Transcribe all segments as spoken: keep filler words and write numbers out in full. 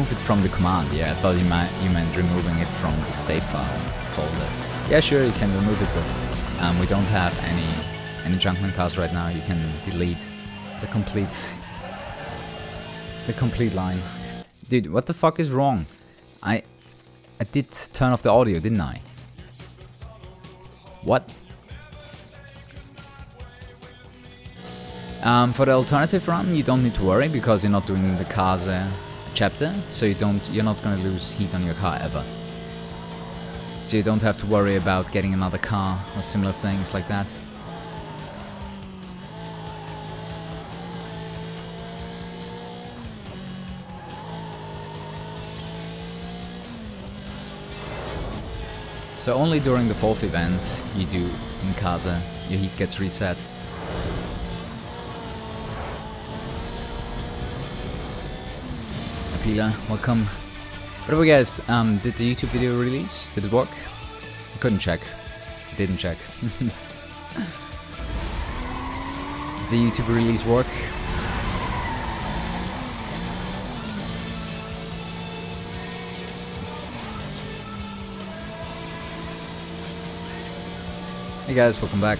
remove it from the command. Yeah, I thought you might you meant removing it from the save file folder. Yeah, sure, you can remove it, but um, we don't have any any Junkman cars right now. You can delete the complete the complete line. Dude, what the fuck is wrong? I I did turn off the audio, didn't I? What? Um, for the alternative run, you don't need to worry because you're not doing the cars uh, chapter, so you don't you're not gonna lose heat on your car ever. So you don't have to worry about getting another car or similar things like that. So only during the fourth event you do in Kaza, your heat gets reset. Apila, welcome. By the way guys, um, did the YouTube video release? Did it work? I couldn't check. I didn't check. Did the YouTube release work? Hey guys, welcome back.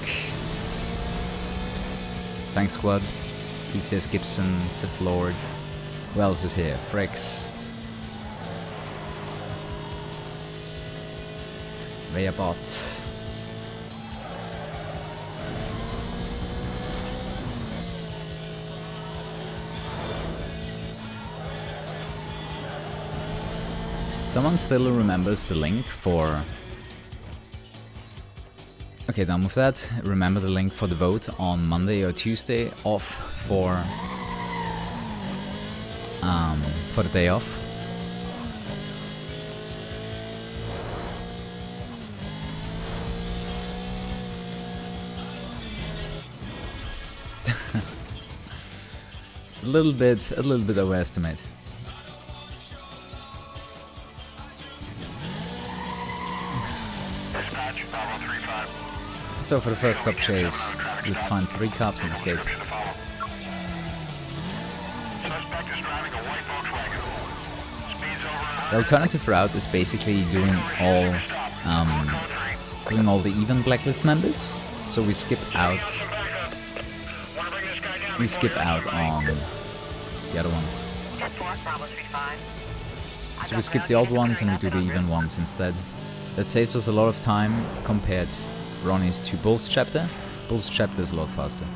Thanks squad. P C S Gibson, Sith Lord. Who else is here? Frix. Veabot. Someone still remembers the link for... Okay, done with that. Remember the link for the vote on Monday or Tuesday off for um, for the day off. a little bit, a little bit overestimate. So for the first cup chase, let's find three cups and escape. The alternative route is basically doing all um, doing all the even blacklist members. So we skip out we skip out on the other ones. So we skip the old ones and we do the even ones instead. That saves us a lot of time compared Ronnie's to Bull's chapter. Bull's chapter is a lot faster.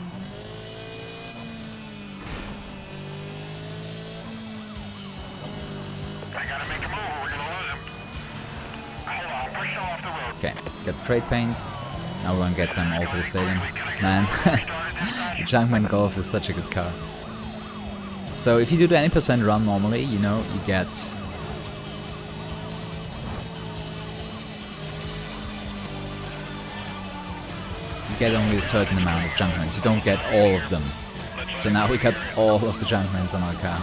Okay, get the trade paint. Now we're gonna get them all to the stadium. Man, the Junkman Golf is such a good car. So if you do the any percent run normally, you know, you get get only a certain amount of Junkmans. You don't get all of them. So now we got all of the Junkmans on our car.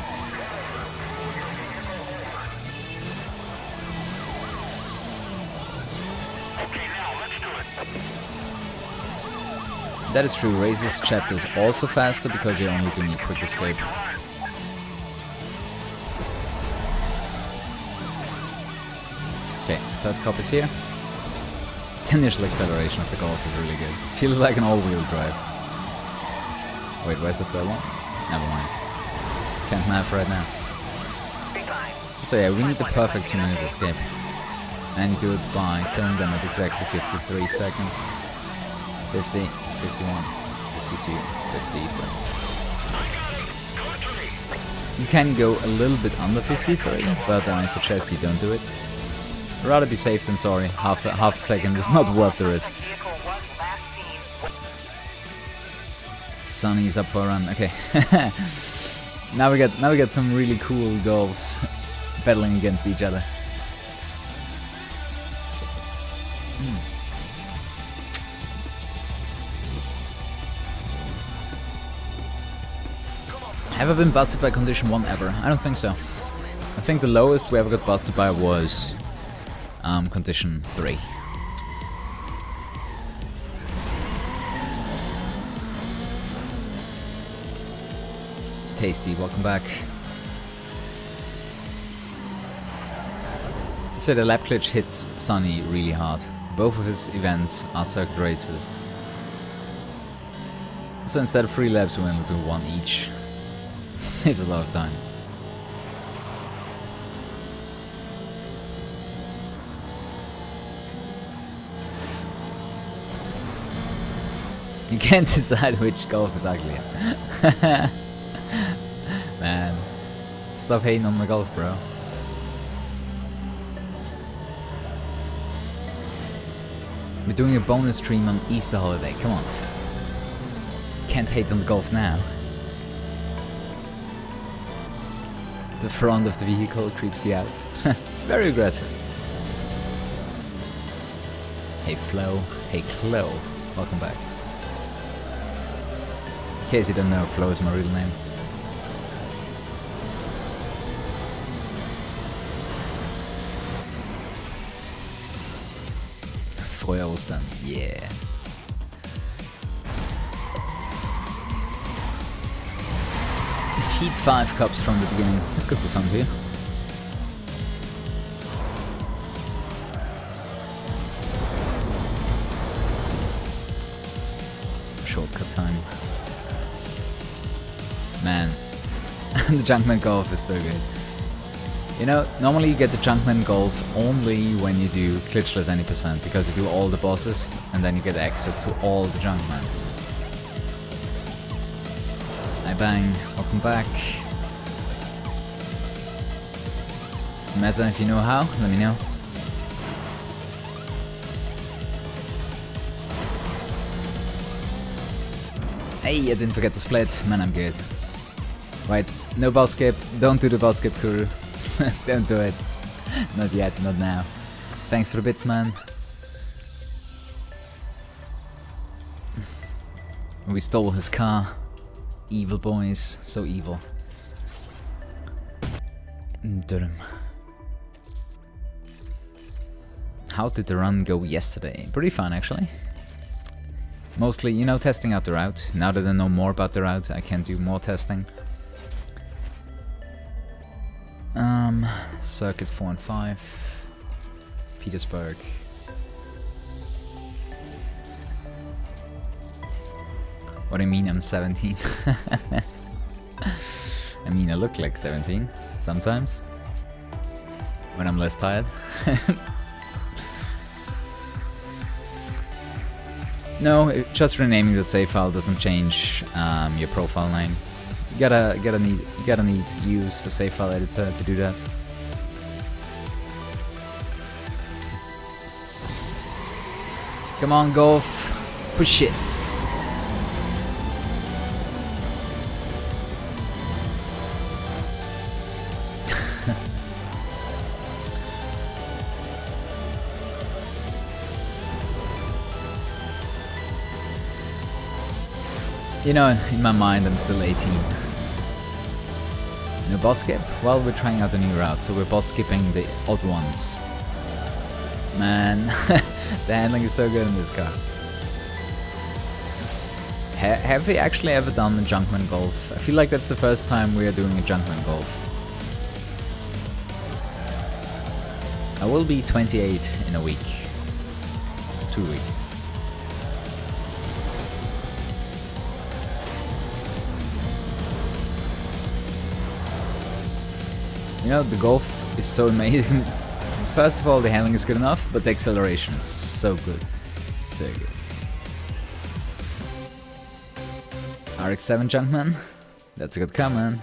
That is true. Razor's chapter is also faster because you're only doing a quick escape. Okay, third cop is here. The initial acceleration of the Golf is really good. Feels like an all-wheel drive. Wait, where's the third one? Never mind. Can't math right now. So yeah, we need the perfect two-minute escape. And you do it by killing them at exactly fifty-three seconds. fifty, fifty-one, fifty-two, fifty-three. You can go a little bit under fifty-three, but I suggest you don't do it. Rather be safe than sorry. Half a, half a second is not worth the risk. Sunny's up for a run. Okay. now we got now we got some really cool Golfs battling against each other. Hmm. Ever been busted by condition one ever? I don't think so. I think the lowest we ever got busted by was Um, condition three. Tasty, welcome back. So the lap glitch hits Sonny really hard. Both of his events are circuit races. So instead of three laps we only do one each. Saves a lot of time. You can't decide which Golf is uglier. Man, stop hating on my Golf, bro. We're doing a bonus stream on Easter holiday, come on. Can't hate on the Golf now. The front of the vehicle creeps you out. It's very aggressive. Hey Flo, hey Chloe, welcome back. In case you don't know, Flo is my real name. Frohe Ostern, yeah. Heat five cups from the beginning. That could be fun too. Shortcut time. Man, the Junkman Golf is so good. You know, normally you get the Junkman Golf only when you do glitchless any percent, because you do all the bosses and then you get access to all the Junkmans. Hi Bang, welcome back. Meza, if you know how, let me know. Hey, I didn't forget to split. Man, I'm good. Right, no ball skip. Don't do the ball skip, Kuru. Don't do it. Not yet, not now. Thanks for the bits, man. We stole his car. Evil boys, so evil. Durham. How did the run go yesterday? Pretty fun, actually. Mostly, you know, testing out the route. Now that I know more about the route, I can do more testing. Um, circuit four and five. Petersburg. What do you mean I'm seventeen? I mean I look like seventeen, sometimes. When I'm less tired. No, it, just renaming the save file doesn't change um, your profile name. You gotta, gotta need, you gotta need to use a save file editor to do that. Come on, Golf, push it. You know, in my mind I'm still eighteen. No boss skip? Well, we're trying out a new route, so we're boss skipping the odd ones. Man, the handling is so good in this car. Ha have we actually ever done a Junkman Golf? I feel like that's the first time we are doing a Junkman Golf. I will be twenty-eight in a week. Two weeks. You know, the Golf is so amazing. First of all, the handling is good enough, but the acceleration is so good. So good. R X seven Junkman? That's a good car, man.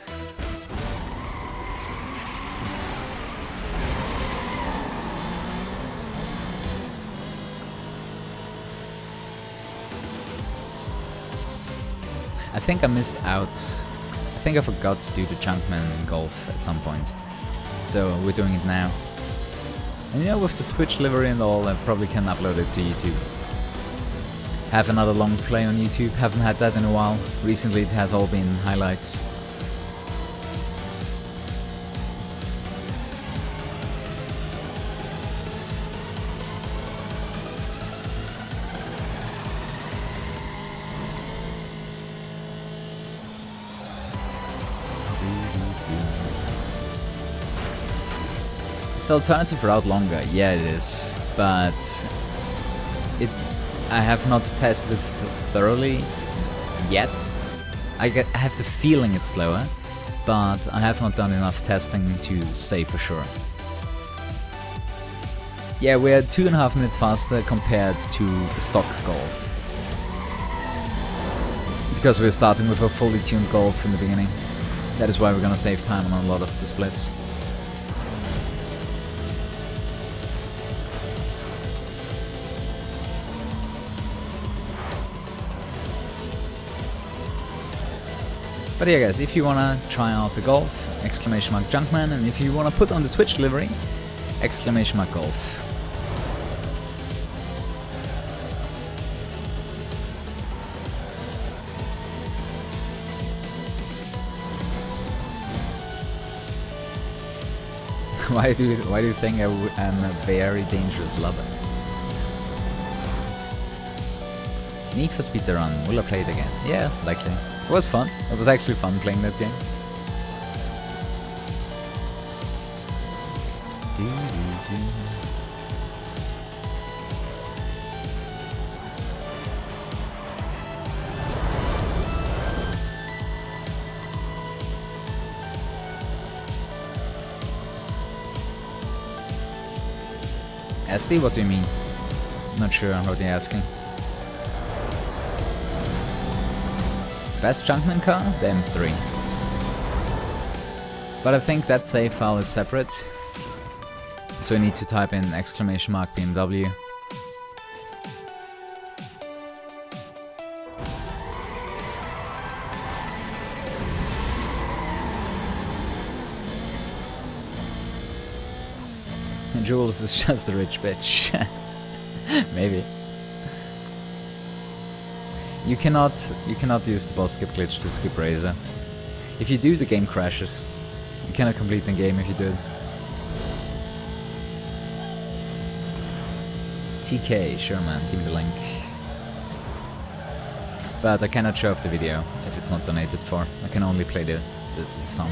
I think I missed out. I think I forgot to do the Junkman Golf at some point. So we're doing it now. And you know, with the Twitch livery and all, I probably can upload it to YouTube. Have another long play on YouTube, haven't had that in a while. Recently it has all been highlights. Is the alternative route longer? Yeah, it is, but it. I have not tested it th thoroughly yet. I, get, I have the feeling it's slower, but I have not done enough testing to say for sure. Yeah, we're two and a half minutes faster compared to stock Golf. Because we're starting with a fully tuned Golf in the beginning. That is why we're gonna save time on a lot of the splits. But yeah guys, if you wanna try out the Golf, exclamation mark Junkman, and if you wanna put on the Twitch livery, exclamation mark Golf. Why do you, why do you think I w I'm a very dangerous lover? Need for Speed the Run. Will I play it again? Yeah, likely. It was fun. It was actually fun playing that game. Do, do, do. S D? What do you mean? Not sure what you're asking. Best Junkman car? The M three. But I think that save file is separate. So you need to type in exclamation mark B M W. Jules is just a rich bitch. Maybe. You cannot you cannot use the boss skip glitch to skip Razor. If you do, the game crashes. You cannot complete the game if you do. T K, sure man, give me the link. But I cannot show off the video if it's not donated for. I can only play the, the, the song.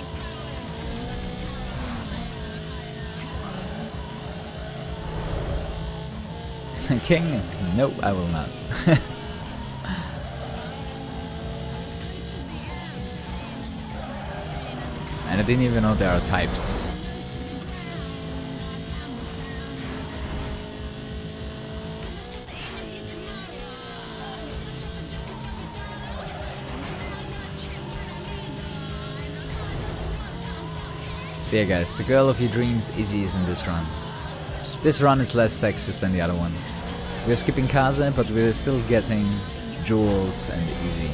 King? No, I will not. And I didn't even know there are types. There guys, the girl of your dreams, Izzy, is in this run. This run is less sexist than the other one. We're skipping Kaze, but we're still getting Jules and Izzy.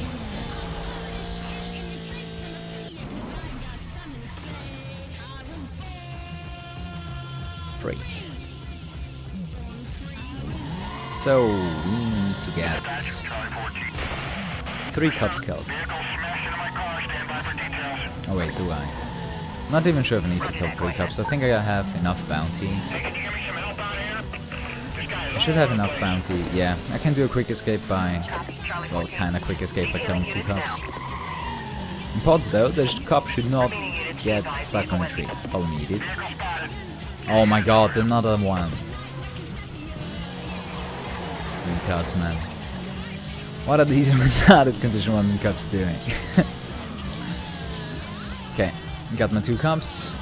Free. So we need to get three cups killed. Oh wait, do I? Not even sure if I need to kill three cups. I think I have enough bounty. I should have enough bounty. Yeah, I can do a quick escape by, well, kinda quick escape by killing two cups. Important though, the cup should not get stuck on a tree. Follow me, dude. Oh my god, another one. Retards, man. What are these retarded condition one cups doing? Okay, got my two cups.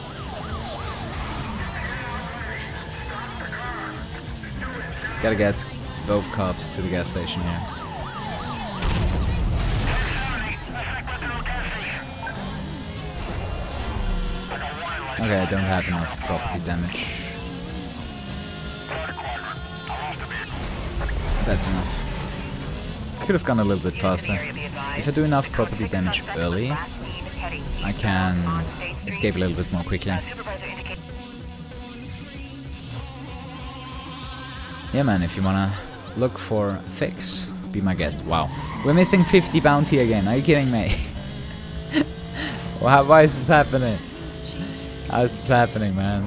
Gotta get both cups to the gas station here. Okay, I don't have enough property damage. That's enough. Could have gone a little bit faster. If I do enough property damage early, I can escape a little bit more quickly. Yeah man, if you wanna look for a fix, be my guest. Wow. We're missing fifty bounty again, are you kidding me? Why, why is this happening? How is this happening, man?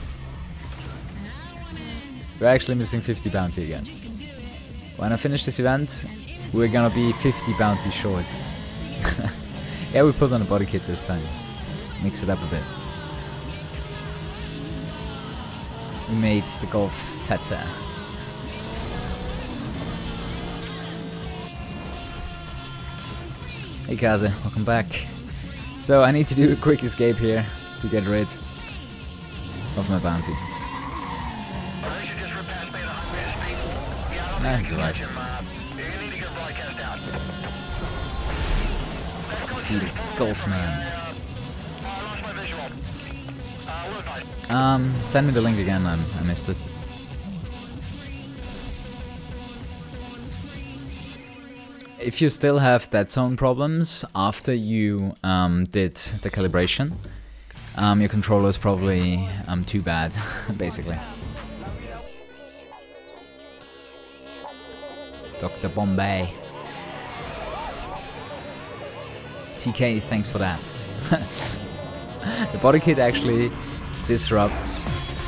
We're actually missing fifty bounty again. When I finish this event, we're gonna be fifty bounty short. Yeah, we put on a body kit this time. Mix it up a bit. We made the golf fatter. Hey Kaze, welcome back. So I need to do a quick escape here to get rid of my bounty. Nah, he's arrived. Fields Golf Man. Um, send me the link again, I, I missed it. If you still have dead zone problems after you um, did the calibration, um, your controller is probably um, too bad, basically. Doctor Bombay. T K, thanks for that. The body kit actually disrupts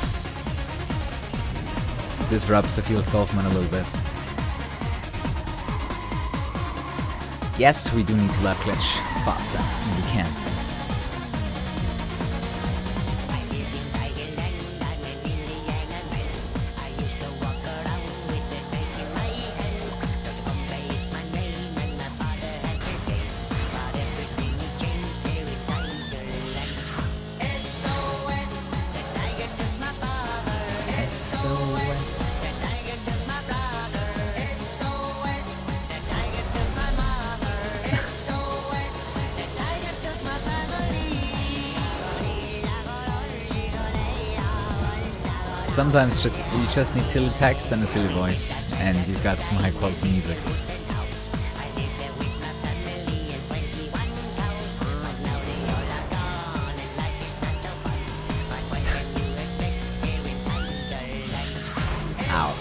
disrupts the Feels Golfman a little bit. Yes, we do need to lap glitch. It's faster. We can. Sometimes just you just need silly text and a silly voice, and you've got some high quality music. Ow.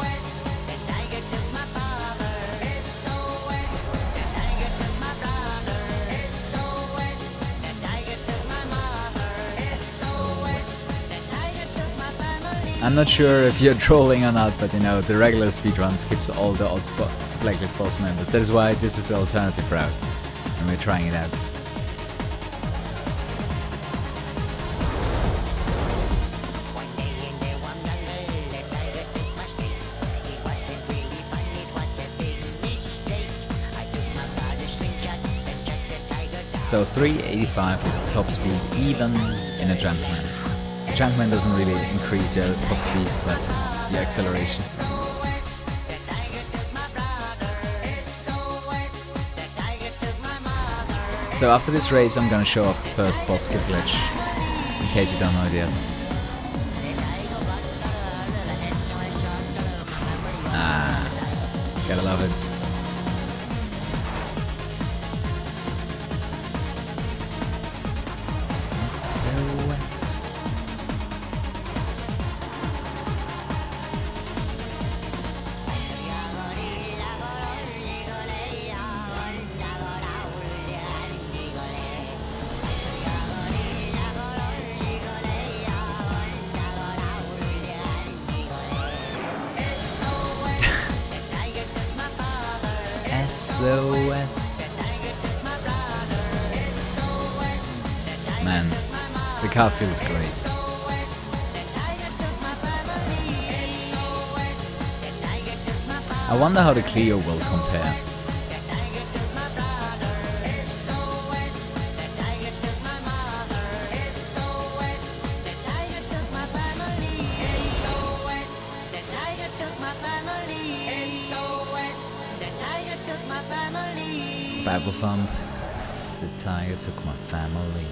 I'm not sure if you're trolling or not, but you know, the regular speedrun skips all the old Blacklist boss members. That is why this is the alternative route, and we're trying it out. So three eighty-five is the top speed, even in a Jumpman. Jumpman doesn't really increase your top speed, but the acceleration. So after this race I'm gonna show off the first boss skip glitch, in case you don't know it yet. Ah, gotta love it. S O S. Man, the car feels great. I wonder how the Clio will compare. Bible thump. The tiger took my family.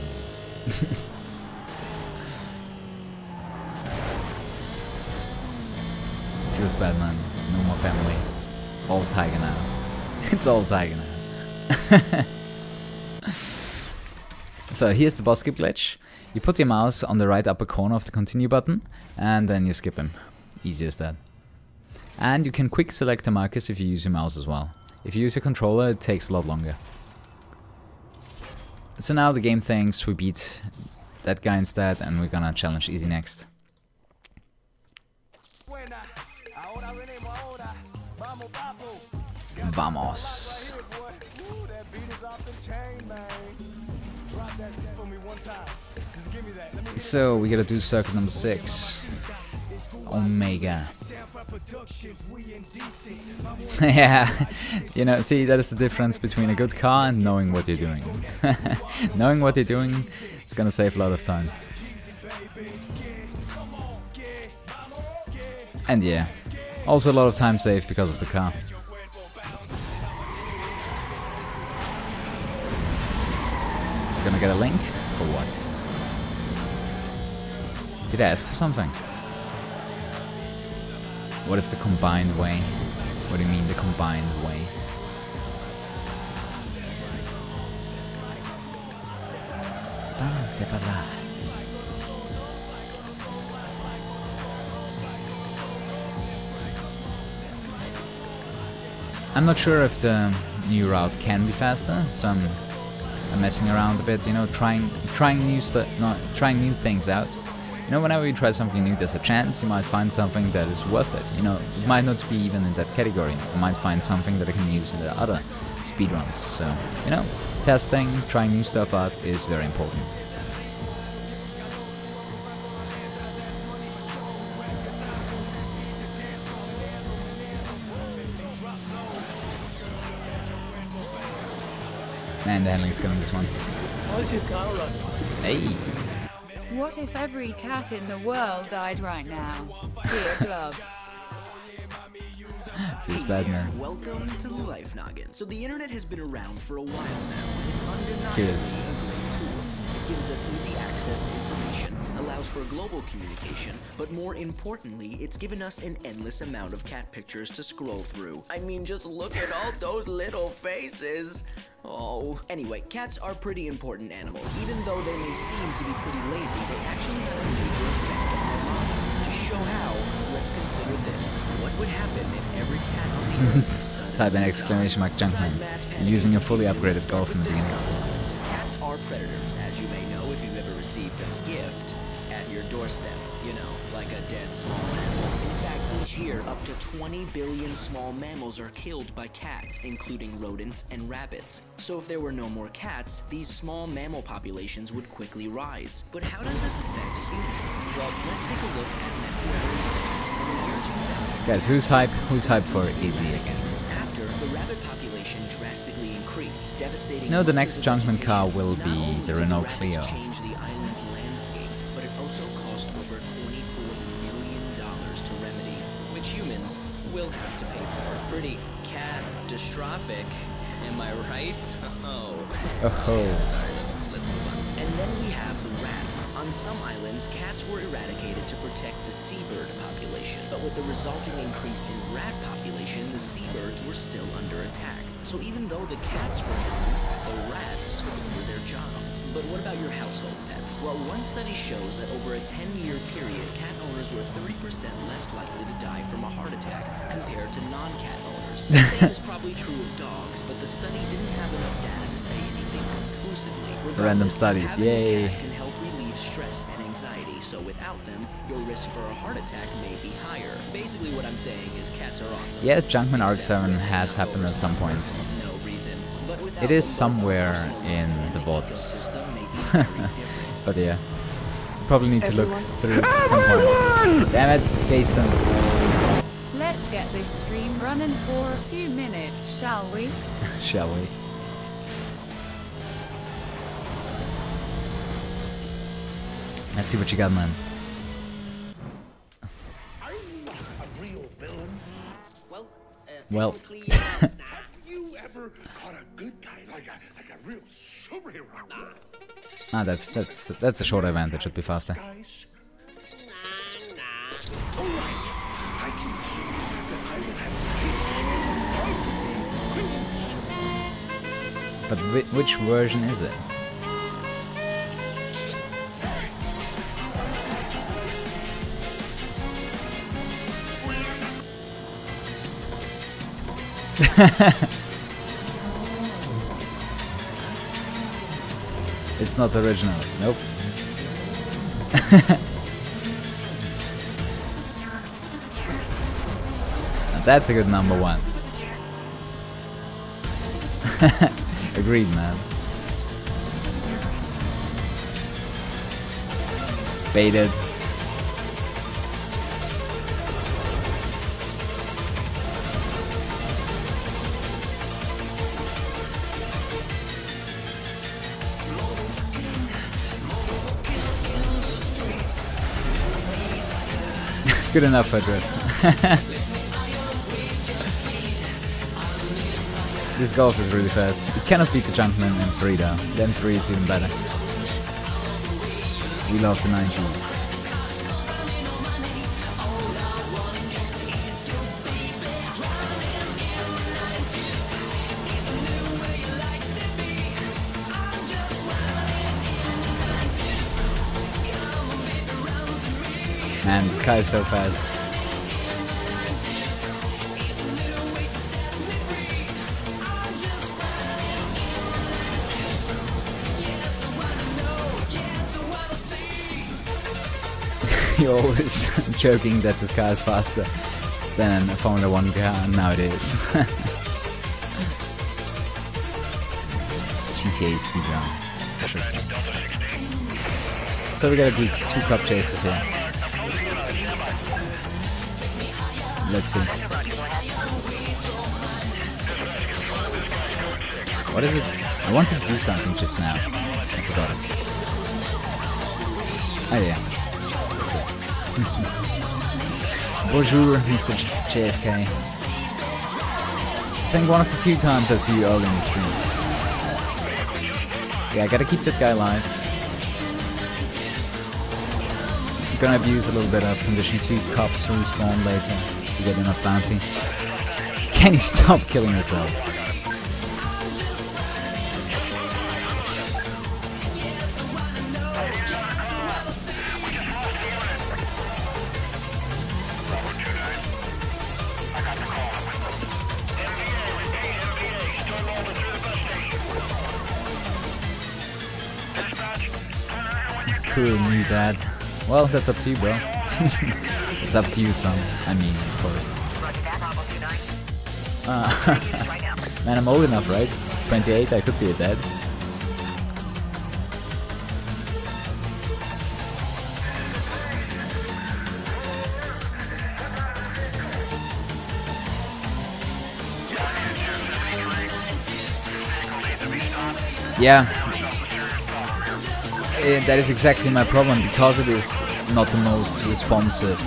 Feels bad, man. No more family. All tiger now. It's all tiger now. So here's the boss skip glitch. You put your mouse on the right upper corner of the continue button, and then you skip him. Easy as that. And you can quick select the markers if you use your mouse as well. If you use a controller, it takes a lot longer. So now the game thinks we beat that guy instead, and we're gonna challenge Easy next. Vamos. So we gotta do circuit number six. Omega. Yeah, you know, see, that is the difference between a good car and knowing what you're doing. Knowing what you're doing is gonna save a lot of time. And yeah, also a lot of time saved because of the car. Gonna get a link? For what? Did I ask for something? What is the combined way? What do you mean the combined way? I'm not sure if the new route can be faster, so I'm, I'm messing around a bit, you know, trying trying new stuff, not trying new things out. You know, whenever you try something new, there's a chance you might find something that is worth it. You know, it might not be even in that category. You might find something that I can use in the other speedruns. So, you know, testing, trying new stuff out is very important. Man, the handling's good on this one. How's your car running? Hey! What if every cat in the world died right now? Dear Glove. Feels bad, man. Welcome to the Life Noggin. So the internet has been around for a while now. It's undeniably Cheers. a great tool. It gives us easy access to information, allows for global communication, but more importantly, it's given us an endless amount of cat pictures to scroll through. I mean, just look at all those little faces. Oh. Anyway, cats are pretty important animals. Even though they may seem to be pretty lazy, they actually have a major effect on our lives. To show how, let's consider this. What would happen if every cat on the earth suddenly Type an exclamation mark Junkman. Using a fully upgraded Golf in the beginning. Cats are predators, as you may know if you've ever received a gift at your doorstep. You know, like a dead small animal. In fact, each year, up to twenty billion small mammals are killed by cats, including rodents and rabbits. So if there were no more cats, these small mammal populations would quickly rise. But how does this affect humans? Well, let's take a look at Nephilim. In the year two thousand, Guys, who's hype? Who's hype for Izzy again? after the rabbit population drastically increased, devastating. No, the much next of the Junkman car vegetation. will Not be only the did Renault rabbits Clio. change the island's landscape, but it also cost over twenty-four million dollars to remedy, which humans will have to pay for. Pretty catastrophic, am I right? Oh. Oh-ho. Sorry, let's, let's move on. And then we have the rats. On some islands, cats were eradicated to protect the seabird population. But with the resulting increase in rat population, the seabirds were still under attack. So even though the cats were gone, the rats took over their job. But what about your household pets? Well, one study shows that over a ten-year period, cat owners were thirty percent less likely to die from a heart attack compared to non-cat owners. The same is probably true of dogs, but the study didn't have enough data to say anything conclusively. Random Regardless, studies, having a yay. cat can help relieve stress and anxiety, so without them, your risk for a heart attack may be higher. Basically what I'm saying is cats are awesome. Yeah, Junkman Arc Except seven when has they happened at some suffer point. for no reason. But without It is them, both somewhere our personal in lives and the the bots. ecosystem may be very different. But yeah, probably need to look Everyone. through at some point. Damn it, Jason. Let's get this stream running for a few minutes, shall we? Shall we? Let's see what you got, man. I'm not a real villain. Well, uh, Well. technically, Have you ever caught a good guy like a like a real superhero? Ah, that's that's that's a short event. That should be faster. Guys? All right. I can see that I will have to teach you. But whi which version is it? It's not original. Nope. Now that's a good number one. Agreed, man. Baited. Good enough for drift. This Golf is really fast. You cannot beat the Jumpman in three though. The M three is even better. We love the nineties. Man, this guy is so fast. You're always joking that this car is faster than a Formula One car, and now it is. G T A speedrun. Interesting. So we gotta do two cup chases here. Let's see. What is it? I wanted to do something just now. I forgot it. Oh yeah. That's it. Bonjour, Mister J F K. I think one of the few times I see you early in the stream. Yeah, I gotta keep that guy alive. I'm gonna abuse a little bit of condition two cops to respawn later. To get enough bounty. Can you stop killing yourselves? Cool, new dad. Well, that's up to you, bro. It's up to you, son. I mean, of course. Uh, man, I'm old enough, right? twenty-eight, I could be a dad. Yeah. Uh, that is exactly my problem, because it is not the most responsive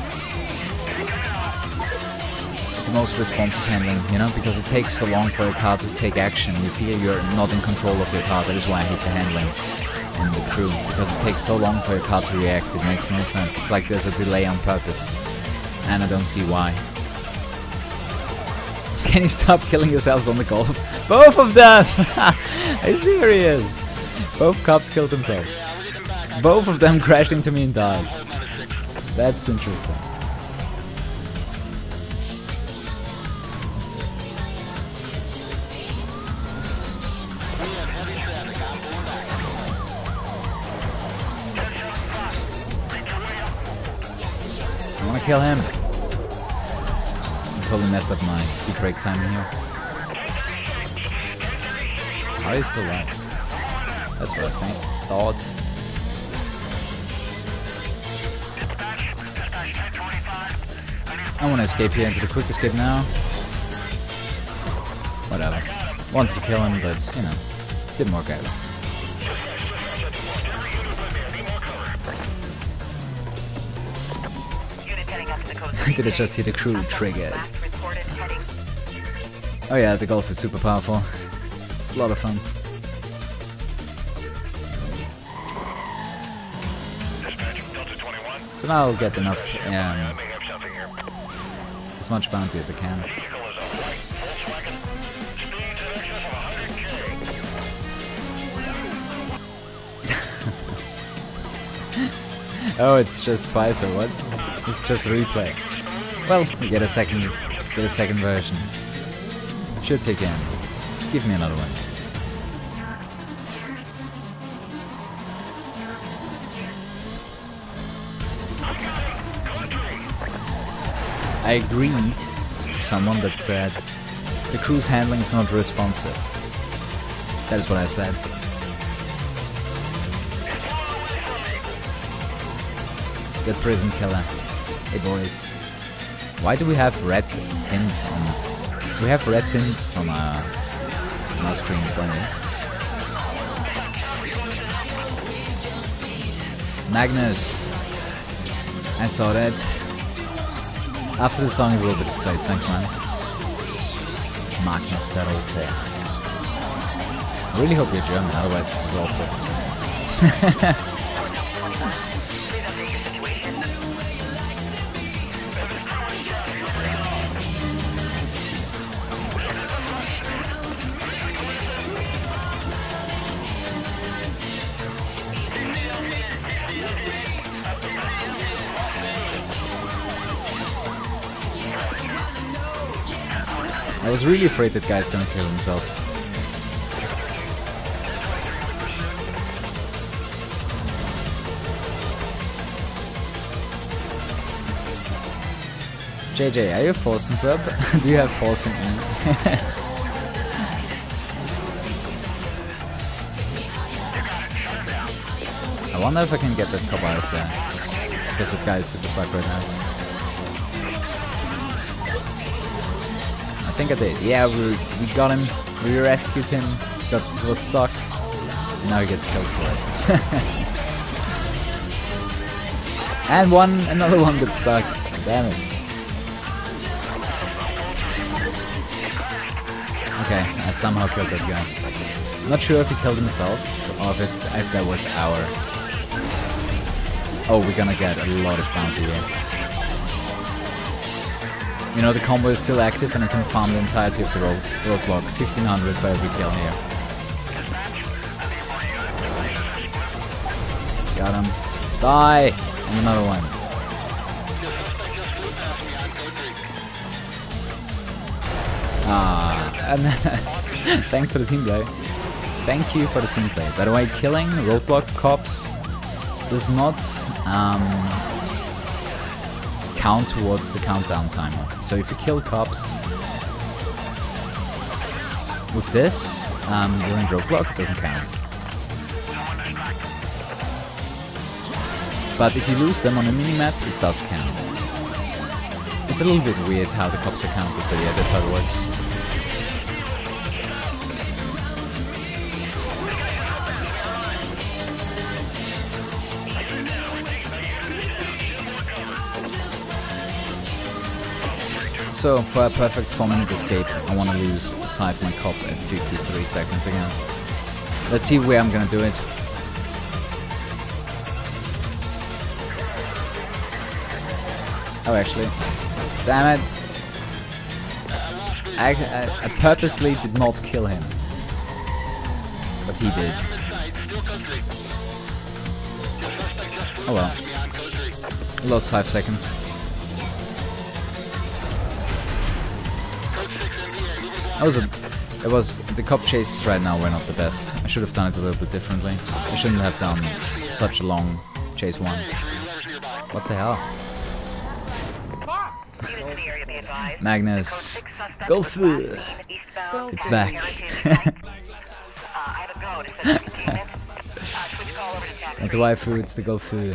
the most responsive handling, you know, because it takes so long for a car to take action. You feel you're not in control of your car. That is why I hate the handling in the crew, because it takes so long for your car to react. It makes no sense. It's like there's a delay on purpose, and I don't see why. Can you stop killing yourselves on the Golf? Both of them! Are you serious? Both cops killed themselves. Both of them crashed into me and died. That's interesting. I wanna kill him. I totally messed up my speed brake timing here. Are you still alive? That's what I think. Thought. I want to escape here into the quick escape now. Whatever. Wanted to kill him, but, you know, didn't work out. Did I just hit a crew trigger? Oh yeah, the Golf is super powerful. It's a lot of fun. So now I'll get enough, um, as much bounty as I can. Oh, it's just twice or what? It's just a replay. Well, we get a second, get a second version. Should take in. Give me another one. I agreed to someone that said the crew's handling is not responsive. That is what I said. The prison killer. Hey boys. Why do we have red tint on... We have red tint on our, on our screens, don't we? Magnus. I saw that. After the song it will be displayed. Thanks, man. Magnus der Rote. I really hope you're German, otherwise this is awful. I was really afraid that guy's gonna kill himself. J J, are you forcing sub? Do you have forcing in? I wonder if I can get that cop out of there. Because that guy is super stuck right now. I think I did. Yeah, we, we got him, we rescued him, got, he was stuck, and now he gets killed for it. And one, another one got stuck. Damn it. Okay, I somehow killed that guy. I'm not sure if he killed himself, or if, it, if that was our... Oh, we're gonna get a lot of bounty here. You know, the combo is still active and I can farm the entirety of the road, roadblock. fifteen hundred for every kill here. Got him. Die! And another one. Ah, and thanks for the team play. Thank you for the team play. By the way, killing roadblock cops does not um, count towards the countdown timer. So if you kill cops with this um, during roadblock, it doesn't count. But if you lose them on a minimap, it does count. It's a little bit weird how the cops are counted, but yeah, that's how it works. So, for a perfect four minute escape, I want to lose aside my cop at fifty-three seconds again. Let's see where I'm gonna do it. Oh, actually. Damn it! I, I, I purposely did not kill him. But he did. Oh well. I lost five seconds. That was a, it was, the cop chases right now were not the best. I should have done it a little bit differently. I shouldn't have done such a long chase one. What the hell? Magnus, go food! It's back. Not the waifu, it's the go food.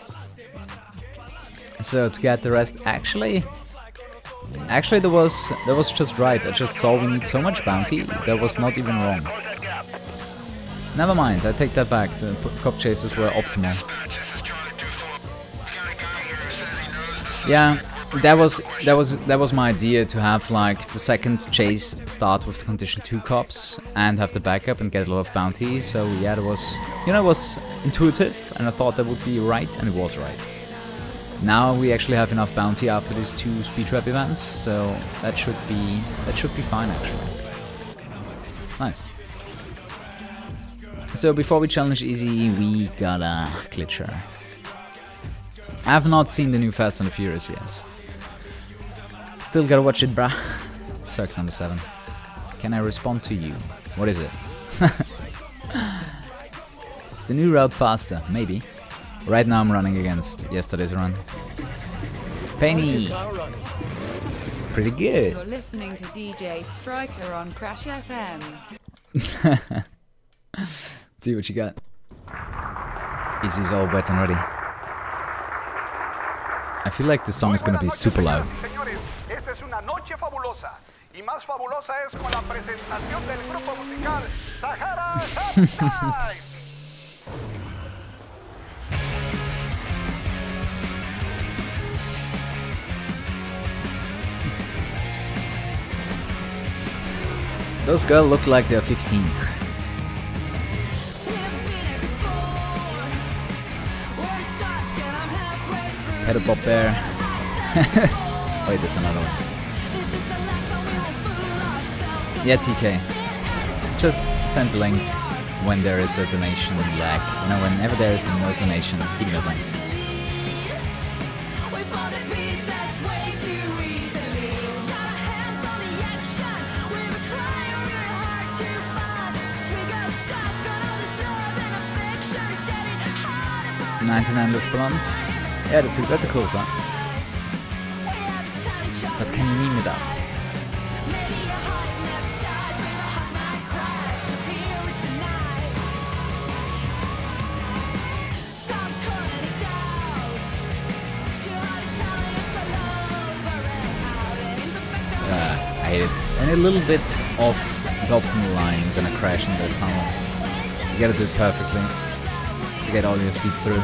So to get the rest, actually, actually that was that was just right. I just saw we need so much bounty. That was not even wrong. Never mind, I take that back. The cop chases were optimal. Yeah. That was that was that was my idea, to have like the second chase start with the condition two cops and have the backup and get a lot of bounties. So yeah, that was, you know, it was intuitive and I thought that would be right, and it was right. Now we actually have enough bounty after these two speed trap events, so that should be that should be fine actually. Nice. So before we challenge Easy, we got a glitcher. I have not seen the new Fast and the Furious yet. Still gotta watch it, brah. Circuit number seven. Can I respond to you? What is it? Is the new route faster? Maybe. Right now I'm running against yesterday's run. Penny! Pretty good. You're listening to D J Striker on Crash F M. Let's see what you got. Easy's all wet and ready. I feel like this song is gonna be super loud. Esta es una noche fabulosa, y más fabulosa es con la presentación del grupo musical Sahara Sunshine. Those girls look like they're fifteen. Pedo Pop Bear. Wait, that's another one. Yeah, T K. Just send the link when there is a donation lag. You know, whenever there is a no donation, give me the link. ninety-nine Luftballons. Yeah, that's a, that's a cool song. But can you meme it up? Uh, I hate it. And a little bit off the optimal line, you're gonna crash into the tunnel. You gotta do it perfectly to get all your speed through.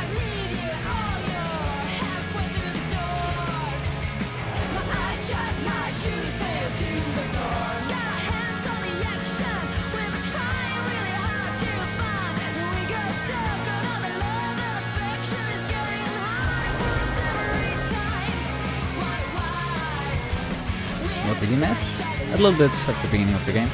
What did you miss? A little bit at the beginning of the game.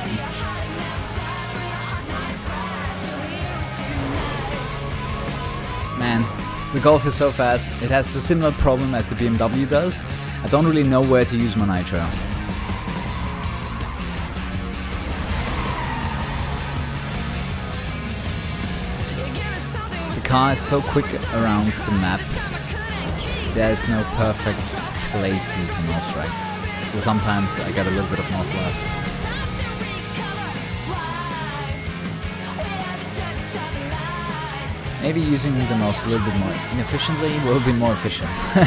Man, the Golf is so fast. It has the similar problem as the B M W does. I don't really know where to use my nitro. The car is so quick around the map. There is no perfect place to use a nose strike. So sometimes I got a little bit of nose left. Maybe using the nose a little bit more inefficiently will be more efficient.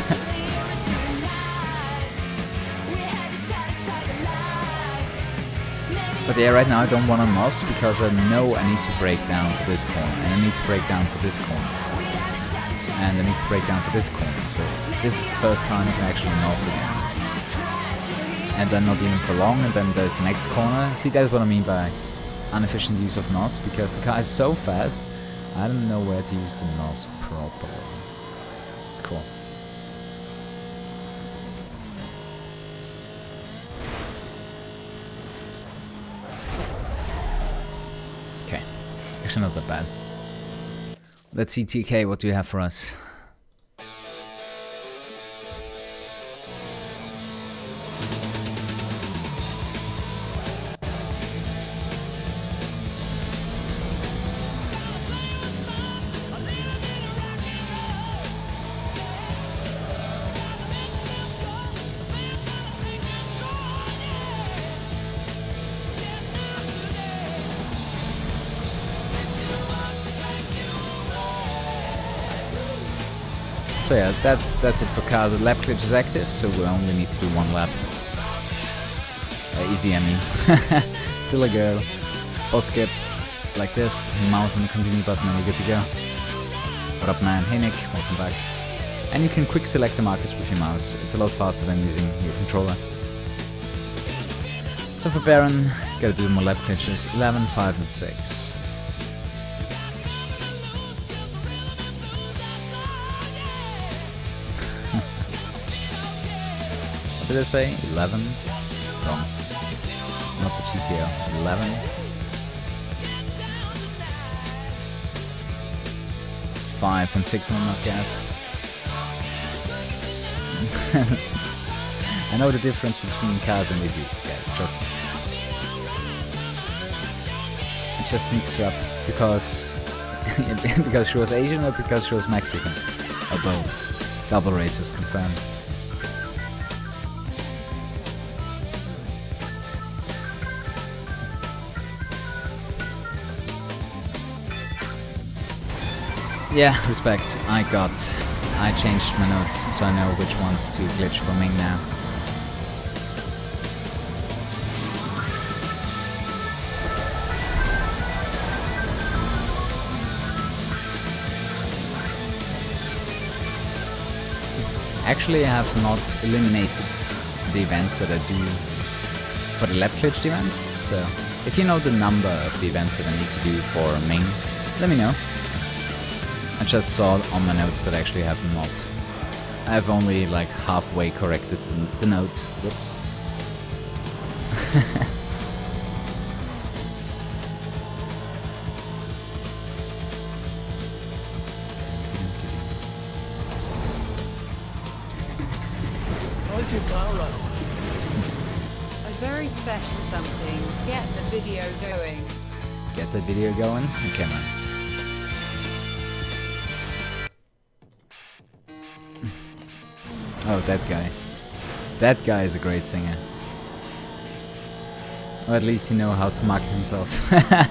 But yeah, right now I don't want a nose because I know I need to break down for this corner, and I need to break down for this corner, and I need to break down for this corner. So this is the first time I can actually nose again. And then not even for long, and then there's the next corner. See, that's what I mean by inefficient use of nose, because the car is so fast, I don't know where to use the nose properly. It's cool. Okay, actually not that bad. Let's see, T K, what do you have for us? So yeah, that's that's it for cars. The lap glitch is active, so we only need to do one lap. Uh, easy, I mean. Still a girl. Boss skip like this, mouse on the continue button, and you're good to go. What up, man? Hey Nick, welcome back. And you can quick select the markers with your mouse. It's a lot faster than using your controller. So for Baron, gotta do more lap glitches. eleven, five, and six. What did I say? eleven? Wrong. Not the G T O. eleven. five and six on the gas. I know the difference between cars and Izzy, guys, trust me. It just mixed her up because because she was Asian or because she was Mexican. Or both. Double races confirmed. Yeah, respect. I got... I changed my notes, so I know which ones to glitch for Ming now. Actually, I have not eliminated the events that I do for the lap glitched events. So if you know the number of the events that I need to do for Ming, let me know. I just saw on my notes that I actually have not. I've only like halfway corrected the, the notes. Whoops. How's your car running? A very special something. Get the video going. Get the video going? Okay, man. Oh, that guy. That guy is a great singer. Or at least he knows how to market himself.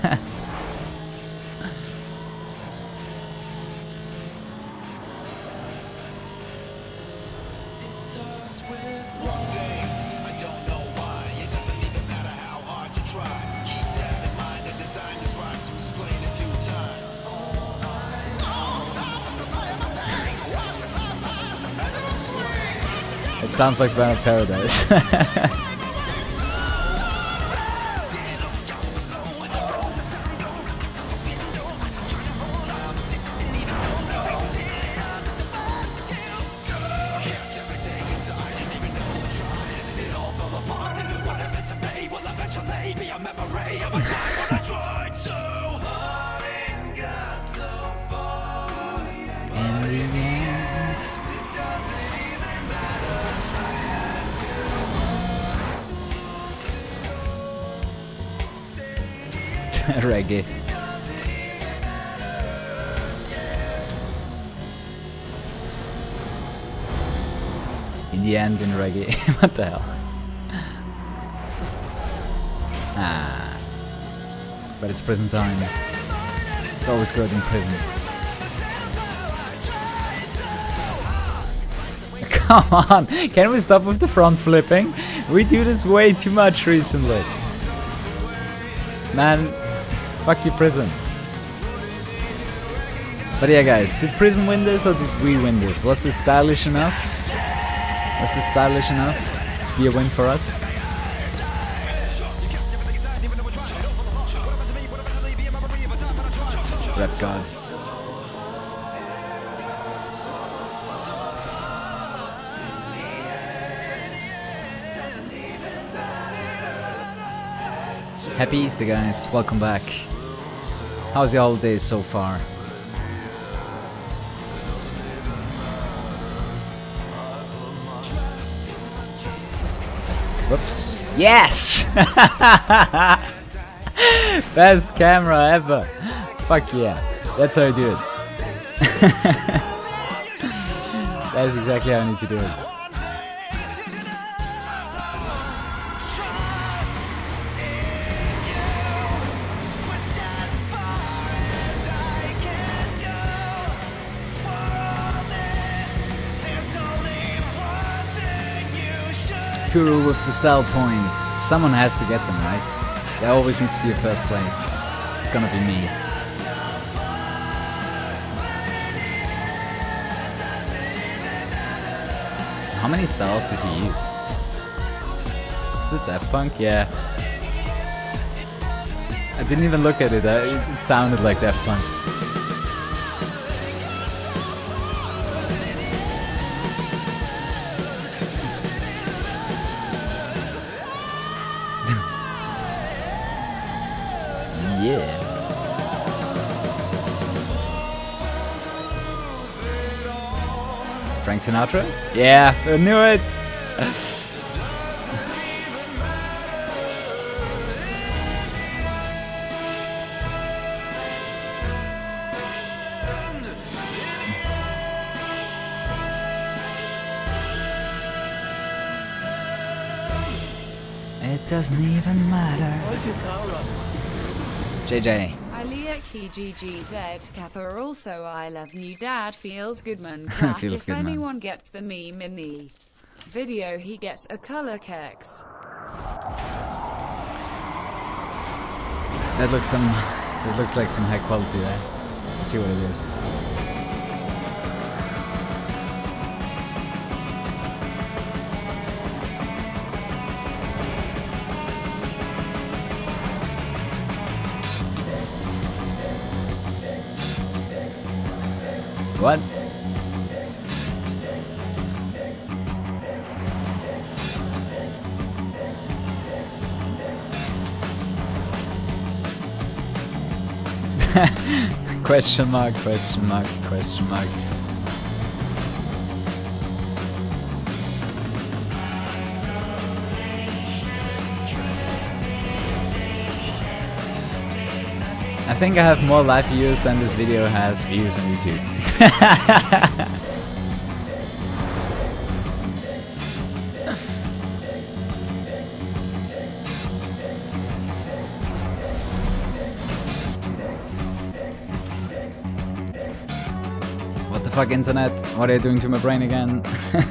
It sounds like Burnout Paradise. Reggae. In the end, in reggae. What the hell? Ah. But it's prison time. It's always good in prison. Come on! Can we stop with the front flipping? We do this way too much recently. Man, fuck you, prison. But yeah, guys, did prison win this or did we win this? Was this stylish enough? Was this stylish enough to be a win for us? Rap God. Happy Easter, guys. Welcome back. How's your holidays so far? Whoops. Yes! Best camera ever. Fuck yeah. That's how I do it. That's exactly how I need to do it. Kuro with the style points. Someone has to get them, right? There always needs to be a first place. It's gonna be me. How many styles did he use? Is this Daft Punk? Yeah. I didn't even look at it. I, it sounded like Daft Punk. Yeah. Frank Sinatra? Yeah, I knew it! It doesn't even matter. How's your car running? J J. Aliaki G G Z Kappa also I love you dad feels good man. Feels if good, man. anyone gets the meme in the video he gets a color kex. That looks some it looks like some high quality there. Let's see what it is. what? Question mark, question mark, question mark. I think I have more live views than this video has views on YouTube. What the fuck, internet? What are you doing to my brain again?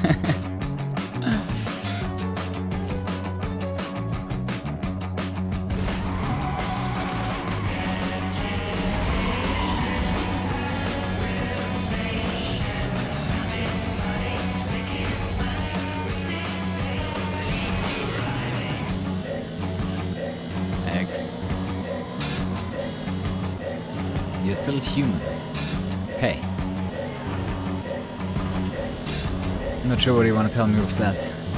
You're still human. Okay. Not sure what you want to tell me with that.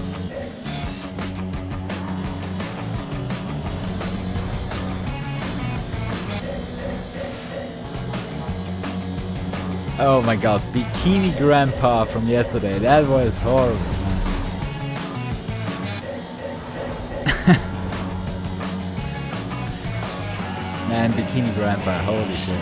Oh my god, Bikini Grandpa from yesterday. That was horrible. Man, Bikini Grandpa, holy shit.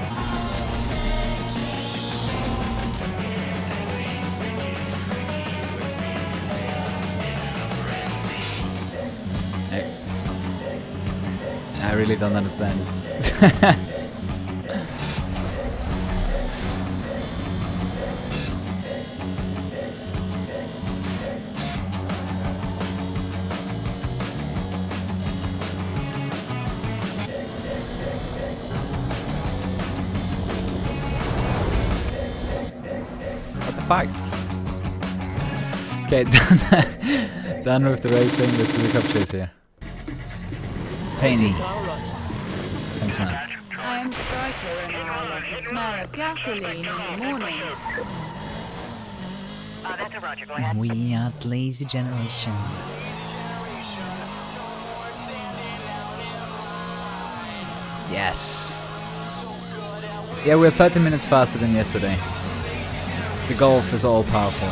X. I really don't understand it. What the fuck? Okay, done, done with the racing, let's do the cup chase here. Painy. Thanks, man. I am Striker and I love the smell of gasoline in the morning. We are the lazy generation. Yes. Yeah, we're thirty minutes faster than yesterday. The Golf is all powerful.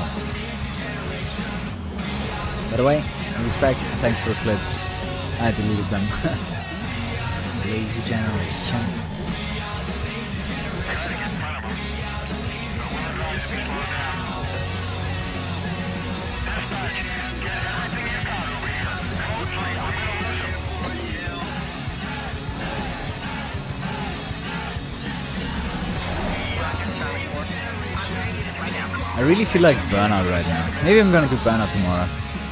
By the way, respect, thanks for the splits. I deleted them. Lazy generation. I really feel like Burnout right now. Maybe I'm gonna do Burnout tomorrow.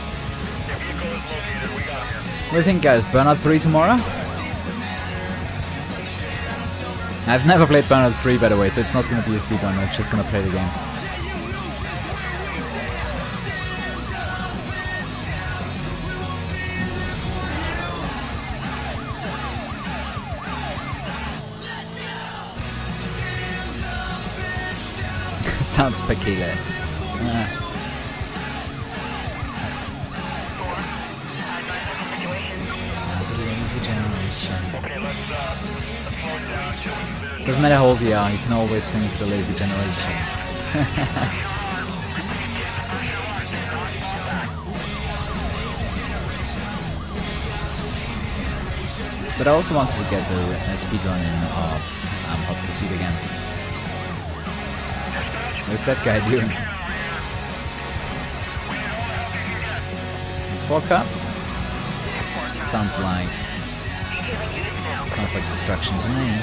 What do you think, guys? Burnout three tomorrow? I've never played Burnout three, by the way, so it's not gonna be a speedrun, I'm just gonna play the game. Sounds peculiar. Uh. Doesn't matter how old you are, you can always sing to the lazy generation. But I also wanted to get a, a speedrun in of um, Hot Pursuit again. What's that guy doing? Four cups? Sounds like... Sounds like destruction to me.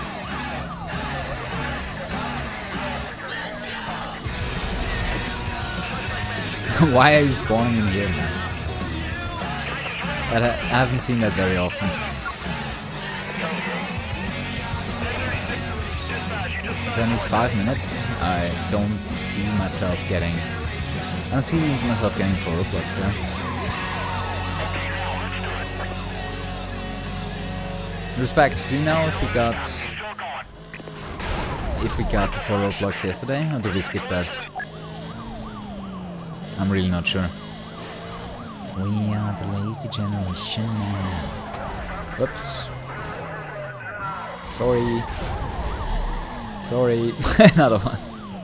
Why are you spawning in here, man? I haven't seen that very often. So I need five minutes. I don't see myself getting... I don't see myself getting four Roblox there. Respect, do you know if we got... If we got the four roadblocks yesterday, or did we skip that? I'm really not sure. We are the lazy generation now. Whoops. Sorry. Sorry. Another one.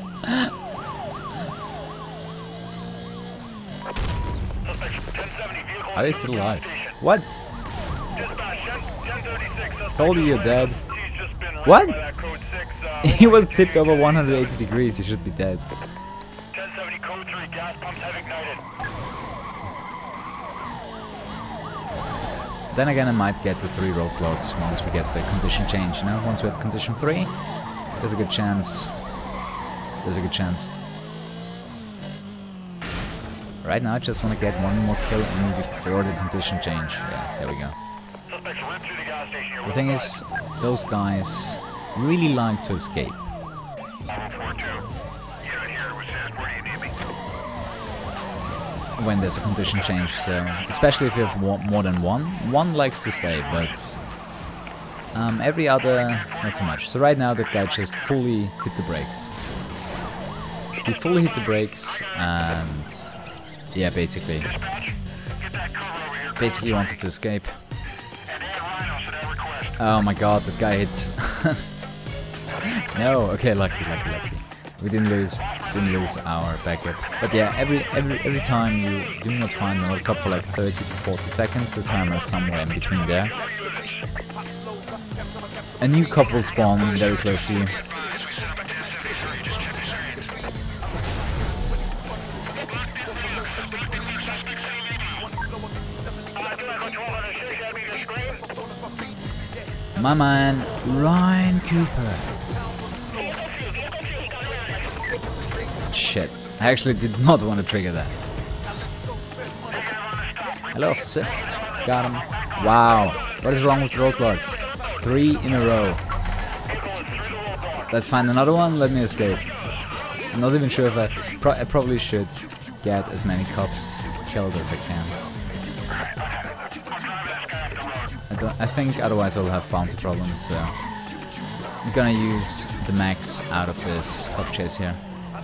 Are they still alive? What? Told you you're dead. What? He was tipped over one hundred eighty degrees, he should be dead. Then again, I might get the three roadblocks once we get the condition change, you know? Once we have condition three, there's a good chance. There's a good chance. Right now, I just want to get one more kill in before the condition change. Yeah, there we go. The thing is, those guys really like to escape. When there's a condition change, so especially if you have one, more than one. One likes to stay, but um, every other, not so much. So right now, that guy just fully hit the brakes. He fully hit the brakes, and yeah, basically, basically wanted to escape. Oh my god, that guy hit. No, okay, lucky, lucky, lucky. We didn't lose, didn't lose our backup. But yeah, every every every time you do not find the World Cup for like thirty to forty seconds, the timer is somewhere in between there. A new cup will spawn very close to you. My man, Ryan Cooper. Shit, I actually did not want to trigger that. Hello, officer. Got him. Wow, what is wrong with roadblocks? Three in a row. Let's find another one, let me escape. I'm not even sure if I... Pro I probably should get as many cops killed as I can. I, don't, I think otherwise I'll have bounty problems, so... I'm gonna use the max out of this cop chase here.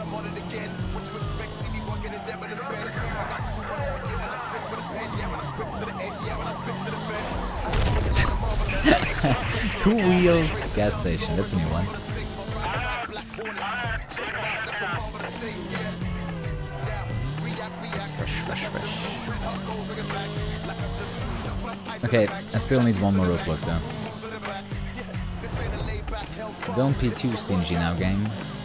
Two-wheeled gas station, that's a new one. It's fresh, fresh, fresh. Okay, I still need one more roadblock though. Don't be too stingy now, gang.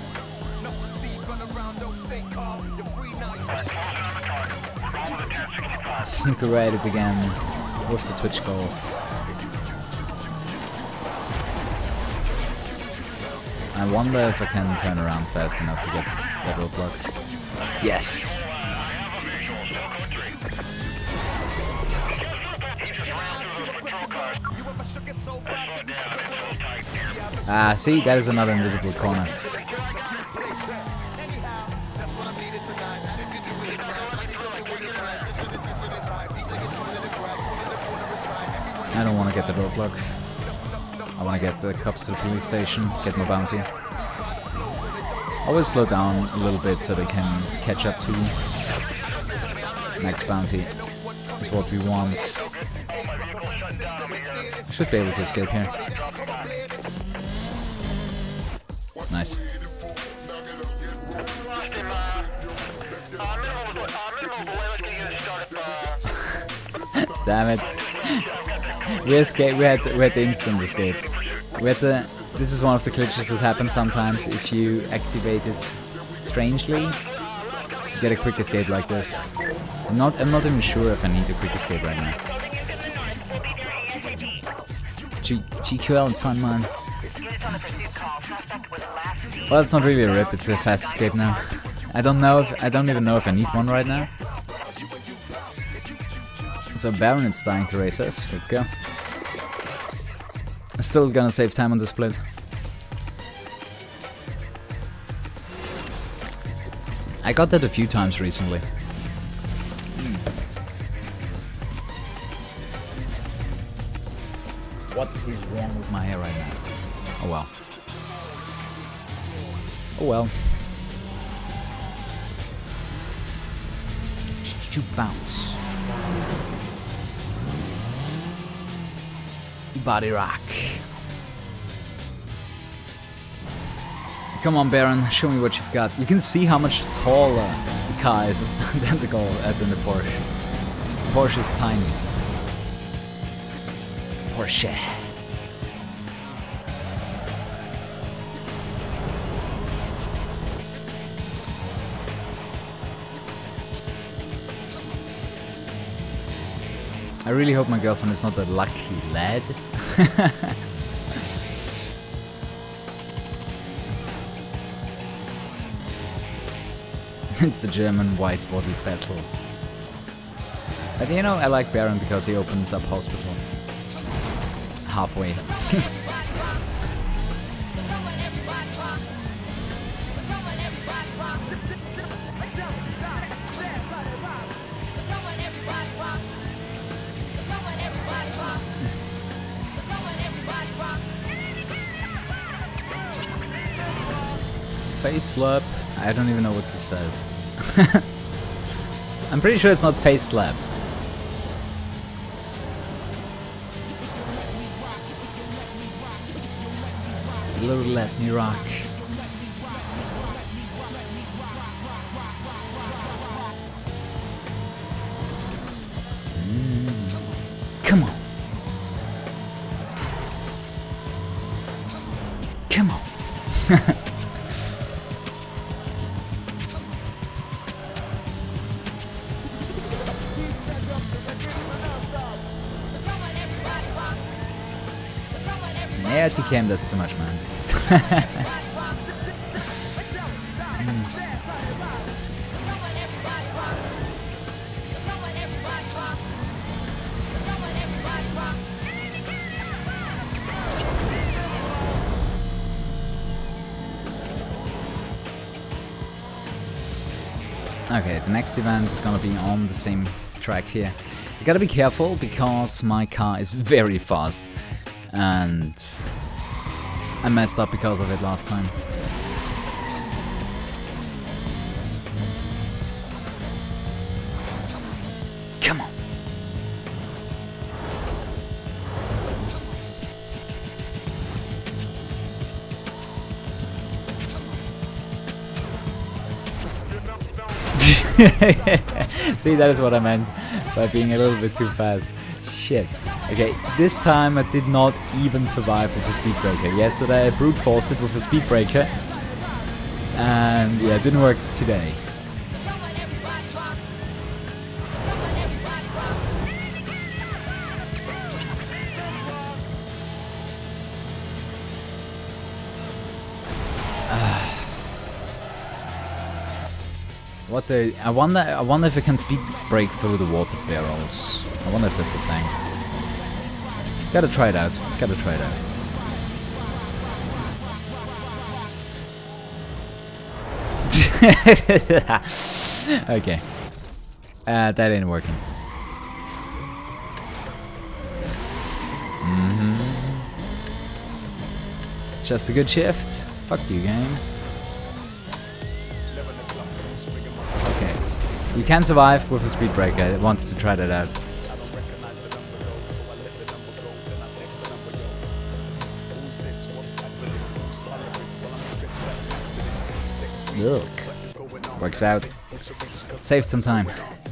Look right at it again with the Twitch Golf. I wonder if I can turn around fast enough to get that roadblock. Yes! Ah, see, that is another invisible corner. I don't want to get the roadblock. I want to get the cops to the police station, get my bounty. Always slow down a little bit so they can catch up to you. Next bounty is what we want. Should be able to escape here. Nice. Damn it. We escaped, we had, we had the instant escape. We had the, this is one of the glitches that happens sometimes if you activate it strangely. You get a quick escape like this. I'm not, I'm not even sure if I need a quick escape right now. G GQL, it's fine, man. Well, it's not really a rip, it's a fast escape now. I don't know if, I don't even know if I need one right now. So Baron is dying to race us, let's go. Still gonna save time on the split. I got that a few times recently. Mm. What is wrong with my hair right now? Oh well. Oh well. To bounce. Body rock. Come on, Baron, show me what you've got. You can see how much taller the car is than the Golf, uh, than the Porsche. The Porsche is tiny. Porsche. I really hope my girlfriend is not a lucky lad. It's the German white body battle. But you know, I like Baron because he opens up hospital. Halfway. Face slap. I don't even know what he says. I'm pretty sure it's not face slap. Little let me rock. Mm. Come on. Come on. Yeah, T K M, that's too much, man. mm. Okay, the next event is gonna be on the same track here. You gotta be careful because my car is very fast. And I messed up because of it last time. Come on. See, that is what I meant by being a little bit too fast. Shit. Okay, this time I did not even survive with a speed breaker. Yesterday I brute forced it with a speed breaker. And yeah, it didn't work today. What the? I wonder. I wonder if I can speed break through the water barrels. I wonder if that's a thing. Gotta try it out. Gotta try it out. Okay. Uh, that ain't working. Mm-hmm. Just a good shift. Fuck you, game. Okay. You can survive with a speed breaker. I wanted to try that out. Look. Works out. Saved some time.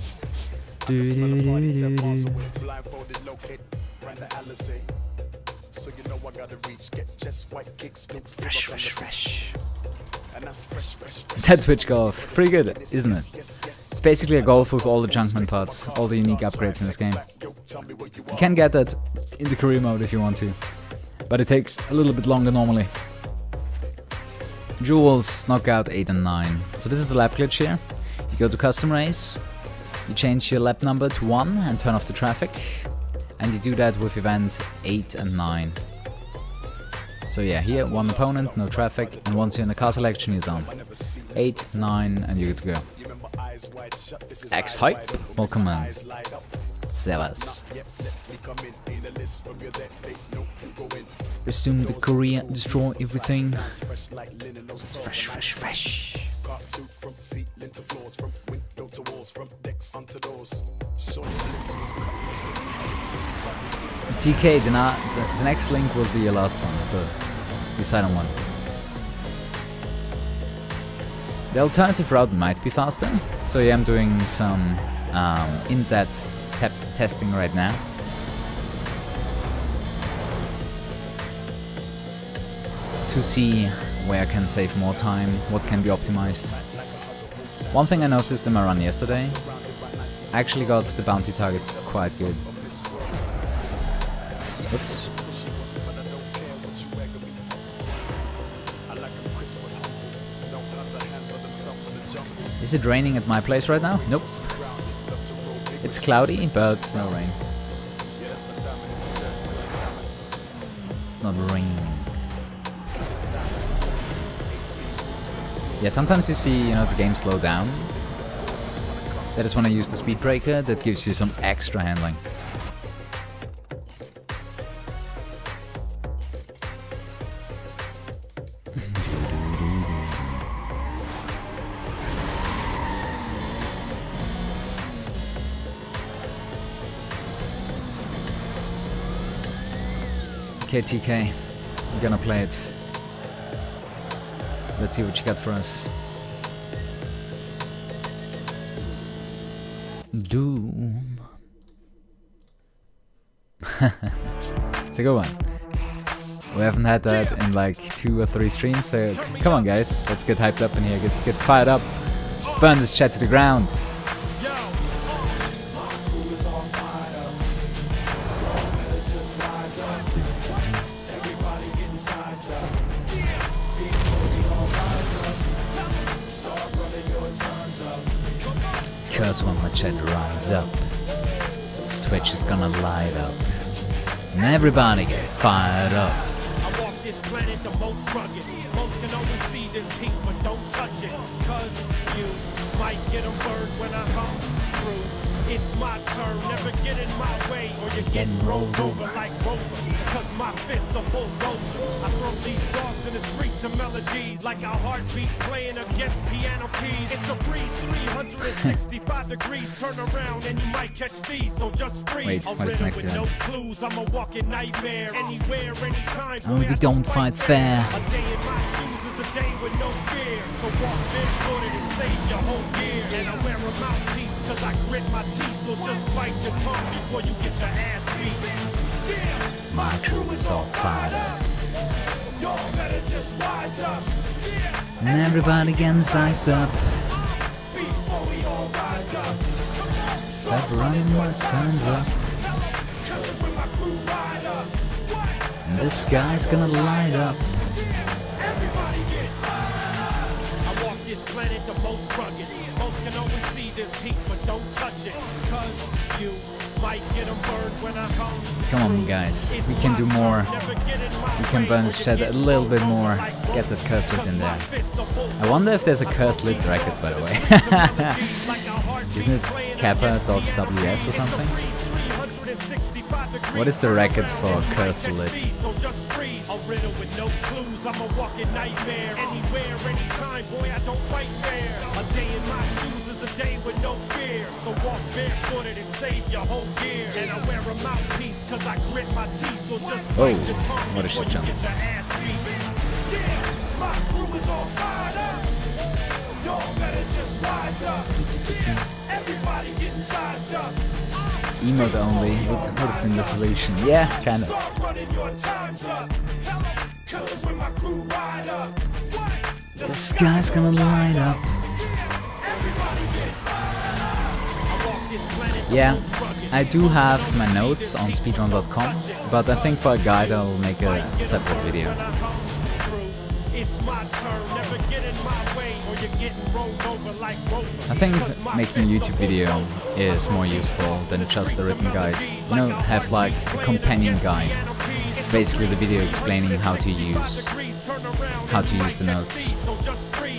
Fresh, fresh, fresh. That Twitch Golf. Pretty good, isn't it? It's basically a Golf with all the Junkman parts, all the unique upgrades in this game. You can get that in the career mode if you want to, but it takes a little bit longer normally. Jewels, knockout eight and nine. So this is the lap glitch here. You go to custom race, you change your lap number to one and turn off the traffic, and you do that with event eight and nine. So yeah, here one opponent, no traffic, and once you're in the car selection you're done. eight, nine, and you're good to go. X-Hype, welcome man. Servus. Resume the Korea, destroy everything. It's fresh, fresh, fresh. T K, the, na the, the next link will be your last one, so decide on one. The alternative route might be faster, so yeah, I'm doing some um, in-depth testing right now. To see where I can save more time, what can be optimized. One thing I noticed in my run yesterday, I actually got the bounty targets quite good. Oops. Is it raining at my place right now? Nope. It's cloudy, but no rain. It's not raining. Yeah, sometimes you see, you know, the game slow down. That is when I use the speed breaker, that gives you some extra handling. Okay, T K, I'm gonna play it. Let's see what you got for us. Doom. It's a good one. We haven't had that in like two or three streams, so come on guys, let's get hyped up in here, let's get fired up. Let's burn this chat to the ground. Cause when my chat rides up, Twitch is gonna light up, and everybody get fired up. I walk this planet the most rugged. Most can only see this heat, but don't touch it. Cause you might get a word when I come through. It's my turn, never get in my way, or you're getting rolled over like Rover. Cause my fists are bulldozer. I throw these dogs in the street to melodies like a heartbeat playing against piano keys. It's a breeze, three hundred sixty-five degrees. Turn around and you might catch these, so just freeze. Wait, what is next with no clues, I'm a walking nightmare. Anywhere, anytime. Oh, we don't fight fair. A day in my shoes is a day with no fear. So walk barefooted and save your whole year. And I wear a mouthpiece cause I grit my teeth. So just bite your tongue before you get your ass beat. Yeah. My crew is all fired up. Y'all better just wise up. And everybody getting sized up. Before we all rise up. Stop running when it turns up. Cause when my crew ride up. And the sky's gonna light up. Everybody get high. I walk this planet the most rugged. Most can always see this heat, but don't touch it. Cause you might get them burned when I come. Come on guys, we can do more. We can burn this chat a little bit more. Get that curse lit in there. I wonder if there's a curse lit record, by the way. Isn't it kappa dot W S or something? What is the record for curse lit? A riddle with no clues, I'm a walking nightmare. Anywhere, anytime, boy, I don't fight fair. A day in my shoes is a day with no fear. So walk barefooted and save your whole gear. And I wear a mouthpiece cause I grit my teeth. So just Oh, bite your tongue what a before shit you jump. get your ass beat. Yeah, my crew is all fired up. Y'all better just rise up. Yeah, everybody getting sized up. Emote only would, would have been the solution. Yeah, kind of. Start running your times up. Cause when my crew ride up. The sky's gonna light up. Yeah, I do have my notes on speedrun dot com, but I think for a guide I'll make a separate video. I think making a YouTube video is more useful than just a written guide. You know, have like a companion guide. It's basically the video explaining how to use how to use the notes.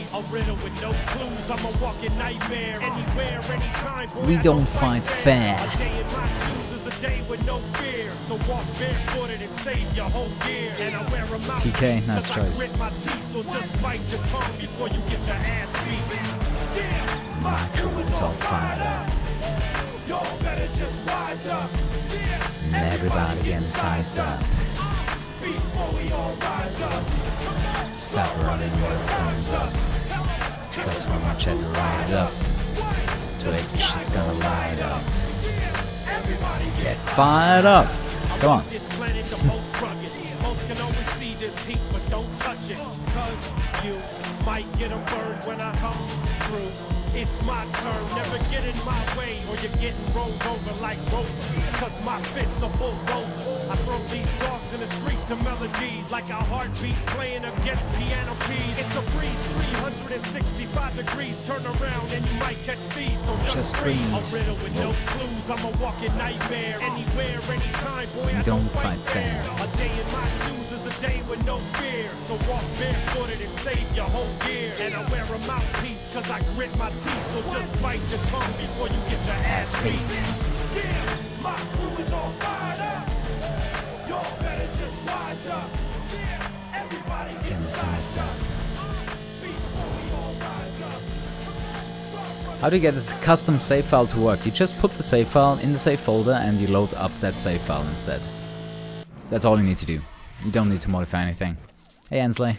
A riddle with no clues, I'm a walking nightmare. Anywhere, anytime, boy, We I don't fight fair. A day in my shoes is a day with no fear. So walk barefooted and save your whole gear. And I wear a mouthpiece T K, nice 'cause I choice. grit my teeth, so just bite your tongue before you get your ass beat. Yeah, my crew is all fired up. Y'all better just wise up. Yeah, And everybody getting sized up. before we all rise up. Stop running your tongues up. Cause when my cheddar rides up, Twitch is gonna light up. Get fired up! Come on. This planet the most rugged. Most can always see this heat, but don't touch it. Cause you might get a bird when I come through. It's my turn, never get in my way, or you're getting rolled over like Rover. Cause my fists are bulldozer. I throw these dogs in the street to melodies like a heartbeat playing against piano keys. It's a breeze, three hundred sixty-five degrees. Turn around and you might catch these. So just, Just freeze. freeze. A riddle with no clues. I'm a walking nightmare. Anywhere, anytime, boy, I We don't don't fight fight fair. fair. A day in my shoes is a day with no fear. So walk barefooted and save your whole gear. And I wear a mouthpiece cause I grit my teeth. So just bite your tongue before you get your ass Ass beat. beat. Yeah, my crew is all fired up. Y'all better just wise up. Yeah, everybody Getting get sized up. before we all rise up. Start How do you get this custom save file to work? You just put the save file in the save folder and you load up that save file instead. That's all you need to do. You don't need to modify anything. Hey Ansley.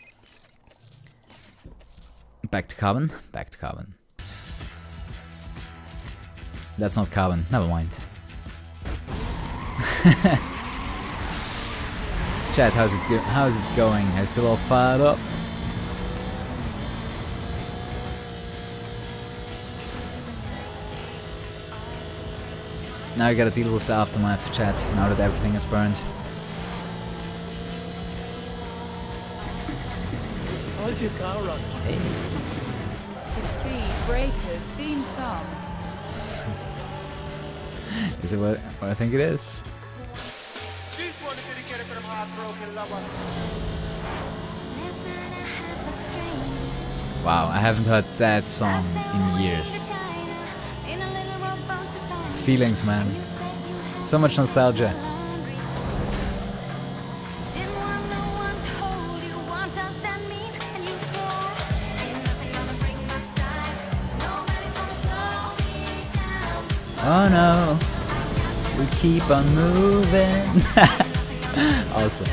Back to carbon. Back to carbon. That's not carbon. Never mind. Chat, how's it go how's it going? Are you still all fired up? Now you gotta deal with the aftermath, chat, now that everything is burned. How's your car run? Hey. The Speed Breakers theme song. Is it what, what I think it is? This one is dedicated for them heartbroken lovers. Wow, I haven't heard that song in years. Feelings, man. So much nostalgia. Oh no, we keep on moving. Awesome.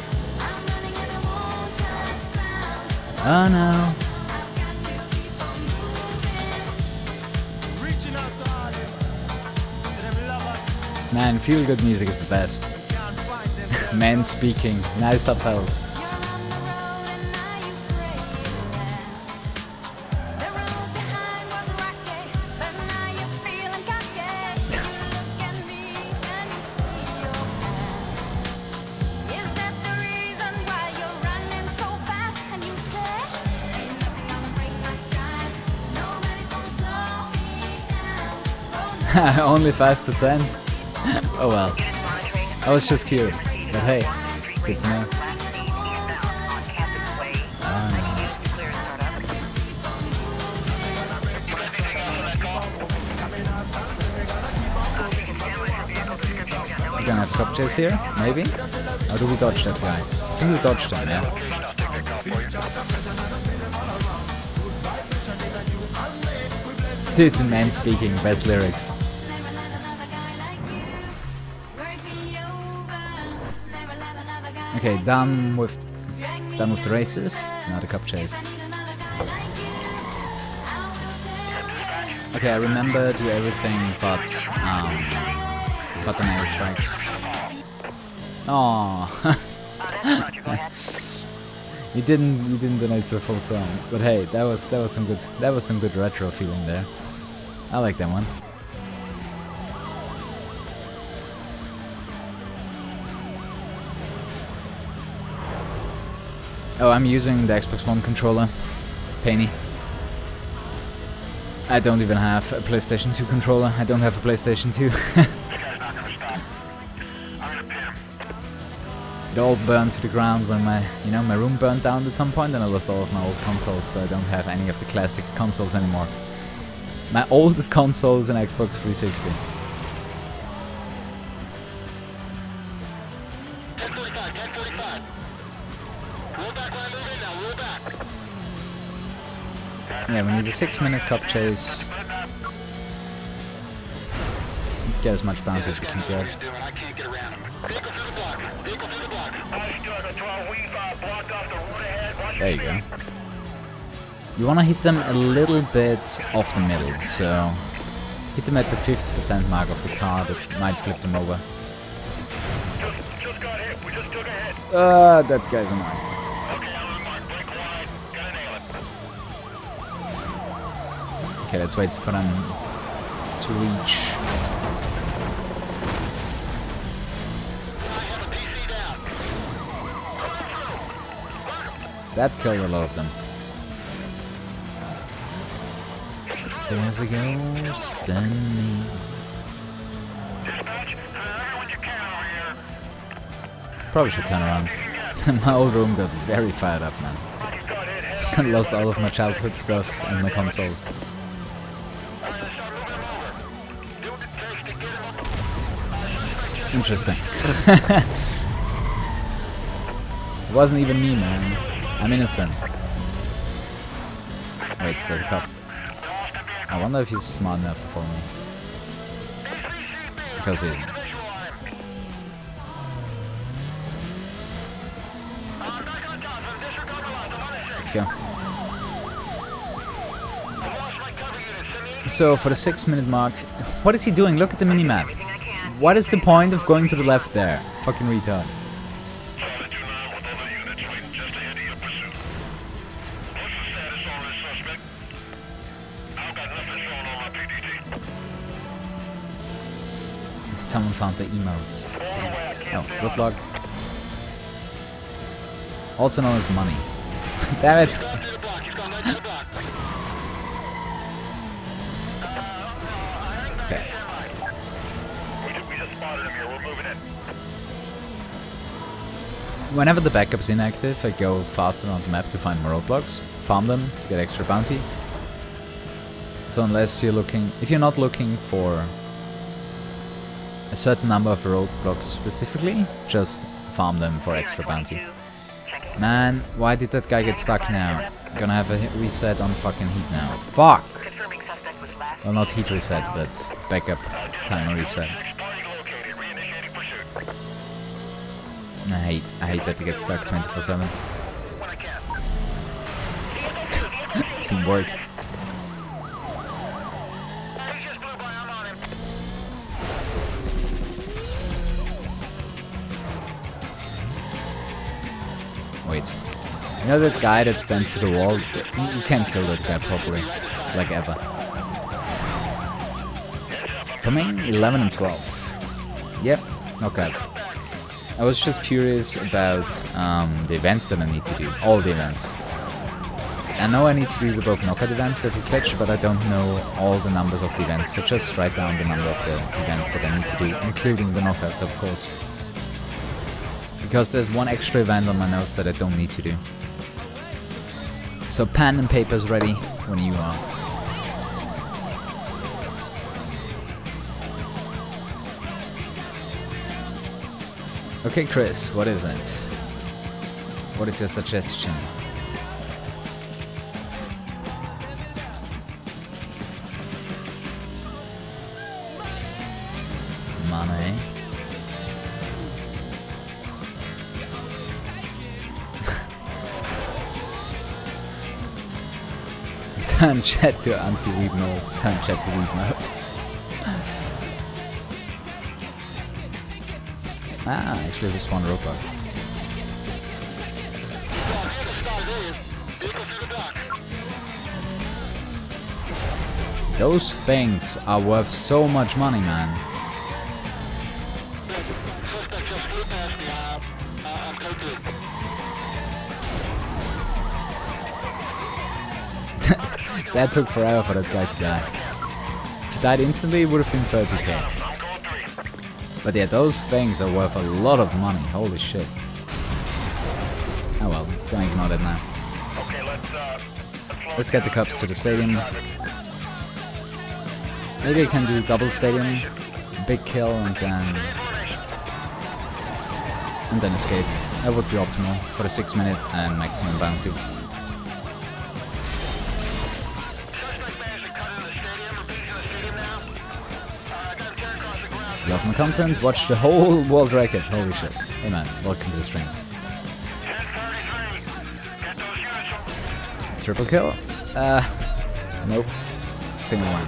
Oh no. Reaching out to all them, to them lovers. Man, feel good music is the best. Can't find them. Men speaking, nice subtitles. Only five percent? Oh well. I was just curious. But hey, good to know. We're gonna have a cop chase here, maybe? Or do we dodge that guy? I think we dodged him, yeah. Dude, the man speaking, best lyrics. Okay, done with done with the races. Now the cup chase. Okay, I remember do everything but um but the nail spikes. Oh, you didn't you didn't donate for the full song, but hey, that was that was some good that was some good retro feeling there. I like that one. Oh, I'm using the Xbox One controller. Painy. I don't even have a PlayStation two controller. I don't have a PlayStation two. It all burned to the ground when my, you know, my room burned down at some point, and I lost all of my old consoles, so I don't have any of the classic consoles anymore. My oldest console is an Xbox three sixty. Yeah, we need a six minute cup chase. Get as much bounce as we can get. There you go. You want to hit them a little bit off the middle, so hit them at the fifty percent mark of the car, that might flip them over. Ah, uh, that guy's annoying. Okay, let's wait for them to reach. That killed a lot of them. There's a ghost in me. Probably should turn around. My old room got very fired up, man. I lost all of my childhood stuff and my consoles. Interesting. It wasn't even me, man. I'm innocent. Wait, there's a cop. I wonder if he's smart enough to follow me. Because he isn't. Let's go. So, for the six minute mark, what is he doing? Look at the minimap. What is the point of going to the left there? Fucking retard. Someone found the emotes. Damn it. Oh, roadblock. Also known as money. Damn it. Okay. Whenever the backup's inactive, I go faster on the map to find more roadblocks, farm them to get extra bounty. So unless you're looking, if you're not looking for a certain number of roadblocks specifically, just farm them for extra bounty. Man, why did that guy get stuck now? I'm gonna have a hit reset on fucking heat now. Fuck! Well, not heat reset, but backup timer reset. I hate, I hate that to get stuck twenty-four seven. Teamwork. Wait. You know that guy that stands to the wall? You can't kill that guy properly. Like ever. For me, eleven and twelve. Yep, okay. I was just curious about um, the events that I need to do. All the events. I know I need to do the both knockout events that we catch, but I don't know all the numbers of the events. So just write down the number of the events that I need to do, including the knockouts, of course. Because there's one extra event on my notes that I don't need to do. So pen and paper's ready when you are. Okay, Chris, what is it? What is your suggestion? Money. Turn chat to anti-weed mode. Turn chat to weed mode. Ah, actually we spawned roadblock. Those things are worth so much money, man. That took forever for that guy to die. If he died instantly, it would have been thirty K. But yeah, those things are worth a lot of money, holy shit. Gonna ignore that now. Let's get the cups to the stadium. Maybe I can do double stadium, big kill, and then and then escape. That would be optimal for the six minute and maximum bounty. Love my content, watch the whole world record. Holy shit. Hey man, welcome to the stream. Triple kill? Uh, nope. Single one.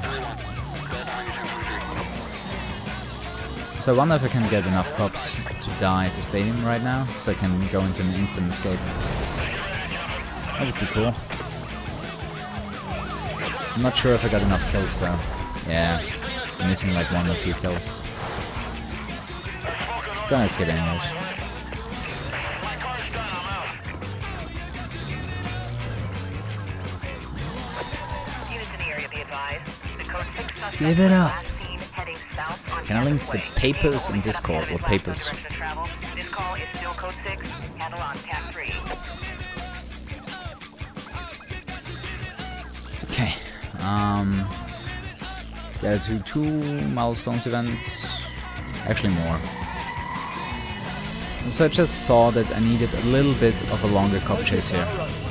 So I wonder if I can get enough cops to die at the stadium right now, so I can go into an instant escape. That would be cool. I'm not sure if I got enough kills though. Yeah, I'm missing like one or two kills. Gonna escape anyways. Give it up! Can I link the papers in Discord? What papers? Okay. Um. Gotta do two milestones events. Actually more. And so I just saw that I needed a little bit of a longer cop chase here.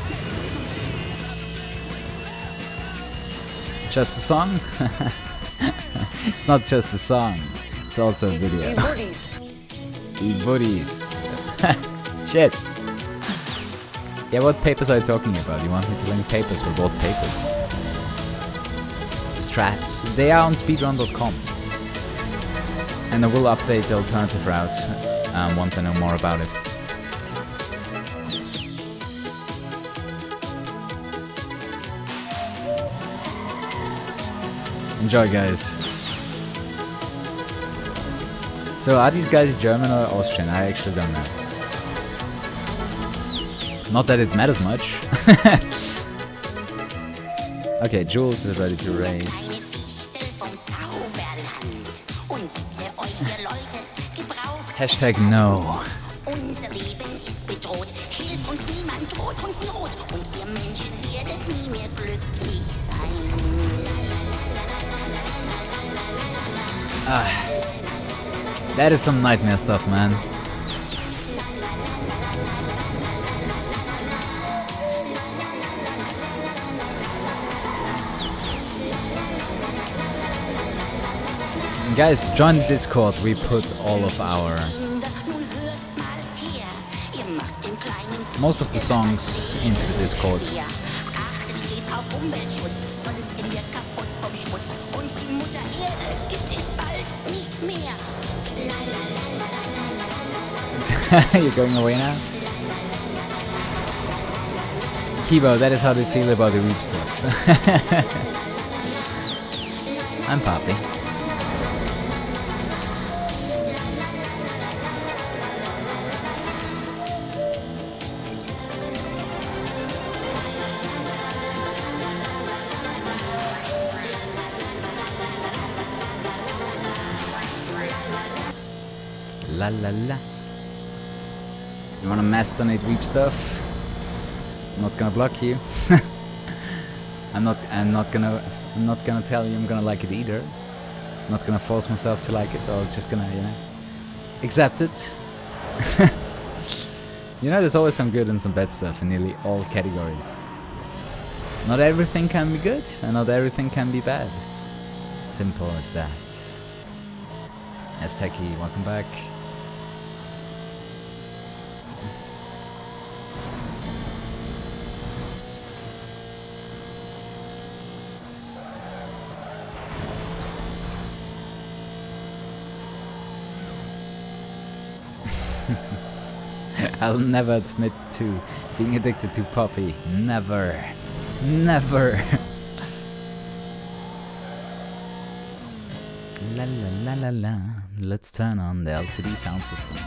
Just a song? It's not just a song, it's also a video. Eat booties. Shit. Yeah, what papers are you talking about? You want me to link papers for both papers? The strats. They are on speedrun dot com. And I will update the alternative route um, once I know more about it. Enjoy, guys. So are these guys German or Austrian? I actually don't know. Not that it matters much. Okay, Jules is ready to race. Hashtag no. Ah, that is some nightmare stuff, man. And guys, join the Discord. We put all of our... most of the songs into the Discord. You're going away now? Kibo, that is how they feel about the Weep stuff. I'm Poppy. La la la. You wanna mastonate Weep stuff? I'm not gonna block you. I'm not I'm not gonna I'm not gonna tell you I'm gonna like it either. I'm not gonna force myself to like it, or just gonna, you know, accept it. You know, there's always some good and some bad stuff in nearly all categories. Not everything can be good, and not everything can be bad. Simple as that. Azteki, welcome back. I'll never admit to being addicted to Poppy. Never. Never. La la la la la. Let's turn on the L C D sound system.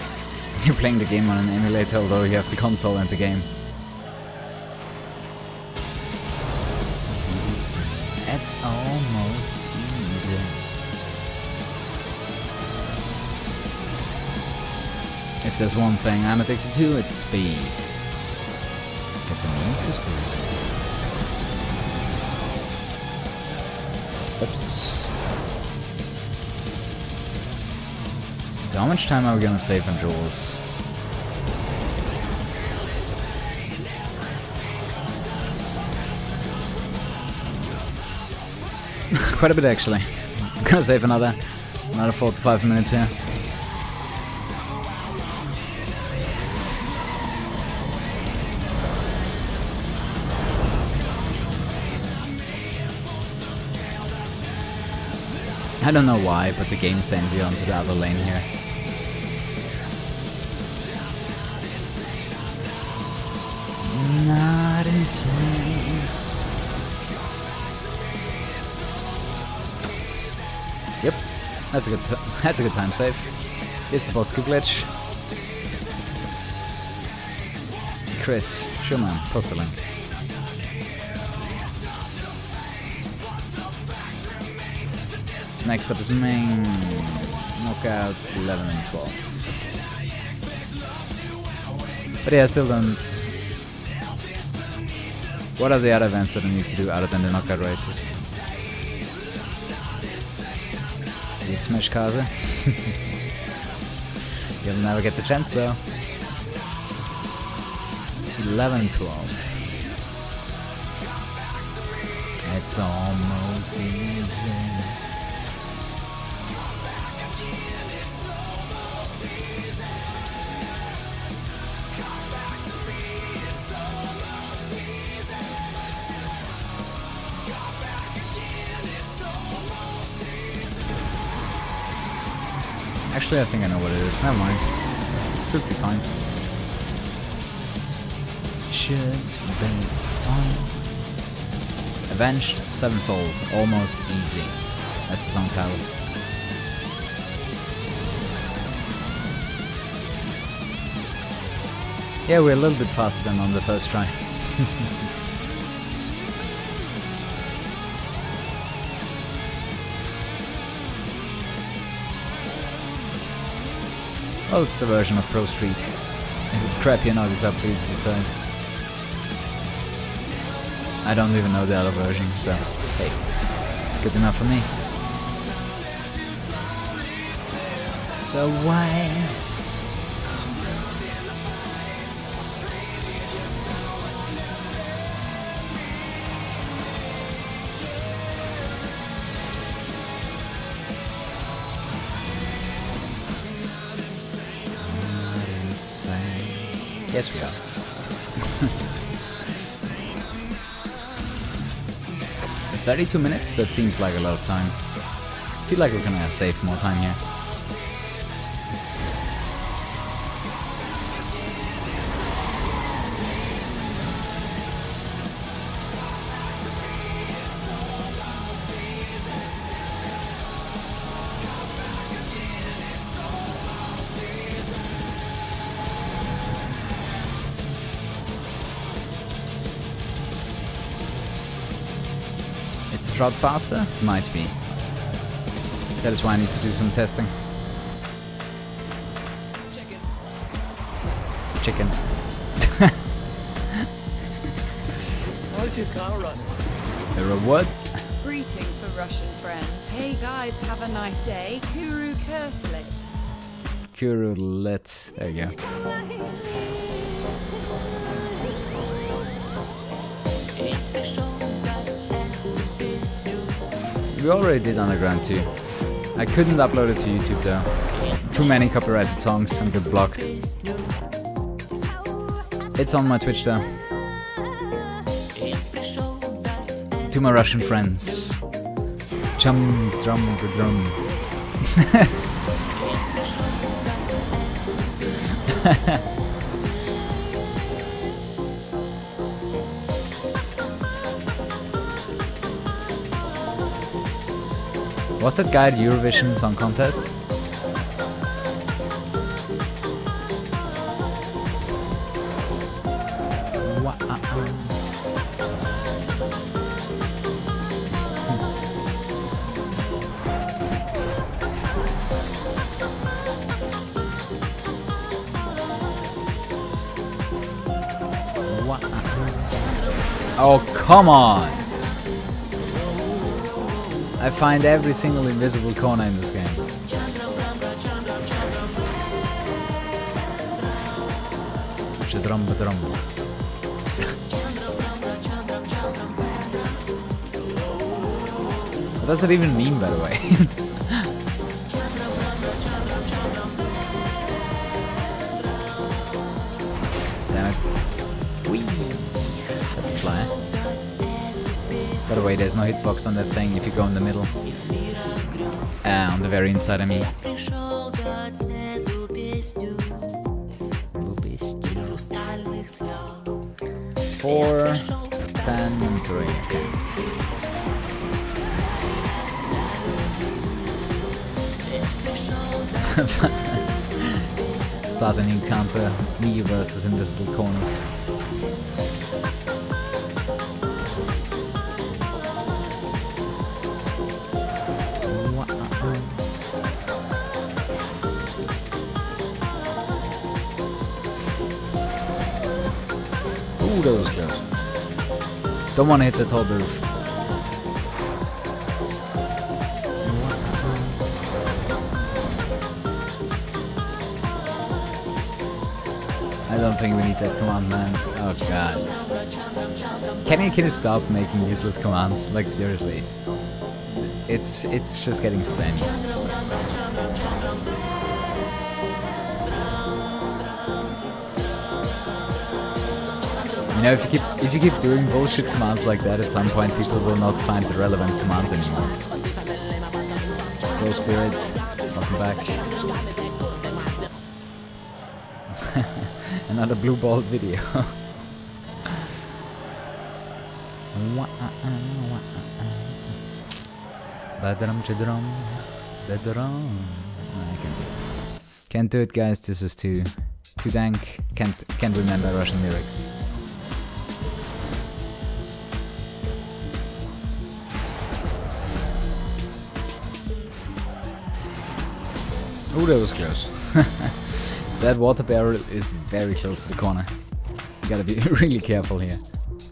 You're playing the game on an emulator, although you have the console and the game. It's almost easy. If there's one thing I'm addicted to, it's speed. Get the need to speed. Oops. So how much time are we gonna save on Jules? Quite a bit actually. I'm gonna save another another four to five minutes here. I don't know why, but the game sends you onto the other lane here. Not insane. Yep, that's a good. T that's a good time save. Is the boss glitch? Chris Schumann, post a link. Next up is main knockout eleven and twelve. But yeah, I still don't. What are the other events that I need to do other than the knockout races? Beat Smash Kaze. You'll never get the chance though. eleven and twelve. It's almost easy. Actually, I think I know what it is. Never mind. Should be fine. Should be fine. Avenged Sevenfold. Almost easy. That's the song title. Yeah, we're a little bit faster than on the first try. Well, it's a version of Pro Street. If it's crappy or not, it's up for you to decide. I don't even know the other version, so hey, good enough for me. So why? Yes, we are. thirty-two minutes? That seems like a lot of time. I feel like we're gonna save more time here. Is the Shroud faster? Might be. That is why I need to do some testing. Chicken. Chicken. How's your car running? There are what? Greeting for Russian friends. Hey guys, have a nice day. Kuru Kurslet. Kuru lit. There you go. We already did Underground two. I couldn't upload it to YouTube though. Too many copyrighted songs and got blocked. It's on my Twitch though. To my Russian friends. Chum drum drum. Was that guy at Eurovision Song Contest? What? Oh, come on! I find every single invisible corner in this game. Chadrum badrum. What does it even mean, by the way? Damn it. Whee! That's a fly. By the way, there's no hitbox on that thing if you go in the middle. Uh, on the very inside, I mean. Four, ten, three, okay. Start a new counter, me versus invisible corners. Ooh, that was close. Don't want to hit the tall roof. I don't think we need that command, man. Oh god. Can you, can you stop making useless commands? Like, seriously. It's, it's just getting spammy. You know, if you keep if you keep doing bullshit commands like that, at some point people will not find the relevant commands anymore. Go Spirit, welcome back. Another blue ball video. Badram chadram, badram. I can't do it. Can't do it, guys. This is too too dank. Can't can't remember Russian lyrics. Oh, that was close. That water barrel is very close to the corner. You gotta be really careful here.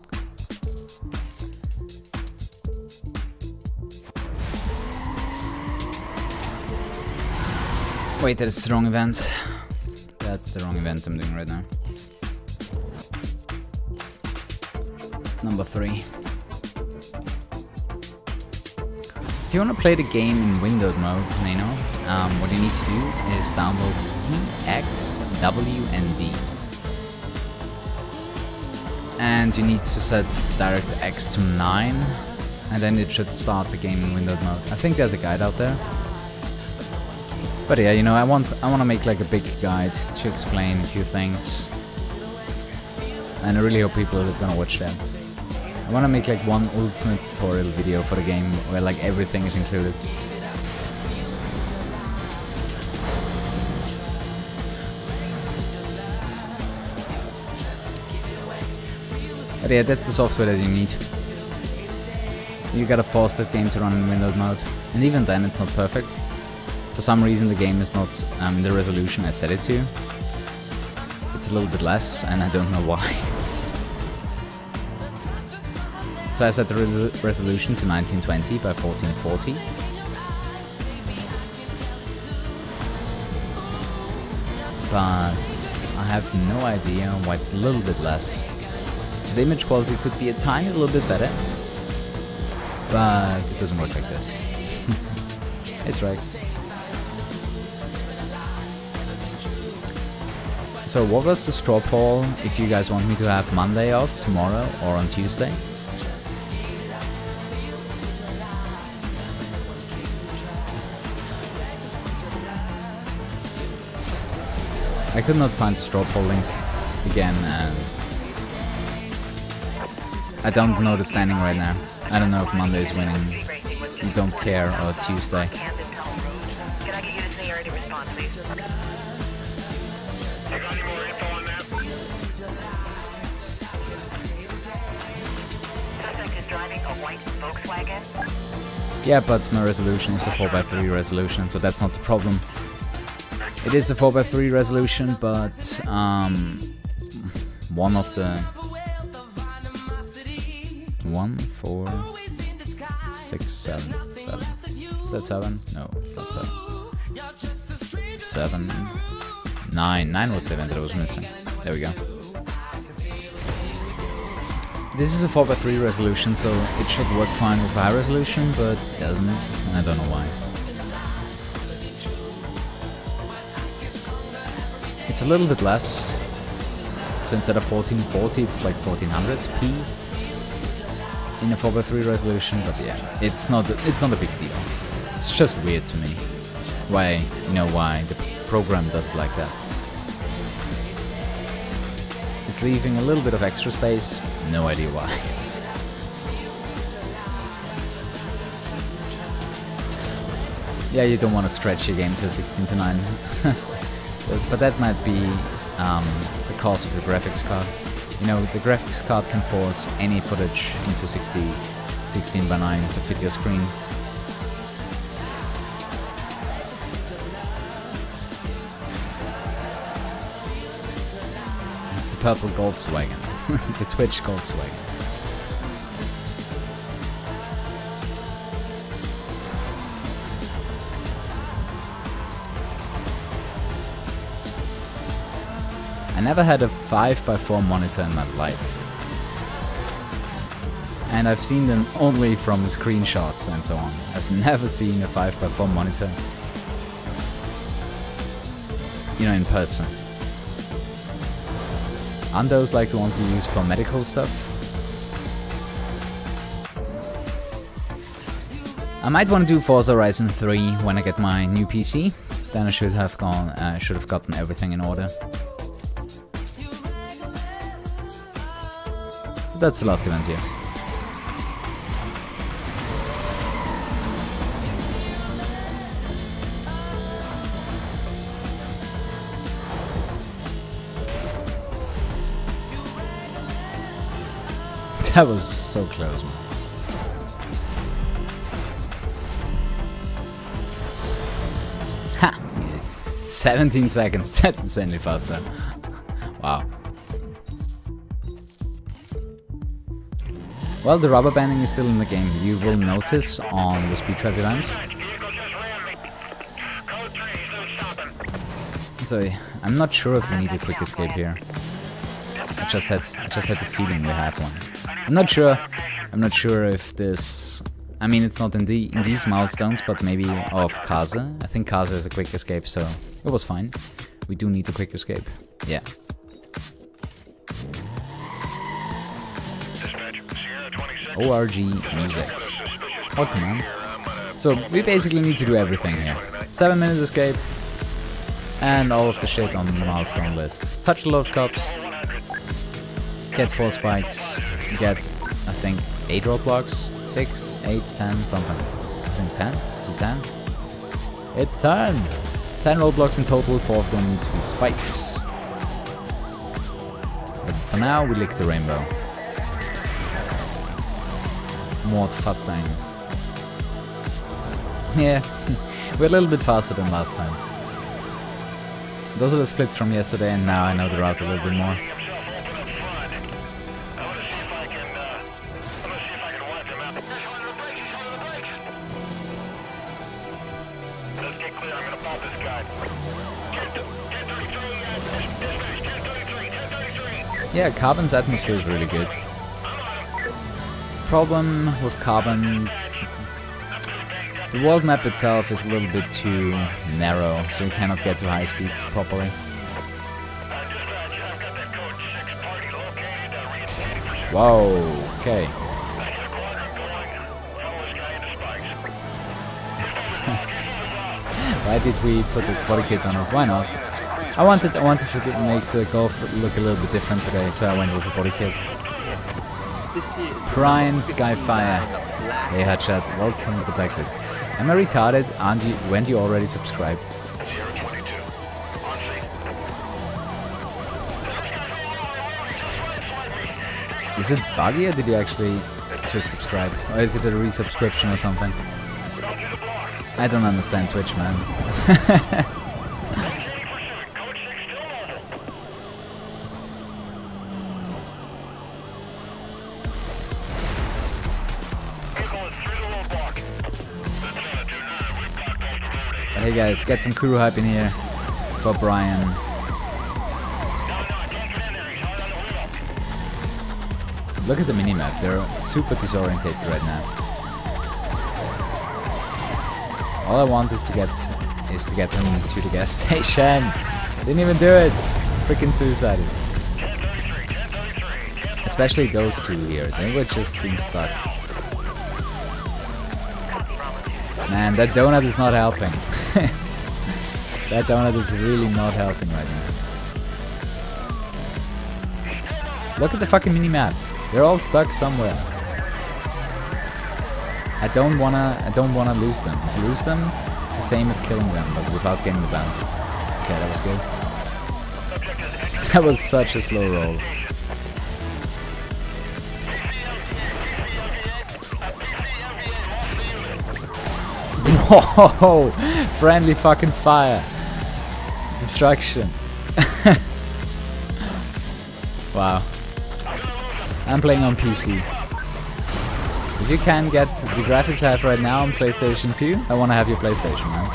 Wait, that's the wrong event. That's the wrong event I'm doing right now. Number three. If you want to play the game in windowed mode, you know, um, what you need to do is download D X, W, and D. And you need to set DirectX to nine, and then it should start the game in windowed mode. I think there's a guide out there. But yeah, you know, I want I want to make like a big guide to explain a few things. And I really hope people are gonna watch that. I want to make like one ultimate tutorial video for the game where like everything is included. But yeah, that's the software that you need. You gotta force that game to run in windowed mode. And even then it's not perfect. For some reason the game is not um, the resolution I set it to. It's a little bit less and I don't know why. So I set the re resolution to nineteen twenty by fourteen forty. But I have no idea why it's a little bit less. So the image quality could be a tiny little bit better. But it doesn't work like this. It strikes. So what was the straw poll if you guys want me to have Monday off, tomorrow, or on Tuesday? I could not find the straw poll link again, and I don't know the standing right now. I don't know if Monday is winning, you don't care, or Tuesday. Can I get you to say your response, please? You got any more info on that? Suspect is driving a white Volkswagen. Yeah, but my resolution is a four by three resolution, so that's not the problem. It is a four by three resolution, but um, one of the one, four, six, seven, seven. Is that seven? No, it's not seven. Seven, nine. Nine was the event that I was missing. There we go. This is a four by three resolution, so it should work fine with high resolution, but it doesn't. I don't know why. It's a little bit less. So instead of fourteen forty, it's like fourteen hundred p in a four by three resolution. But yeah, it's not it's not a big deal. It's just weird to me. Why, you know, why the program does it like that. It's leaving a little bit of extra space. No idea why. Yeah, you don't want to stretch your game to sixteen to nine. but, but that might be um, the cause of the graphics card. You know, the graphics card can force any footage into sixty, sixteen by nine to fit your screen. It's the purple Golfswagen, the Twitch Golfswagen. I never had a five by four monitor in my life. And I've seen them only from screenshots and so on. I've never seen a five by four monitor, you know, in person. Aren't those like the ones you use for medical stuff? I might want to do Forza Horizon three when I get my new P C. Then I should have gone. I uh, should have gotten everything in order. So that's the last event here. That was so close, man. Ha! Easy. seventeen seconds. That's insanely fast then. Wow. Well, the rubber banding is still in the game. You will notice on the speed trap events. So I'm not sure if we need a quick escape here. I just had I just had the feeling we have one. I'm not sure. I'm not sure if this. I mean, it's not in the in these milestones, but maybe of Kaze. I think Kaze is a quick escape, so it was fine. We do need a quick escape. Yeah. O R G music. Oh, come on. So we basically need to do everything here. Seven minute escape, and all of the shit on the milestone list. Touch a lot of cups. Get four spikes, get, I think, eight roadblocks, six, eight, ten, something. I think ten? Is it ten? It's ten! ten roadblocks in total, four of them need to be spikes. But for now, we lick the rainbow. More faster. Yeah, we're a little bit faster than last time. Those are the splits from yesterday, and now I know the route a little bit more. Yeah, Carbon's atmosphere is really good. Problem with Carbon, the world map itself is a little bit too narrow, so you cannot get to high speeds properly. Whoa, okay. Why did we put the body kit on it? Why not? I wanted I wanted to make the Golf look a little bit different today, so I went with the body kit. Brian Skyfire. Hey Hotshot, welcome to the blacklist. Am I retarded? Aren't you, when do you already subscribe? Is it buggy or did you actually just subscribe? Or is it a resubscription or something? I don't understand Twitch, man. Hey guys, get some Kuro hype in here for Brian. Look at the minimap, they're super disorientated right now. All I want is to get is to get them to the gas station. Didn't even do it. Freaking suicides. Especially those two here, they were just being stuck. Man, that donut is not helping. That donut is really not helping right now. Look at the fucking minimap. They're all stuck somewhere. I don't wanna I don't wanna lose them. If you lose them, it's the same as killing them, but without getting the bounty. Okay, that was good. That was such a slow roll. Whoa! Friendly fucking fire. Destruction. Wow. I'm playing on P C. If you can get the graphics I have right now on PlayStation two, I want to have your PlayStation, man.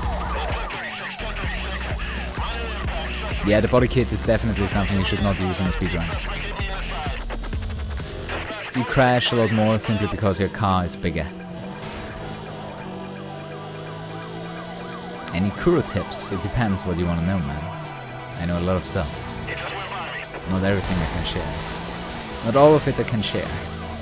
Yeah, the body kit is definitely something you should not use in a speedrun. You crash a lot more simply because your car is bigger. Any Kuro tips? It depends what you want to know, man. I know a lot of stuff. Not everything I can share. Not all of it I can share.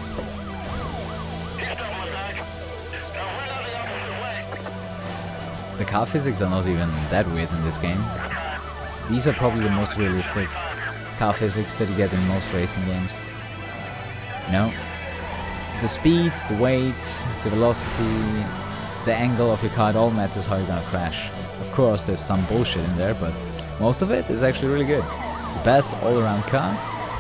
The car physics are not even that weird in this game. These are probably the most realistic car physics that you get in most racing games. No. The speed, the weight, the velocity, the angle of your car, it all matters how you're gonna crash. Of course there's some bullshit in there, but most of it is actually really good. The best all-around car.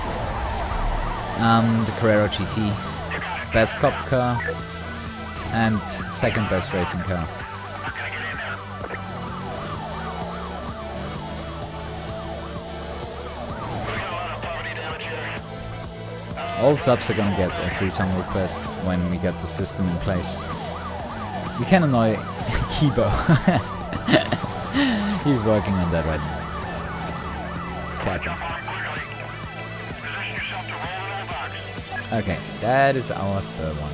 Um, the Carrera G T. Best cop car. And second best racing car. All subs are gonna get a free song request when we get the system in place. We can annoy Kibo. He's working on that right now. Captain. Okay, that is our third one.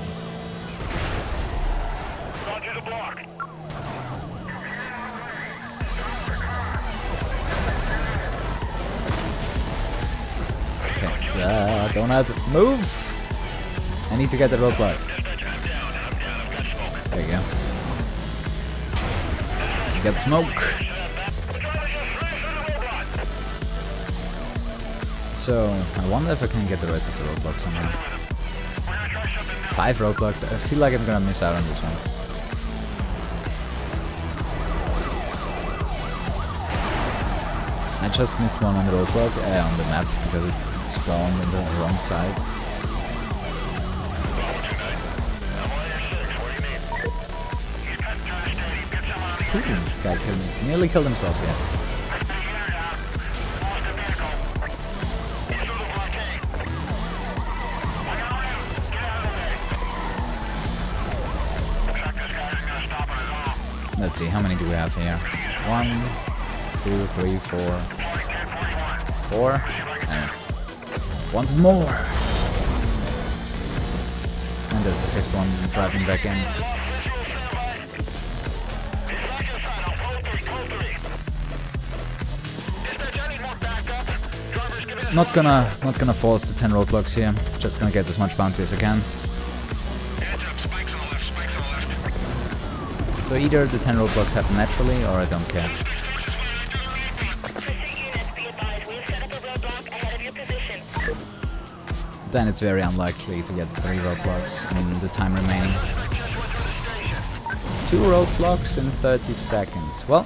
Okay, uh, don't have to move! I need to get the roadblock. There you go. You got smoke. So, I wonder if I can get the rest of the roadblocks somehow. Five roadblocks. I feel like I'm gonna miss out on this one. I just missed one on the roadblock, uh, on the map, because it spawned on the wrong side. Ooh, guy killed, nearly killed himself, yeah. Let's see, how many do we have here? One, two, three, four. Four? And wanted more! And there's the fifth one driving back in. Not gonna, not gonna force the ten roadblocks here. Just gonna get as much bounty as I can. So either the ten roadblocks happen naturally, or I don't care. Then it's very unlikely to get three roadblocks in the time remaining. Two roadblocks in thirty seconds. Well,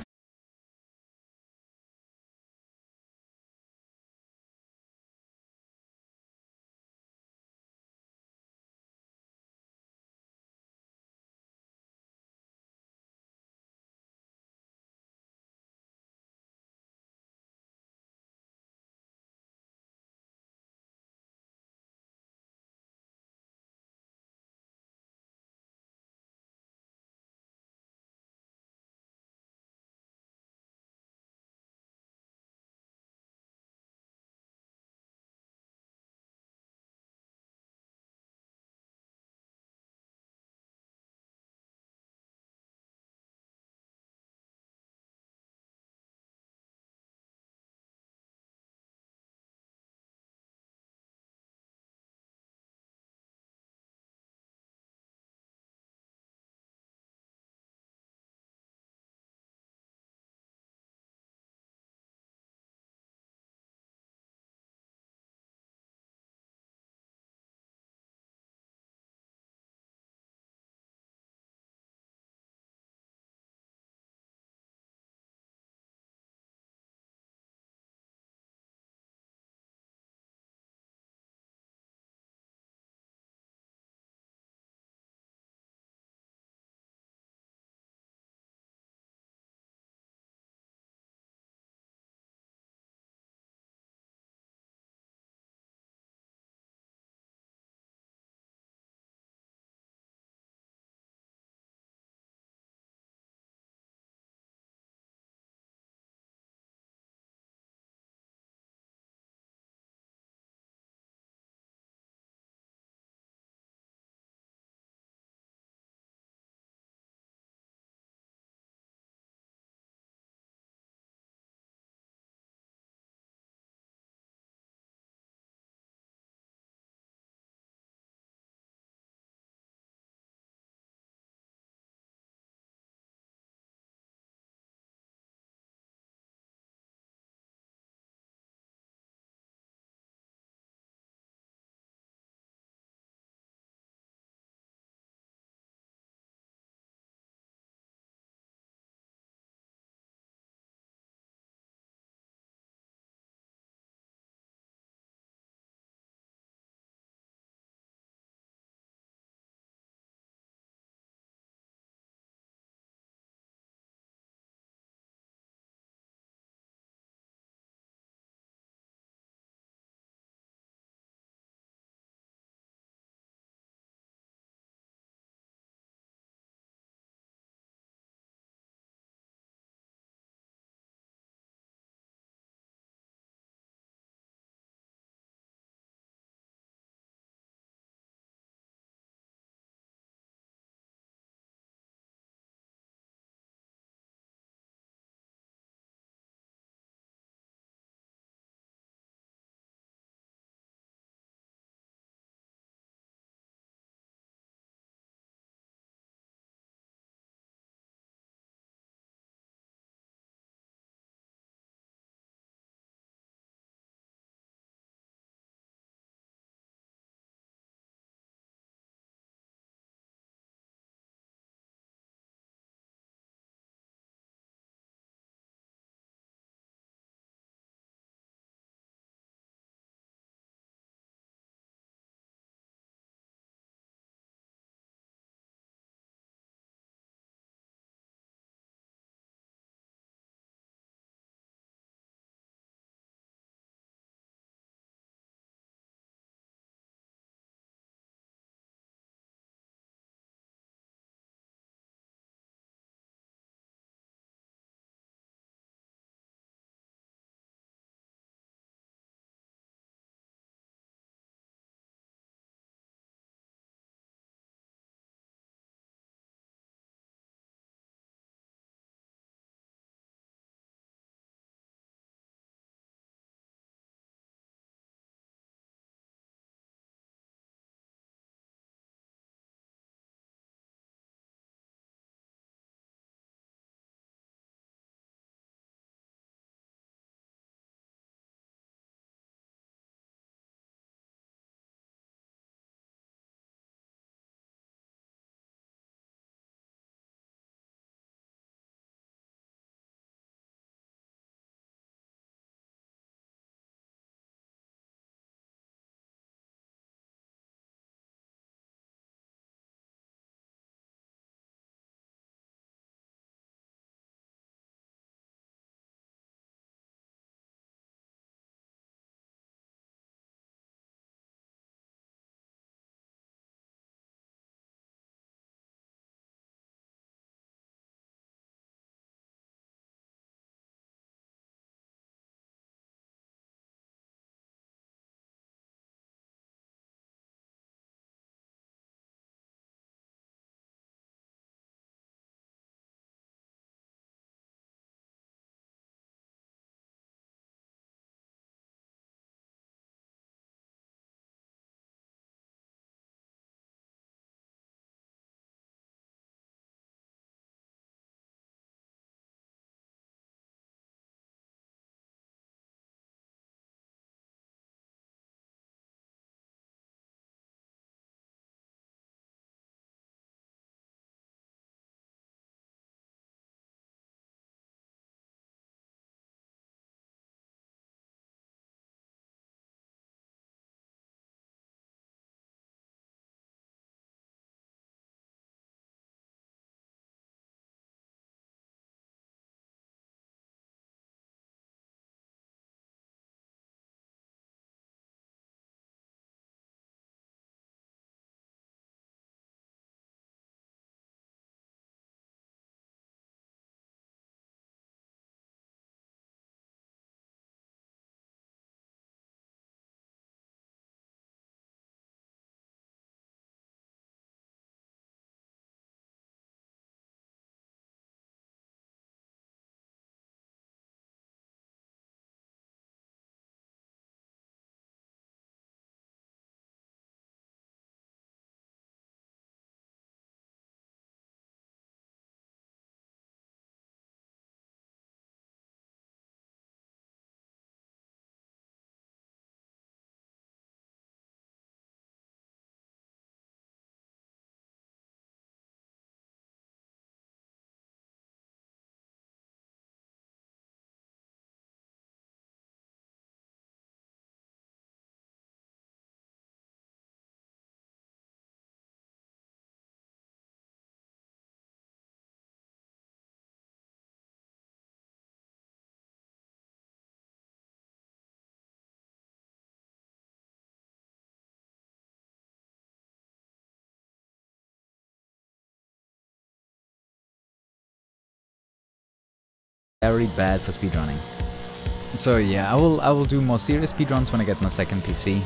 very bad for speedrunning. So yeah, I will I will do more serious speedruns when I get my second P C.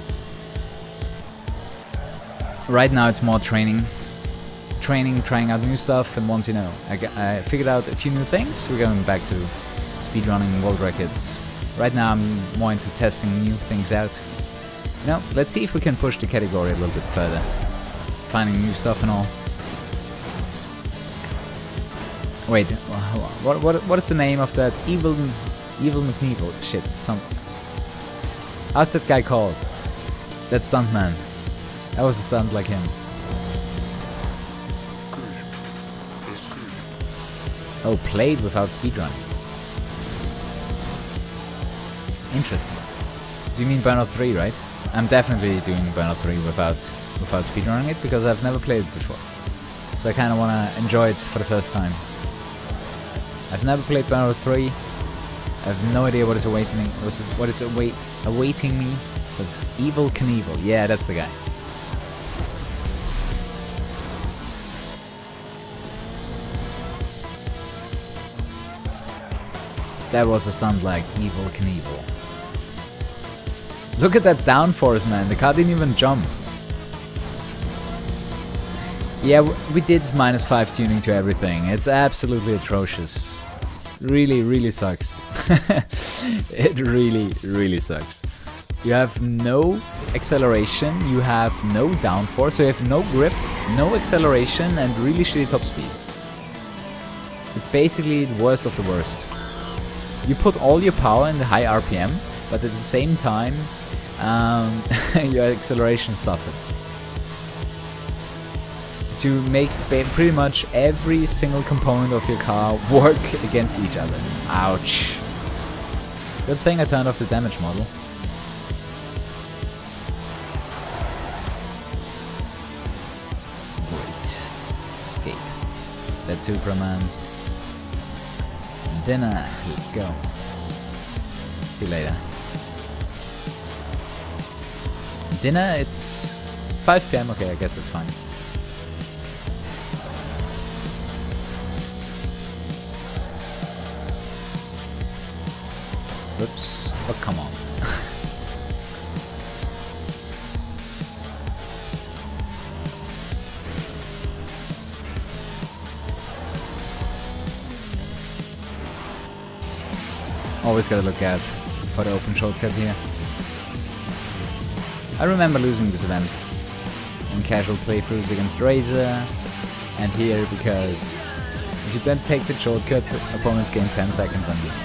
Right now it's more training. Training, trying out new stuff, and once, you know, I, g I figured out a few new things, we're going back to speedrunning world records. Right now I'm more into testing new things out. You know, let's see if we can push the category a little bit further. Finding new stuff and all. Wait, what what what is the name of that evil evil McNeevil? Shit, some. How's that guy called? That stuntman. That was a stunt like him. Oh, played without speedrunning. Interesting. Do you mean Burnout three, right? I'm definitely doing Burnout three without without speedrunning it because I've never played it before. So I kind of want to enjoy it for the first time. I've never played Burnout three. I have no idea what is awaiting me. What is what is await awaiting me? So it's Evil Knievel. Yeah, that's the guy. That was a stunt like Evil Knievel. Look at that downforce, man. The car didn't even jump. Yeah, we did minus five tuning to everything. It's absolutely atrocious. Really, really sucks. It really, really sucks. You have no acceleration, you have no downforce, so you have no grip, no acceleration, and really shitty top speed. It's basically the worst of the worst. You put all your power in the high R P M, but at the same time, um, your acceleration suffered. So you make pretty much every single component of your car work against each other. Ouch. Good thing I turned off the damage model. Great. Escape. That's Superman. Dinner. Let's go. See you later. Dinner, it's five P M. Okay, I guess that's fine. Whoops. Oh, come on. Always gotta look out for the open shortcut here. I remember losing this event in casual playthroughs against Razor and here because if you don't take the shortcut, opponents gain ten seconds on you.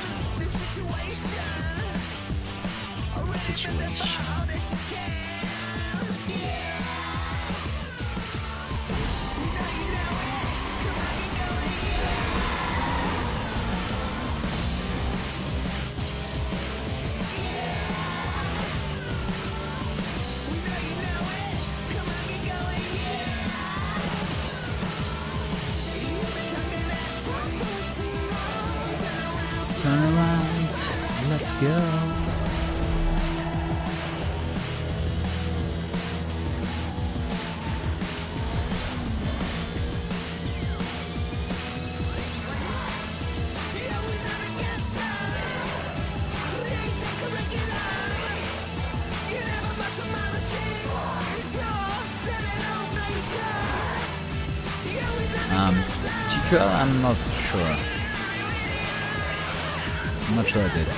Situation. Turn around, let's go. Um, G Q L, I'm not sure. I'm not sure I did.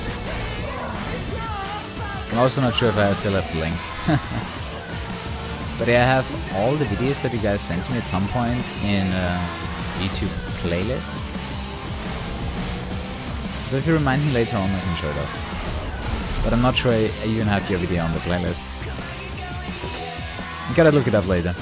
I'm also not sure if I still have the link. But I have all the videos that you guys sent me at some point in a YouTube playlist. So if you remind me later on, I can show it off. But I'm not sure I even have your video on the playlist. You gotta look it up later.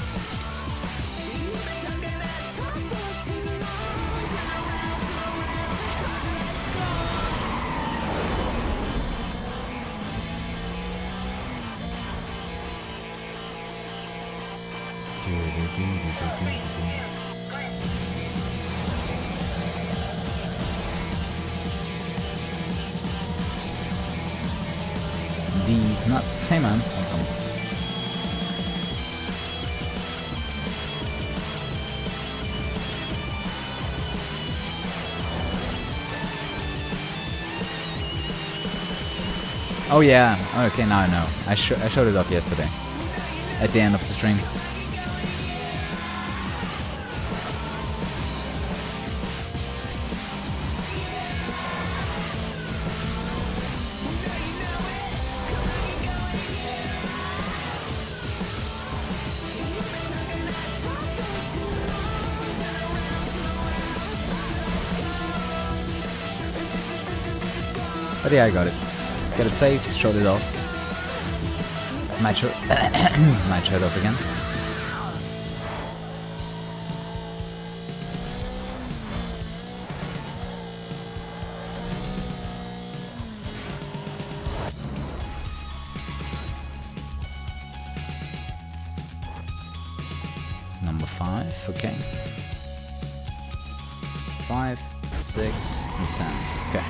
These nuts. Hey man, welcome. Oh yeah. Oh, okay, now I know. I, sh I showed it off yesterday. At the end of the stream. But yeah, I got it. Got it saved, showed it off. Might show, might show it off again. Number five, okay. Five, six, and ten. Okay.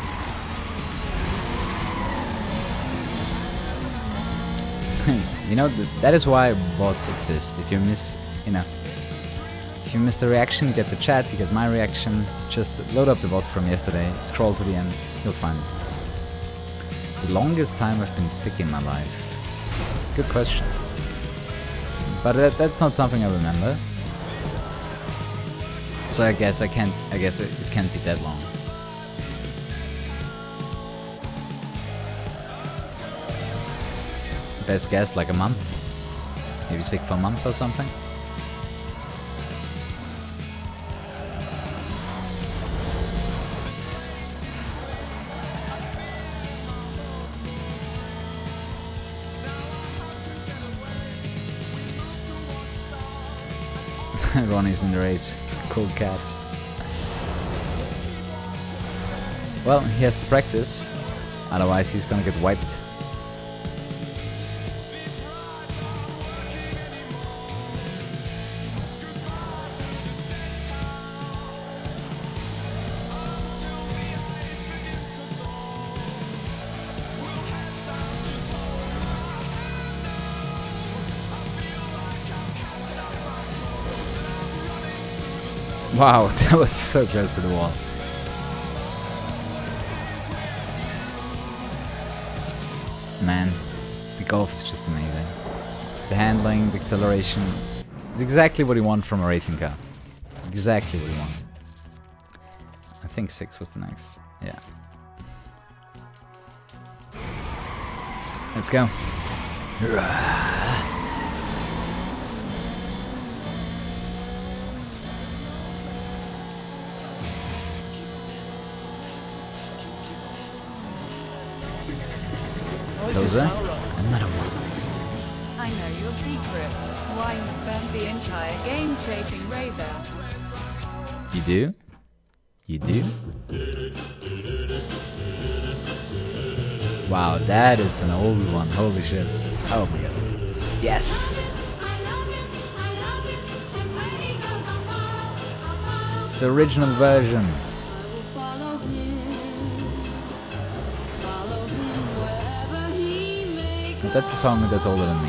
You know, th that is why bots exist. If you miss, you know, if you miss the reaction, you get the chat, you get my reaction. Just load up the bot from yesterday, scroll to the end, you'll find it. The longest time I've been sick in my life. Good question. But that, that's not something I remember. So I guess I can't, I guess it, it can't be that long. Best guess, like a month? Maybe sick for a month or something? Ronnie's in the race. Cool cat. Well, he has to practice, otherwise he's gonna get wiped. Wow, that was so close to the wall. Man, the Golf is just amazing. The handling, the acceleration, it's exactly what you want from a racing car. Exactly what you want. I think six was the next. Yeah. Let's go. Toza, another one. I know your secret. Why you spent the entire game chasing Razor. You do? You do? Wow, that is an old one. Holy shit. Oh my god. Yes! It's the original version. That's a song that's older than me.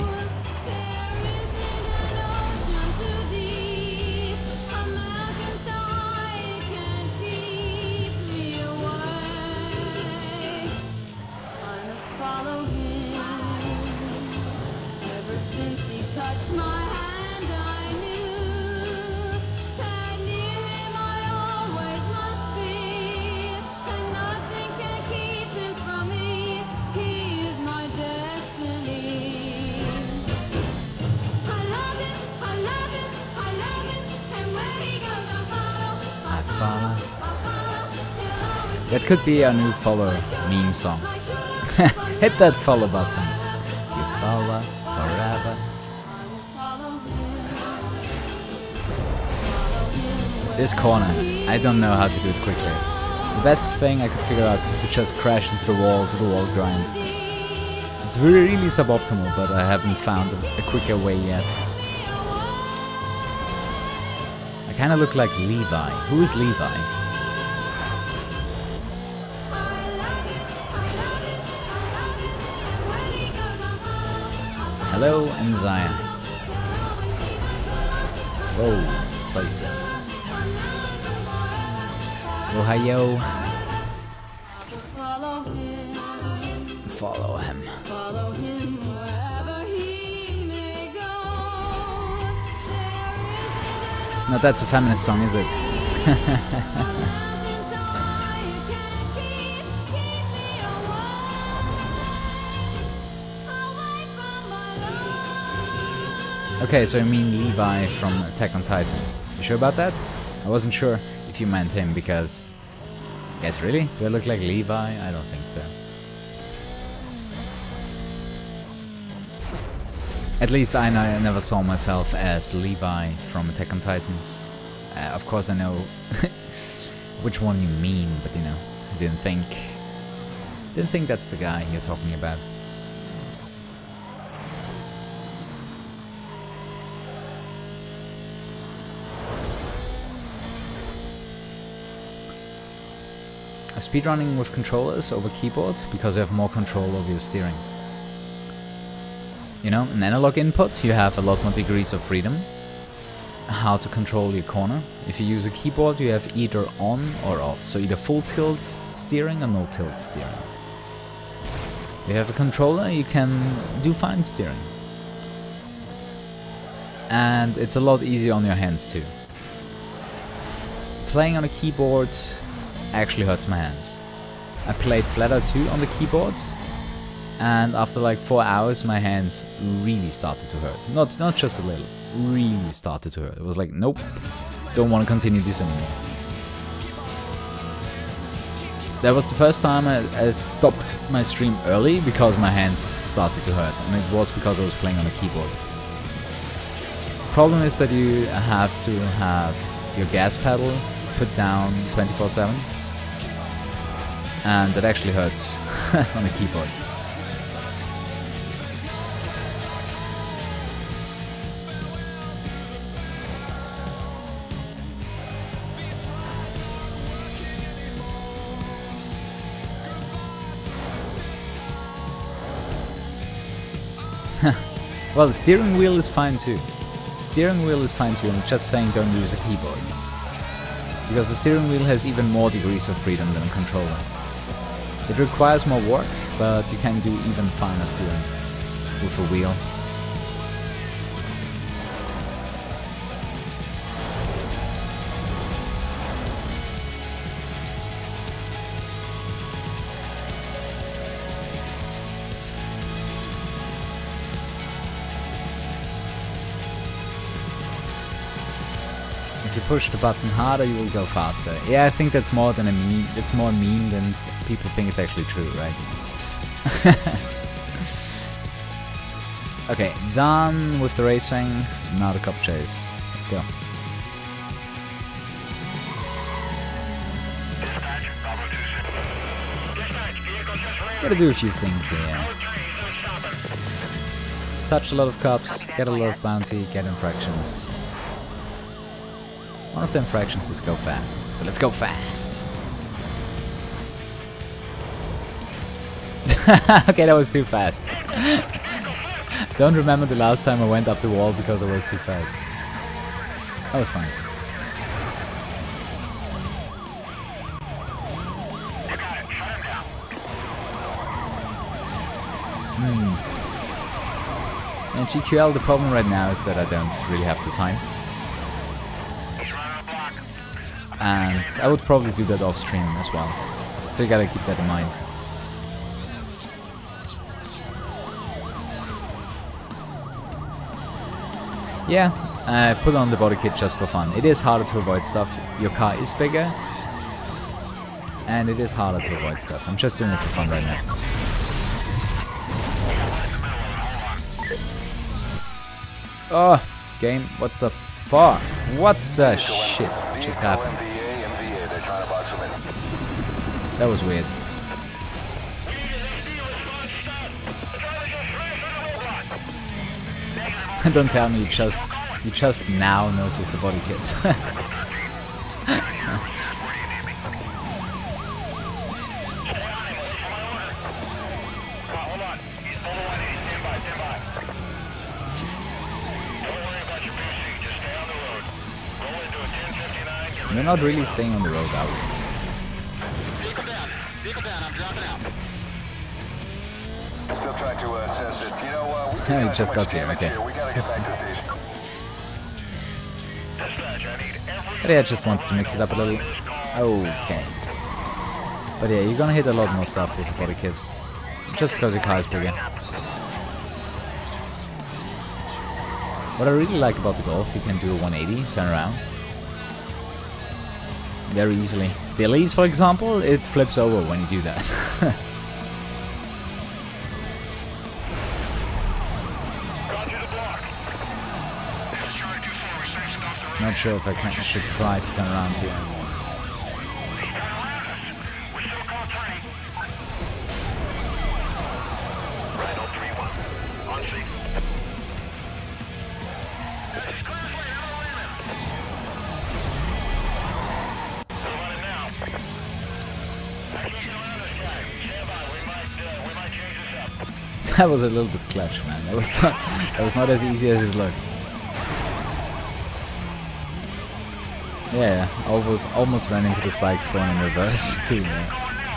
That could be our new follow meme song. Hit that follow button. You follow forever. This corner, I don't know how to do it quickly. The best thing I could figure out is to just crash into the wall, to the wall grind. It's really, really suboptimal, but I haven't found a, a quicker way yet. I kinda look like Levi. Who is Levi? Hello, and Zion. Whoa, place. Ohio. follow him. Follow him wherever he may go. There No, that's a feminist song, is it? Okay, so you mean Levi from Attack on Titan. You sure about that? I wasn't sure if you meant him because... Yes, really? Do I look like Levi? I don't think so. At least I, know, I never saw myself as Levi from Attack on Titans. Uh, of course I know which one you mean, but you know, I didn't think... Didn't think that's the guy you're talking about. Speedrunning with controllers over keyboard because you have more control over your steering. You know, an analog input, you have a lot more degrees of freedom. How to control your corner. If you use a keyboard, you have either on or off. So either full tilt steering or no tilt steering. If you have a controller, you can do fine steering. And it's a lot easier on your hands too. Playing on a keyboard actually hurts my hands. I played Flatter two on the keyboard, and after like four hours my hands really started to hurt. Not not just a little, really started to hurt. It was like, nope, don't want to continue this anymore. That was the first time I, I stopped my stream early because my hands started to hurt, and it was because I was playing on a keyboard. Problem is that you have to have your gas pedal put down twenty-four seven. And that actually hurts on the keyboard. Well, the steering wheel is fine too. Steering wheel is fine too, I'm just saying don't use a keyboard. Because the steering wheel has even more degrees of freedom than a controller. It requires more work, but you can do even finer steering with a wheel. If you push the button harder, you will go faster. Yeah, I think that's more than a meme. It's more a meme than people think it's actually true, right? Okay, done with the racing. Now the cop chase. Let's go. Gotta do a few things here. Touch a lot of cops, get a lot of bounty, get infractions. One of the infractions is go fast, so let's go fast. Okay, that was too fast. Don't remember the last time I went up the wall because I was too fast. That was fine. Hmm. And G Q L, the problem right now is that I don't really have the time. And I would probably do that off stream as well. So you gotta keep that in mind. Yeah, I put on the body kit just for fun. It is harder to avoid stuff. Your car is bigger. And it is harder to avoid stuff. I'm just doing it for fun right now. Oh, game, what the fuck? What the shit just happened? That was weird. Don't tell me you just you just now noticed the body kit. We're not really staying on the road, are we? Vehicle down. Vehicle down. I'm dropping out. Still trying to uh, assess it. You know, uh, we He just got here, okay. We gotta get back to station. But yeah, I just wanted to mix it up a little. Okay. But yeah, you're gonna hit a lot more stuff with the body kit. Just because your car is bigger. What I really like about the Golf, you can do a one eighty, turn around. Very easily. The Elise, for example, it flips over when you do that. Not sure if I can, should try to turn around here. That was a little bit clutch, man. That was not, that was not as easy as it looked. Yeah, almost almost ran into the spikes going in reverse too, man.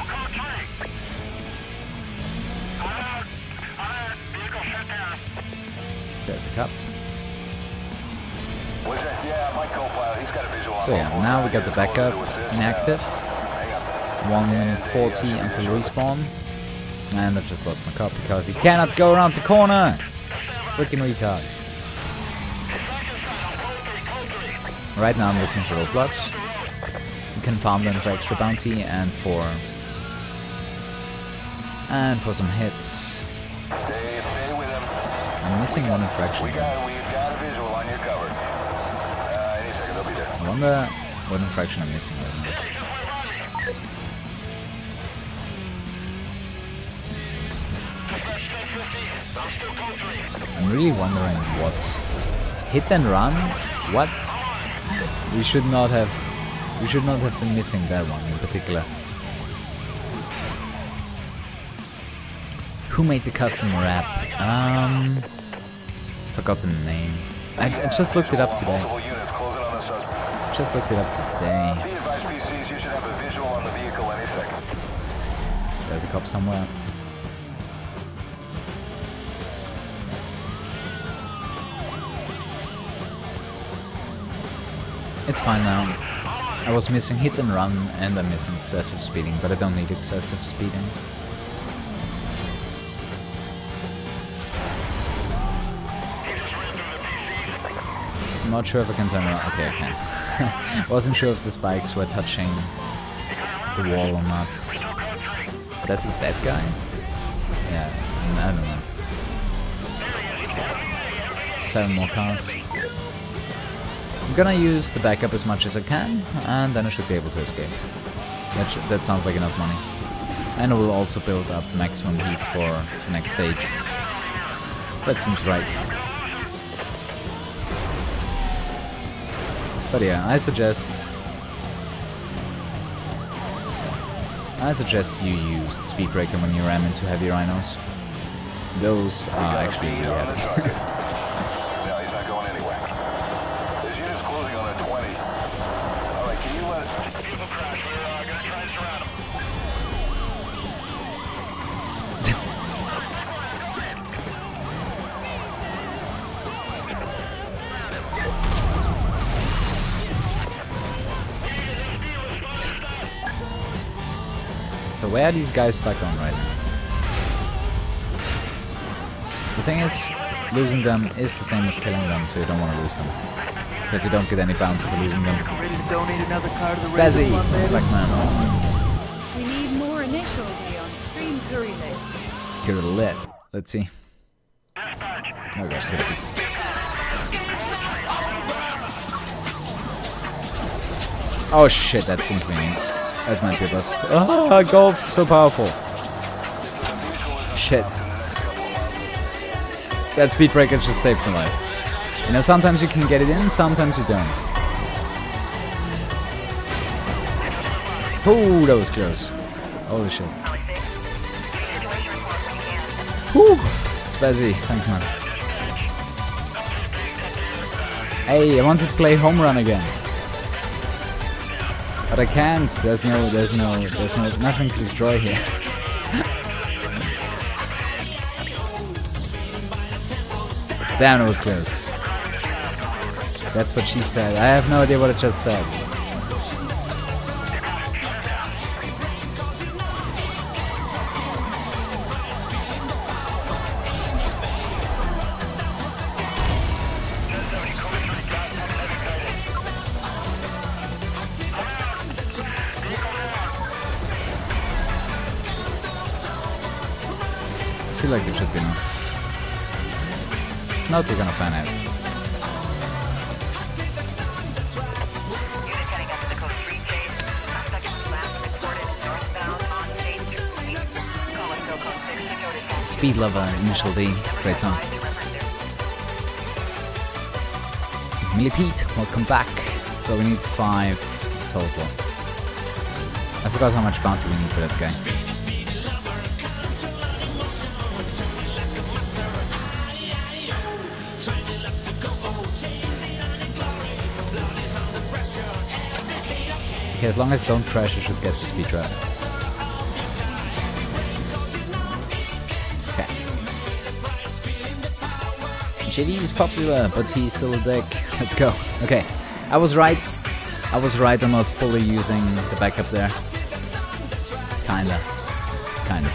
There's a cup. So yeah, now we got the backup inactive. one minute forty until respawn. And I just lost my cup because he cannot go around the corner! Freaking retard. Right now I'm looking for roadblocks. You can farm them for extra bounty and for... And for some hits. I'm missing one infraction. I wonder what infraction I'm missing right now. I'm really wondering what... Hit and run? What? We should not have... We should not have been missing that one in particular. Who made the custom rap? Um... Forgot the name. I, I just looked it up today. Just looked it up today. There's a cop somewhere. It's fine now. I was missing hit and run and I'm missing excessive speeding, but I don't need excessive speeding. I'm not sure if I can turn around. Okay, I can. Wasn't sure if the spikes were touching the wall or not. Is that the bad guy? Yeah, I don't know. Seven more cars. I'm gonna use the backup as much as I can, and then I should be able to escape. That, sh that sounds like enough money. And I will also build up maximum heat for the next stage. That seems right. But yeah, I suggest... I suggest you use the speed breaker when you ram into heavy rhinos. Those are actually really heavy. So where are these guys stuck on right now? The thing is, losing them is the same as killing them, so you don't want to lose them. Because you don't get any bounty for losing them. Spazzy! Black man. We need more initial D on stream curry lit. Curry lit. Let's see. Okay, oh shit, that seems mean. That might be a bust. Ah, Golf, so powerful. Shit. That speed breaker just saved my life. You know, sometimes you can get it in, sometimes you don't. Oh, that was close. Holy shit. Whew. Spazzy, thanks man. Hey, I wanted to play home run again. But I can't. There's no, there's no, there's no, nothing to destroy here. Damn, it was close. That's what she said. I have no idea what it just said. I feel like there should be enough. If not, we're gonna find out. Speed Lover, Initial D, great song. Millipede, welcome back. So we need five total. I forgot how much bounty we need for that guy. Okay, as long as don't crash, you should get the speed trap. Okay. J D is popular, but he's still a dick. Let's go. Okay, I was right. I was right on not fully using the backup there. Kinda. Kinda.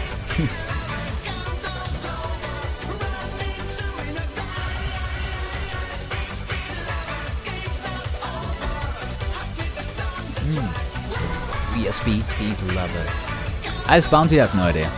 We are speed, speed lovers. Ice Bounty, I have no idea.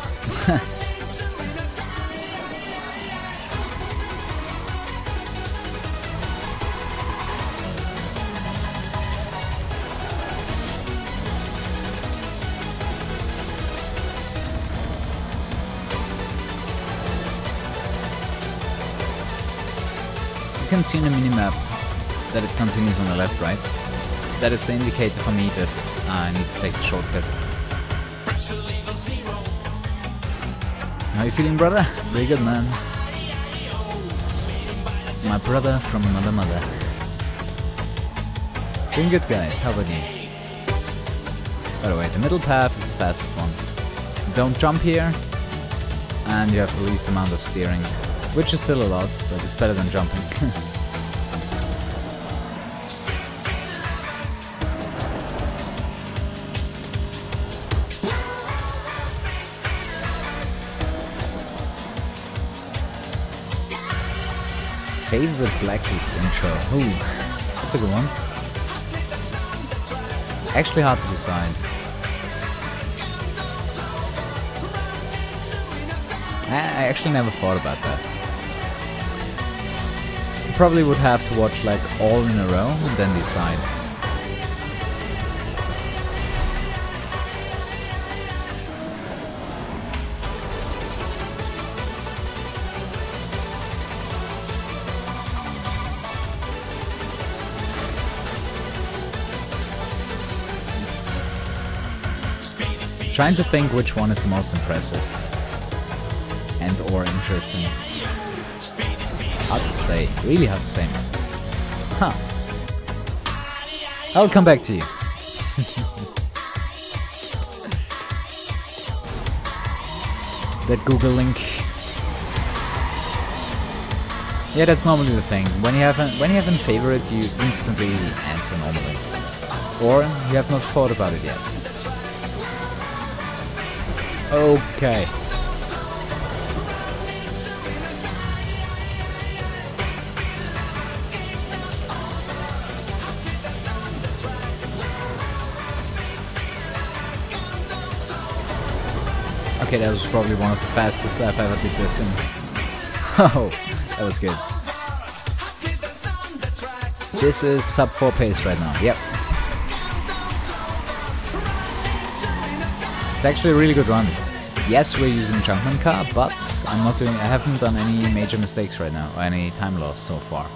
You can see on the minimap that it continues on the left, right? That is the indicator for me that I need to take the shortcut. How you feeling, brother? Very good, man. My brother from another mother. Doing good, guys. How about you? By the way, the middle path is the fastest one. Don't jump here, and you have the least amount of steering, which is still a lot, but it's better than jumping. Favorite Blacklist intro? Ooh, that's a good one. Actually hard to decide. I actually never thought about that. Probably would have to watch like all in a row and then decide. Trying to think which one is the most impressive and or interesting. Hard to say, really hard to say. Huh. I'll come back to you. That Google link. Yeah, that's normally the thing. When you have a, when you have a favorite, you instantly answer normally, or you have not thought about it yet. Okay. Okay, that was probably one of the fastest I've ever did this in. Oh, that was good. This is sub four pace right now. Yep. It's actually a really good run. Yes, we're using Junkman car, but I'm not doing. I haven't done any major mistakes right now, or any time loss so far.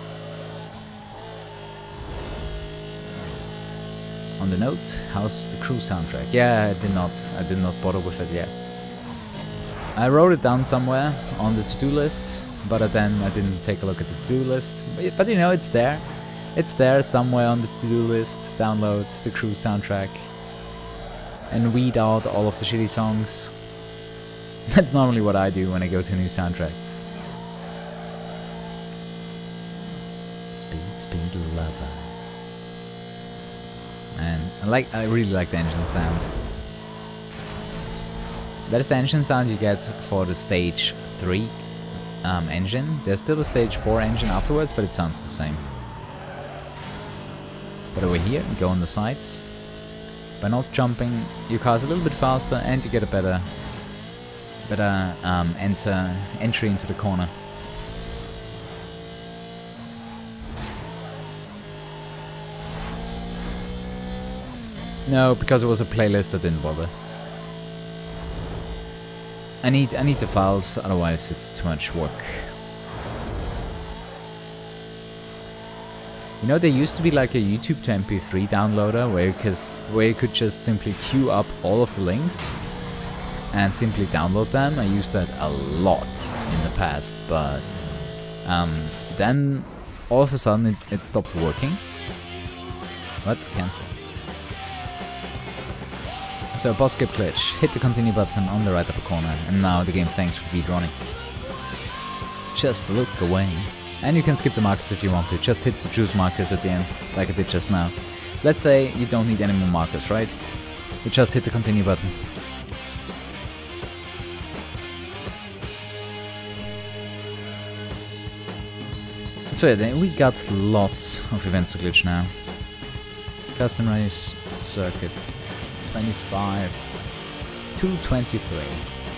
On the note, how's the crew soundtrack? Yeah, I did not. I did not bother with it yet. I wrote it down somewhere on the to-do list, but then I didn't take a look at the to-do list. But, but you know, it's there. It's there somewhere on the to-do list. Download the crew soundtrack. And weed out all of the shitty songs. That's normally what I do when I go to a new soundtrack. Speed, speed lover. And I like, I really like the engine sound. That is the engine sound you get for the stage three um, engine. There's still a stage four engine afterwards, but it sounds the same. But over here, you go on the sides. By not jumping, your car's a little bit faster, and you get a better, better um, enter entry into the corner. No, because it was a playlist, I didn't bother. I need I need the files, otherwise it's too much work. You know, there used to be like a YouTube to M P three downloader where you, cause, where you could just simply queue up all of the links and simply download them. I used that a lot in the past, but um, then all of a sudden it, it stopped working. What? Cancel. So boss skip glitch, hit the continue button on the right upper corner, and now the game thanks for speed running. It's just a look away. And you can skip the markers if you want to, just hit the choose markers at the end, like I did just now. Let's say you don't need any more markers, right? You just hit the continue button. So yeah, then we got lots of events to glitch now. Custom race, circuit, twenty-five to twenty-three.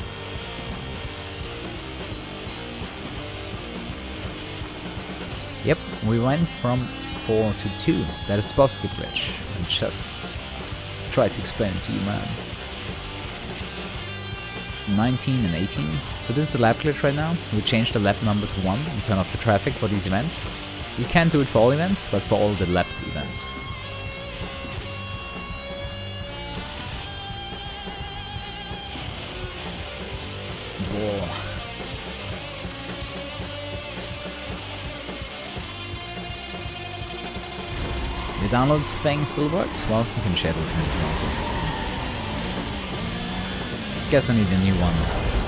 Yep, we went from four to two. That is the boss skip glitch. And just try to explain it to you, man. nineteen and eighteen. So this is the lap glitch right now. We changed the lap number to one and turn off the traffic for these events. You can't do it for all events, but for all the lapped events. Whoa. The download thing still works? Well, you can share it with me if you want to. Guess I need a new one.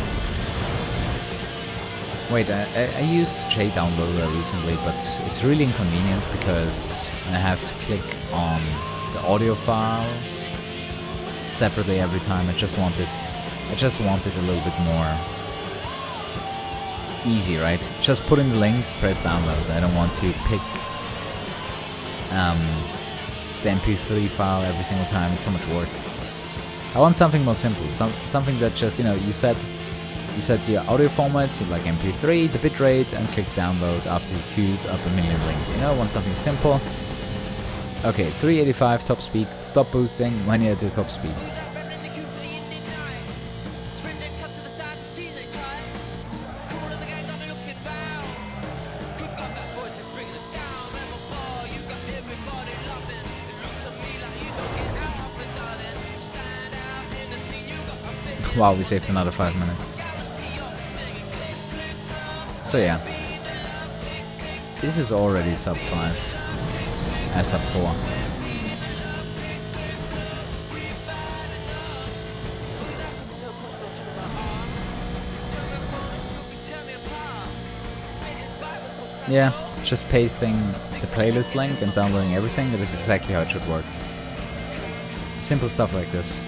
Wait, I, I used JDownloader recently, but it's really inconvenient because I have to click on the audio file separately every time. I just want it, I just want it a little bit more easy, right? Just put in the links, press download. I don't want to pick um, the M P three file every single time. It's so much work. I want something more simple, some, something that just, you know, you set you set your audio format, you like M P three, the bitrate, and click download after you queued up a million links. You know, I want something simple. Okay, three eighty-five top speed, stop boosting when you're at the top speed. Wow, we saved another five minutes. So yeah, this is already sub five, uh, sub four. Yeah, just pasting the playlist link and downloading everything, that is exactly how it should work. Simple stuff like this.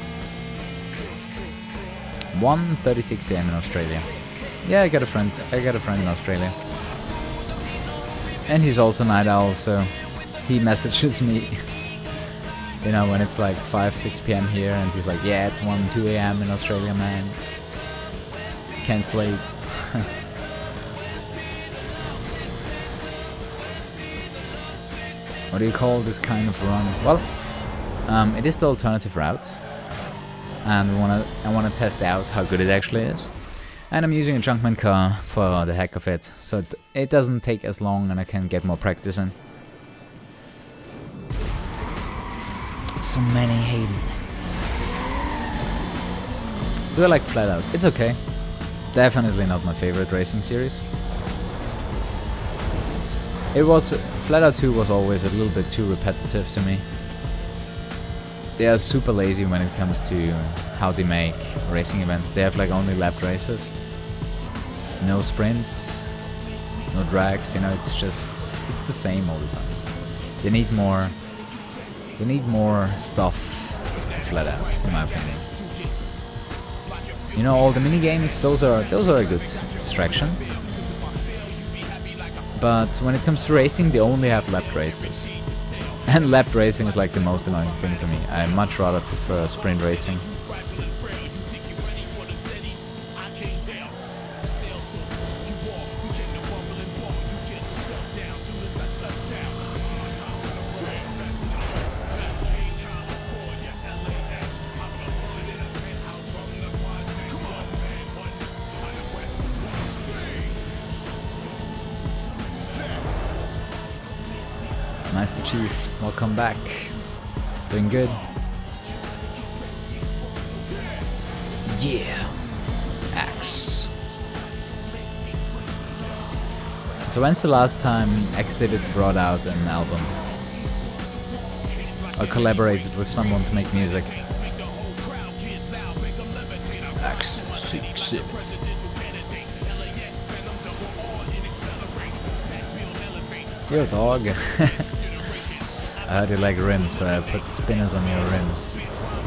one thirty-six a m in Australia. Yeah, I got a friend. I got a friend in Australia. And he's also Night Owl, so he messages me, you know, when it's like five, six p m here, and he's like, yeah, it's one, two a m in Australia, man. Can't sleep. What do you call this kind of run? Well, um, it is the alternative route. And we wanna, I want to test out how good it actually is. And I'm using a Junkman car for the heck of it, so it, it doesn't take as long and I can get more practice in. So many Hayden. Do I like Flatout? It's okay. Definitely not my favorite racing series. It was, Flatout two was always a little bit too repetitive to me. They are super lazy when it comes to how they make racing events. They have like only lap races, no sprints. no drags, you know, it's just, it's the same all the time. They need more, they need more stuff flat out, in my opinion. You know, all the mini games, those are, those are a good distraction. But when it comes to racing, they only have lap races. And lap racing is like the most annoying thing to me. I much rather prefer sprint racing. Master Chief, welcome back. Doing good. Yeah. Axe. So when's the last time Exhibit brought out an album? Or collaborated with someone to make music? Axe Exhibit. Yo dog. I heard you like rims, so I put spinners on your rims.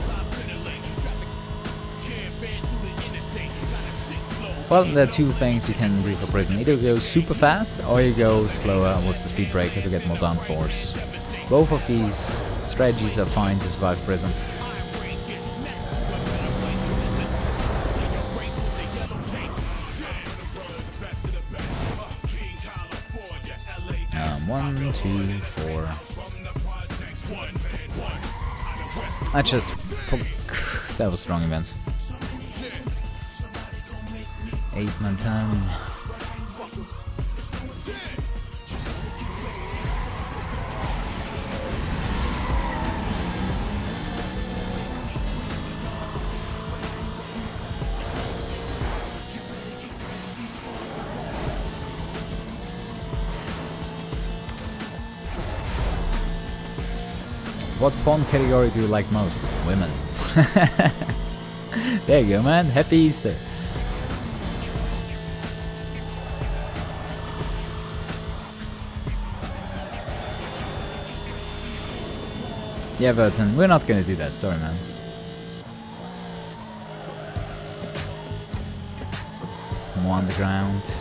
Well, there are two things you can do for Prison. Either you go super fast, or you go slower with the speed breaker to get more downforce. Both of these strategies are fine to survive Prison. Um, one, two, four... I just... That was strong event. Eight man time. What porn category do you like most? Women. There you go, man. Happy Easter. Yeah, Burton, we're not gonna do that. Sorry, man. More underground.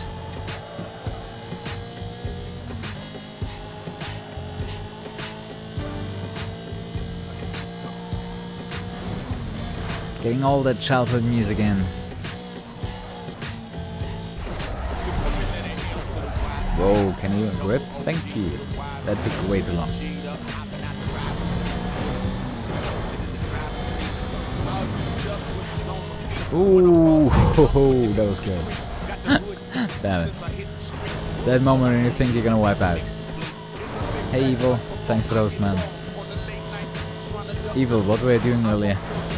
Getting all that childhood music in. Whoa, can you grip? Thank you. That took way too long. Ooh, ho, ho, that was close. Damn it. That moment when you think you're gonna wipe out. Hey Evil, thanks for those, man. Evil, what were you doing earlier?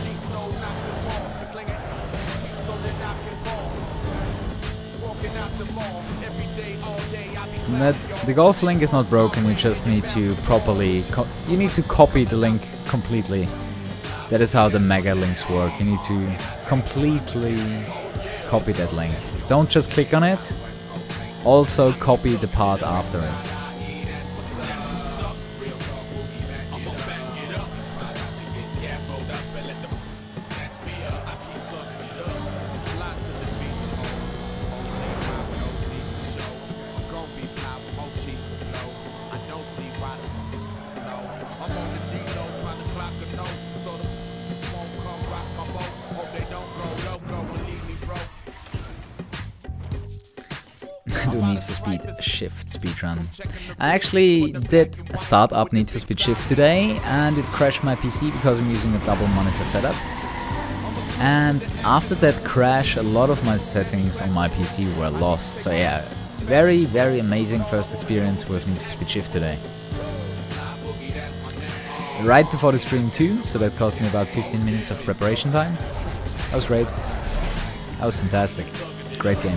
That, the golf link is not broken, you just need to properly... Co you need to copy the link completely. That is how the mega links work. You need to completely copy that link. Don't just click on it, also copy the part after it. Do Need for Speed Shift speedrun. I actually did start up Need for Speed Shift today and it crashed my P C because I'm using a double monitor setup. And after that crash, a lot of my settings on my P C were lost. So yeah, very, very amazing first experience with Need for Speed Shift today. Right before the stream too, so that cost me about fifteen minutes of preparation time. That was great. That was fantastic. Great game.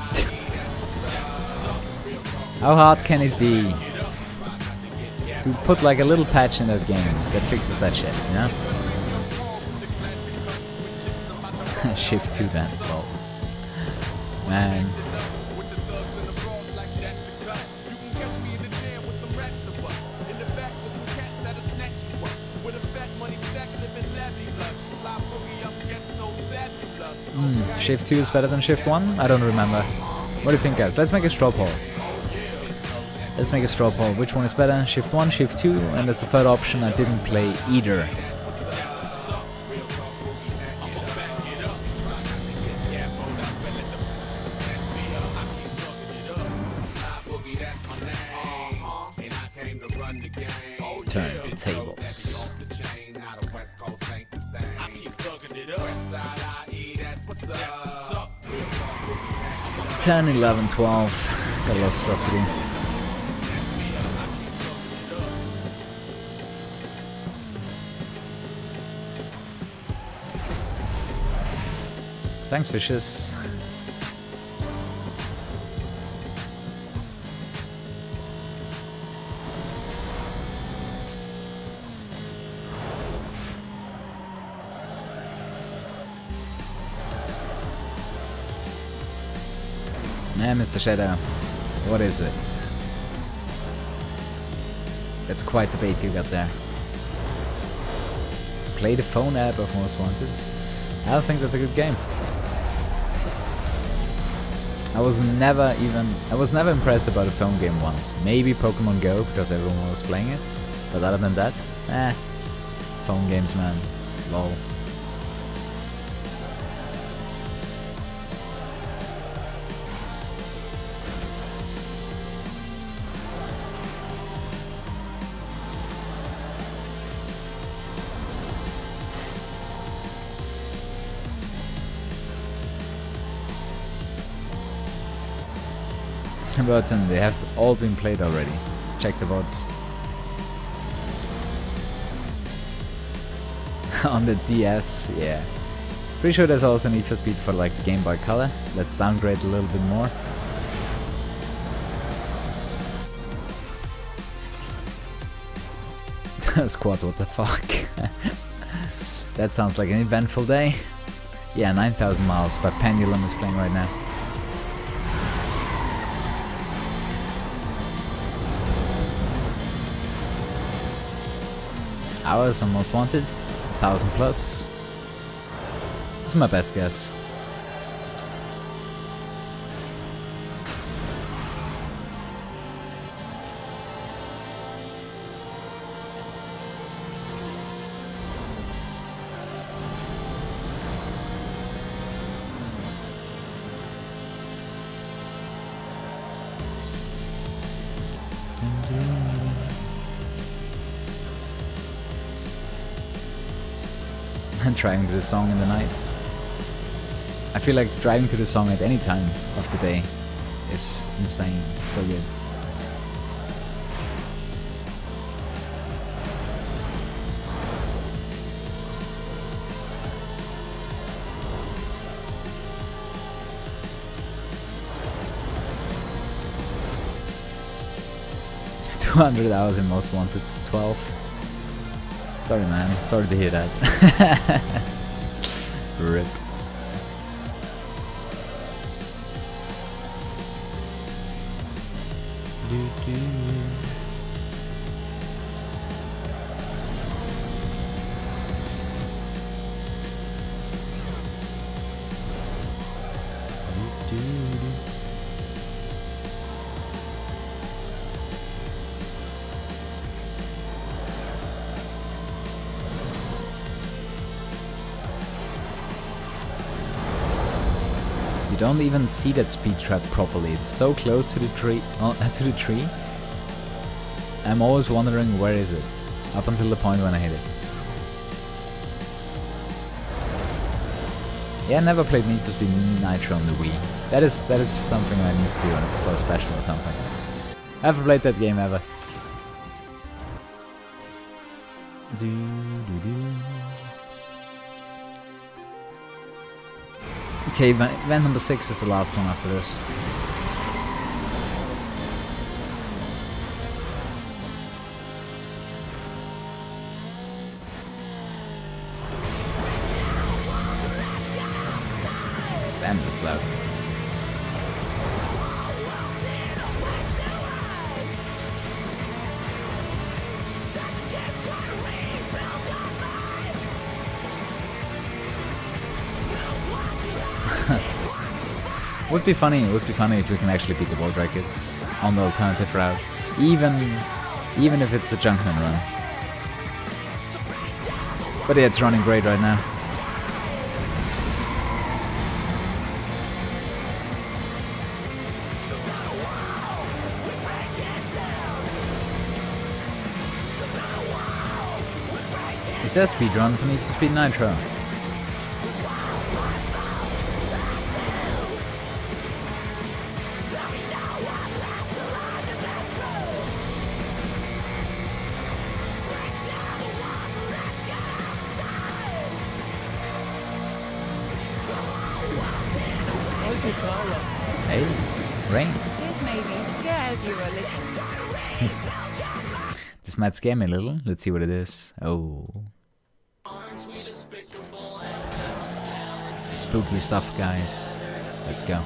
How hard can it be to put like a little patch in that game that fixes that shit, you know? Shift two then, well. Man. Shift two is better than Shift one? I don't remember. What do you think, guys? Let's make a straw poll. Let's make a straw poll. Which one is better? Shift one, Shift two, and as the third option, I didn't play either. Turn the tables. ten, eleven, twelve. Got a lot of stuff to do. Thanks, Vicious. Yeah, Mister Shadow, what is it? That's quite the bait you got there. Play the phone app of Most Wanted. I don't think that's a good game. I was never even... I was never impressed about a phone game once. Maybe Pokemon Go, because everyone was playing it. But other than that, eh. Phone games, man. Lol. Button, they have all been played already. Check the bots. On the D S, yeah. Pretty sure there's also Need for Speed for like the Game Boy Color. Let's downgrade a little bit more. Squad, what the fuck? That sounds like an eventful day. Yeah, nine thousand miles by Pendulum is playing right now. Hours on Most Wanted, a thousand plus. This is my best guess. Driving to the song in the night. I feel like driving to the song at any time of the day is insane. It's so good. two hundred hours in Most Wanted, twelve. Sorry, man. Sorry to hear that. Rip. Do, do. Do, do, do. Don't even see that speed trap properly. It's so close to the tree. Uh, to the tree. I'm always wondering where is it, up until the point when I hit it. Yeah, I never played Need for Speed Nitro on the Wii. That is that is something I need to do on a for a special or something. I haven't played that game ever. Do, do, do. Okay, event number six is the last one after this. Damn, it's loud. Would be funny, it would be funny if we can actually beat the Wall Dragons on the alternative route. Even even if it's a Junkman run. But yeah, it's running great right now. Is there a speed run for Need for Speed Nitro? How's your car running? Hey, rain. This maybe scares you a little. This might scare me a little. Let's see what it is. Oh. Spooky stuff, guys. Let's go.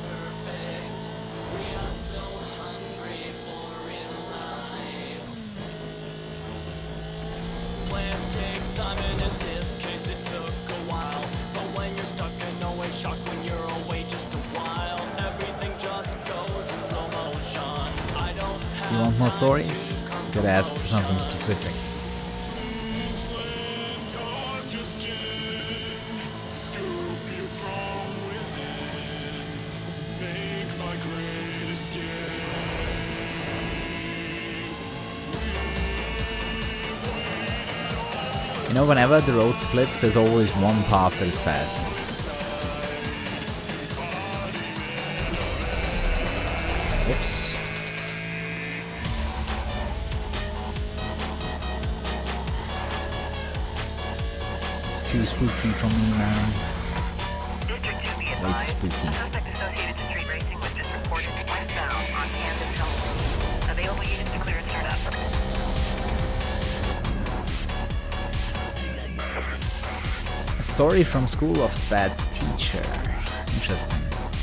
Plans take time, and in this case it took a while. But when you're stuck, and always shocked when you're away just a while. Everything just goes in slow motion. I don't have You want more stories? Gotta ask for something specific. You know, whenever the road splits, there's always one path that is fast. Oops. Too spooky for me, man. Way too spooky. Suspect associated to street racing was just reported westbound on Camden Telephone. Available units to clear and start up. A story from School of Bad Teacher. Interesting.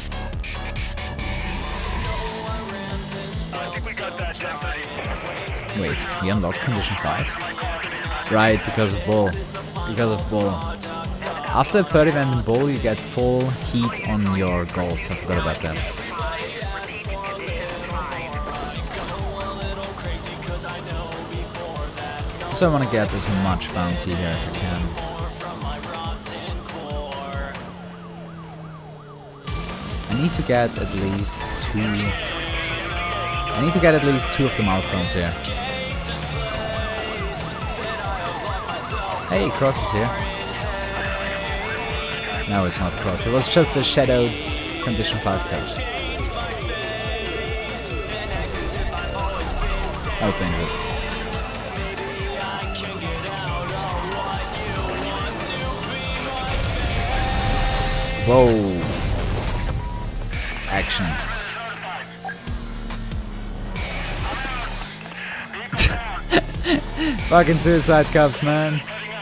Wait, we unlocked condition five? Right, because of Bull. Because of Bull. After the third event in Bull, you get full heat on your Golf. I forgot about that. So I want to get as much bounty here as I can. I need to get at least two... I need to get at least two of the milestones here. Hey, Cross is here. No, it's not Cross. It was just a shadowed Condition five card. That was dangerous. Whoa. Action. Fucking suicide cups, man.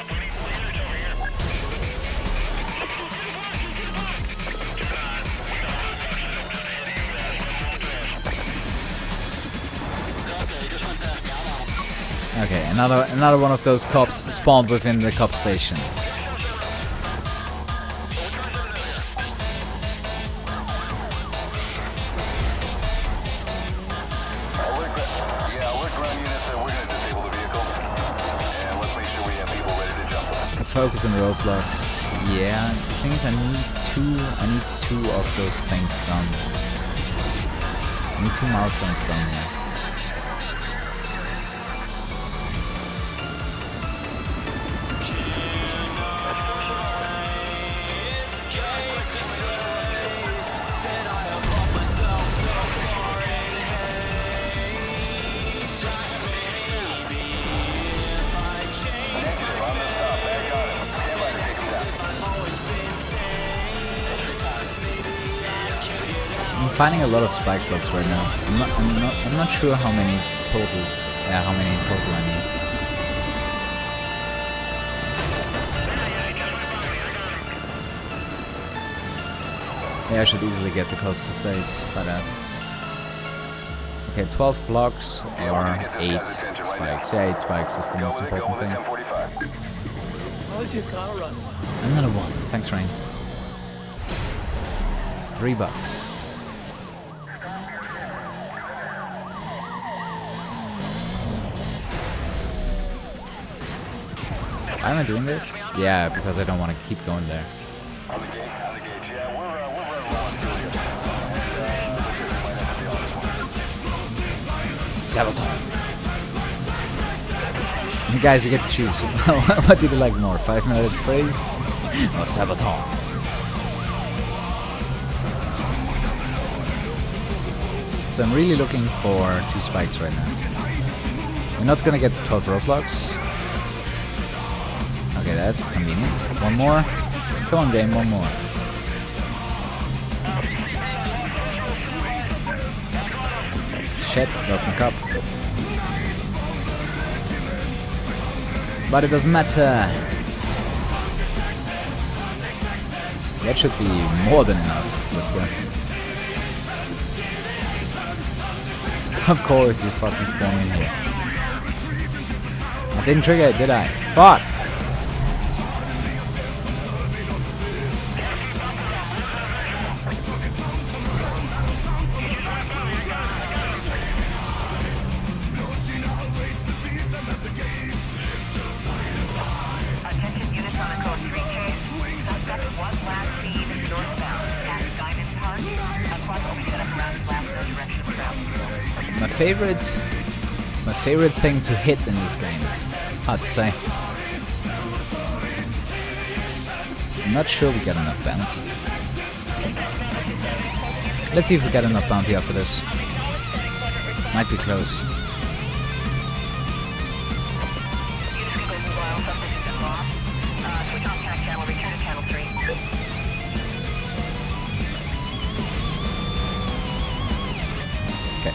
Okay, another another one of those cops spawned within the cop station. Focus on roadblocks. Yeah, the thing is I need two I need two of those things done. I need two milestones done here. I'm finding a lot of spike blocks right now. I'm not, I'm not, I'm not sure how many totals, yeah, how many in total I need. Yeah, I should easily get the coast to state by that. Okay, twelve blocks or eight spikes. Yeah, eight spikes is the most important thing. How's your car running? Another one. Thanks, Rain. Three bucks. Why am I doing this? Yeah, because I don't want to keep going there. Sabotage. You guys, you get to choose. What did you like more? Five minutes praise or sabotage? So I'm really looking for two spikes right now. We're not gonna get to twelve roadblocks. Okay, that's convenient. One more. Come on, game, one more. Shit, lost my cup. But it doesn't matter. That should be more than enough. Let's go. Of course, you fucking spawned in here. I didn't trigger it, did I? Fuck! Attention units on a code three K. Suspect was last seen northbound at Diamond Park. A plot will be set up around last no direction of travel. My favorite, my favorite thing to hit in this game, I'd say. I'm not sure we got enough bounty. Let's see if we get enough bounty after this. Might be close. Okay.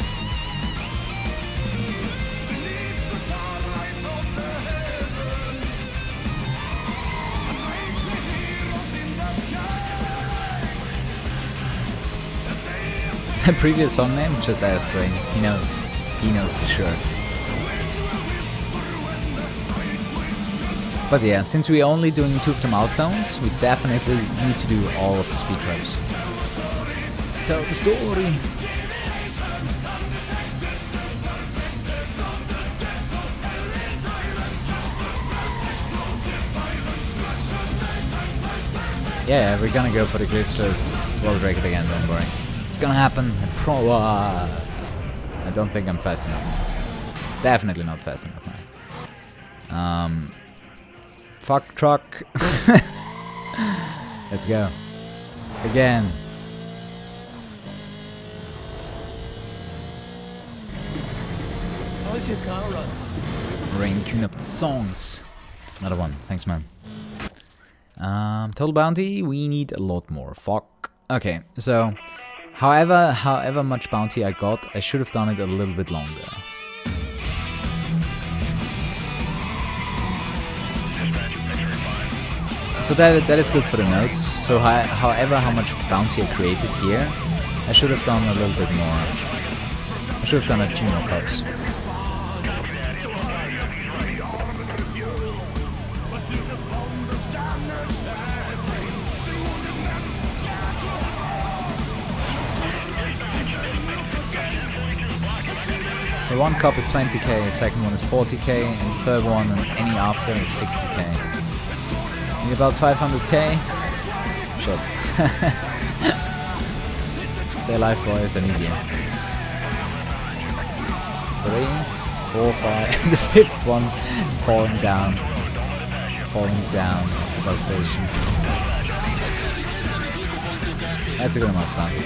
The previous song name? Just ask Rain. He knows. He knows for sure. But yeah, since we're only doing two of the milestones, we definitely need to do all of the speed traps. Tell the story! Yeah, we're gonna go for the glitchless world record again, don't worry. It's gonna happen. I pro- uh, I don't think I'm fast enough now. Definitely not fast enough now. Um, fuck truck. Let's go. Again. How's your car run? Rain, tune up the songs. Another one. Thanks, man. Um, total bounty, we need a lot more. Fuck. Okay, so however, however much bounty I got, I should have done it a little bit longer. So that that is good for the notes. So hi, however, how much bounty I created here, I should have done a little bit more. I should have done a few more cups. So one cup is twenty K, second one is forty K, and the third one and any after is sixty K. Need about five hundred K. Shit. Stay alive, boys, I need you. Three, four, five. The fifth one falling down. Falling down at the bus station. That's a good amount of fun.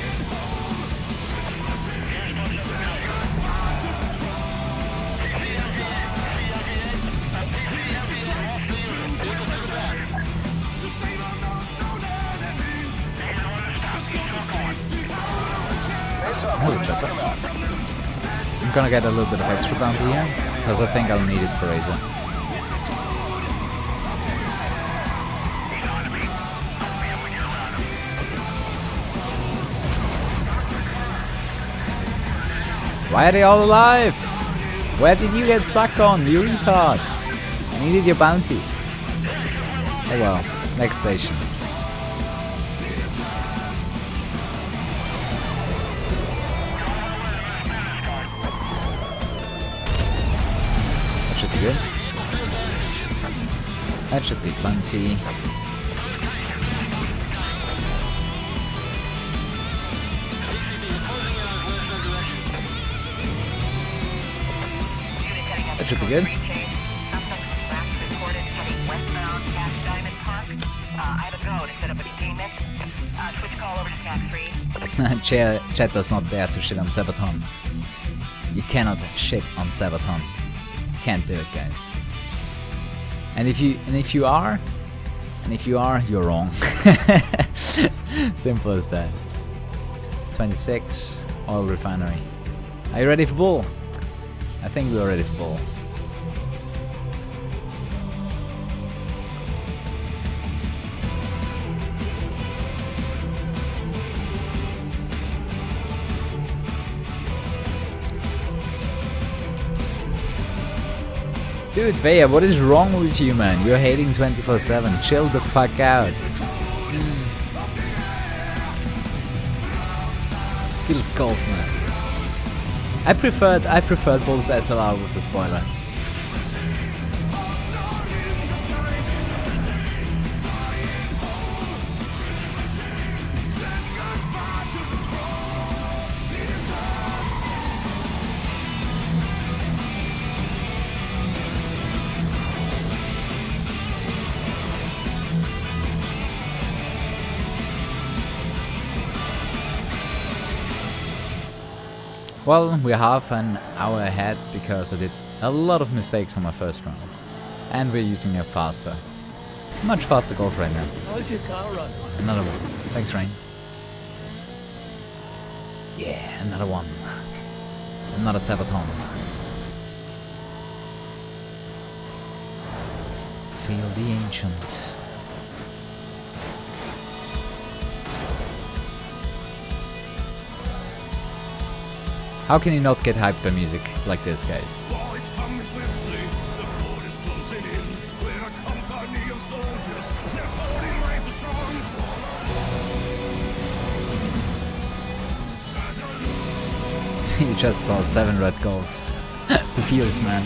I'm gonna get a little bit of extra bounty here, because I think I'll need it for Razor. Why are they all alive? Where did you get stuck on, you retards? I needed your bounty. Oh well, next station. Good. That should be plenty. That should be good. Chat, chat does not dare to shit on Sabaton. You cannot shit on Sabaton. Can't do it, guys. And if you and if you are, and if you are, you're wrong. Simple as that. twenty-six, oil refinery. Are you ready for bull? I think we're ready for bull. Dude, Vaya, what is wrong with you, man? You're hating twenty-four seven. Chill the fuck out. Mm. Feels golf, man. I preferred I preferred Bull's S L R with a spoiler. Well, we're half an hour ahead because I did a lot of mistakes on my first round. And we're using a faster, much faster golf right now. How's your car run? Another one. Thanks, Rain. Yeah, another one. Another Sabaton. Feel the ancient. How can you not get hyped by music like this, guys? You just saw seven red golfs. The feels, man.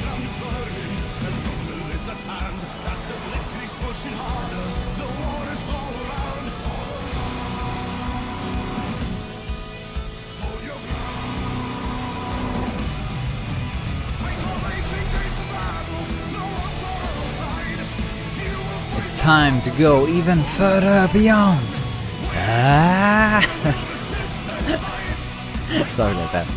It's time to go even further beyond. Ah. Sorry about that.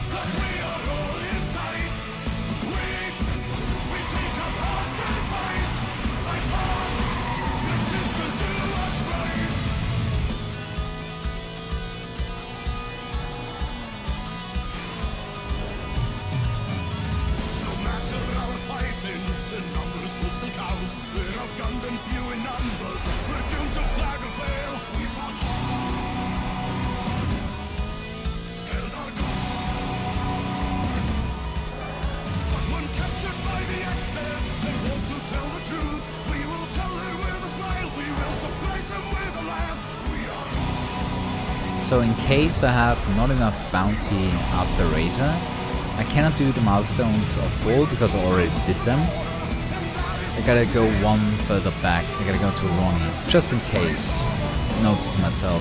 So in case I have not enough bounty after Razor, I cannot do the milestones of gold because I already did them. I gotta go one further back, I gotta go to Ronnie, just in case. Notes to myself.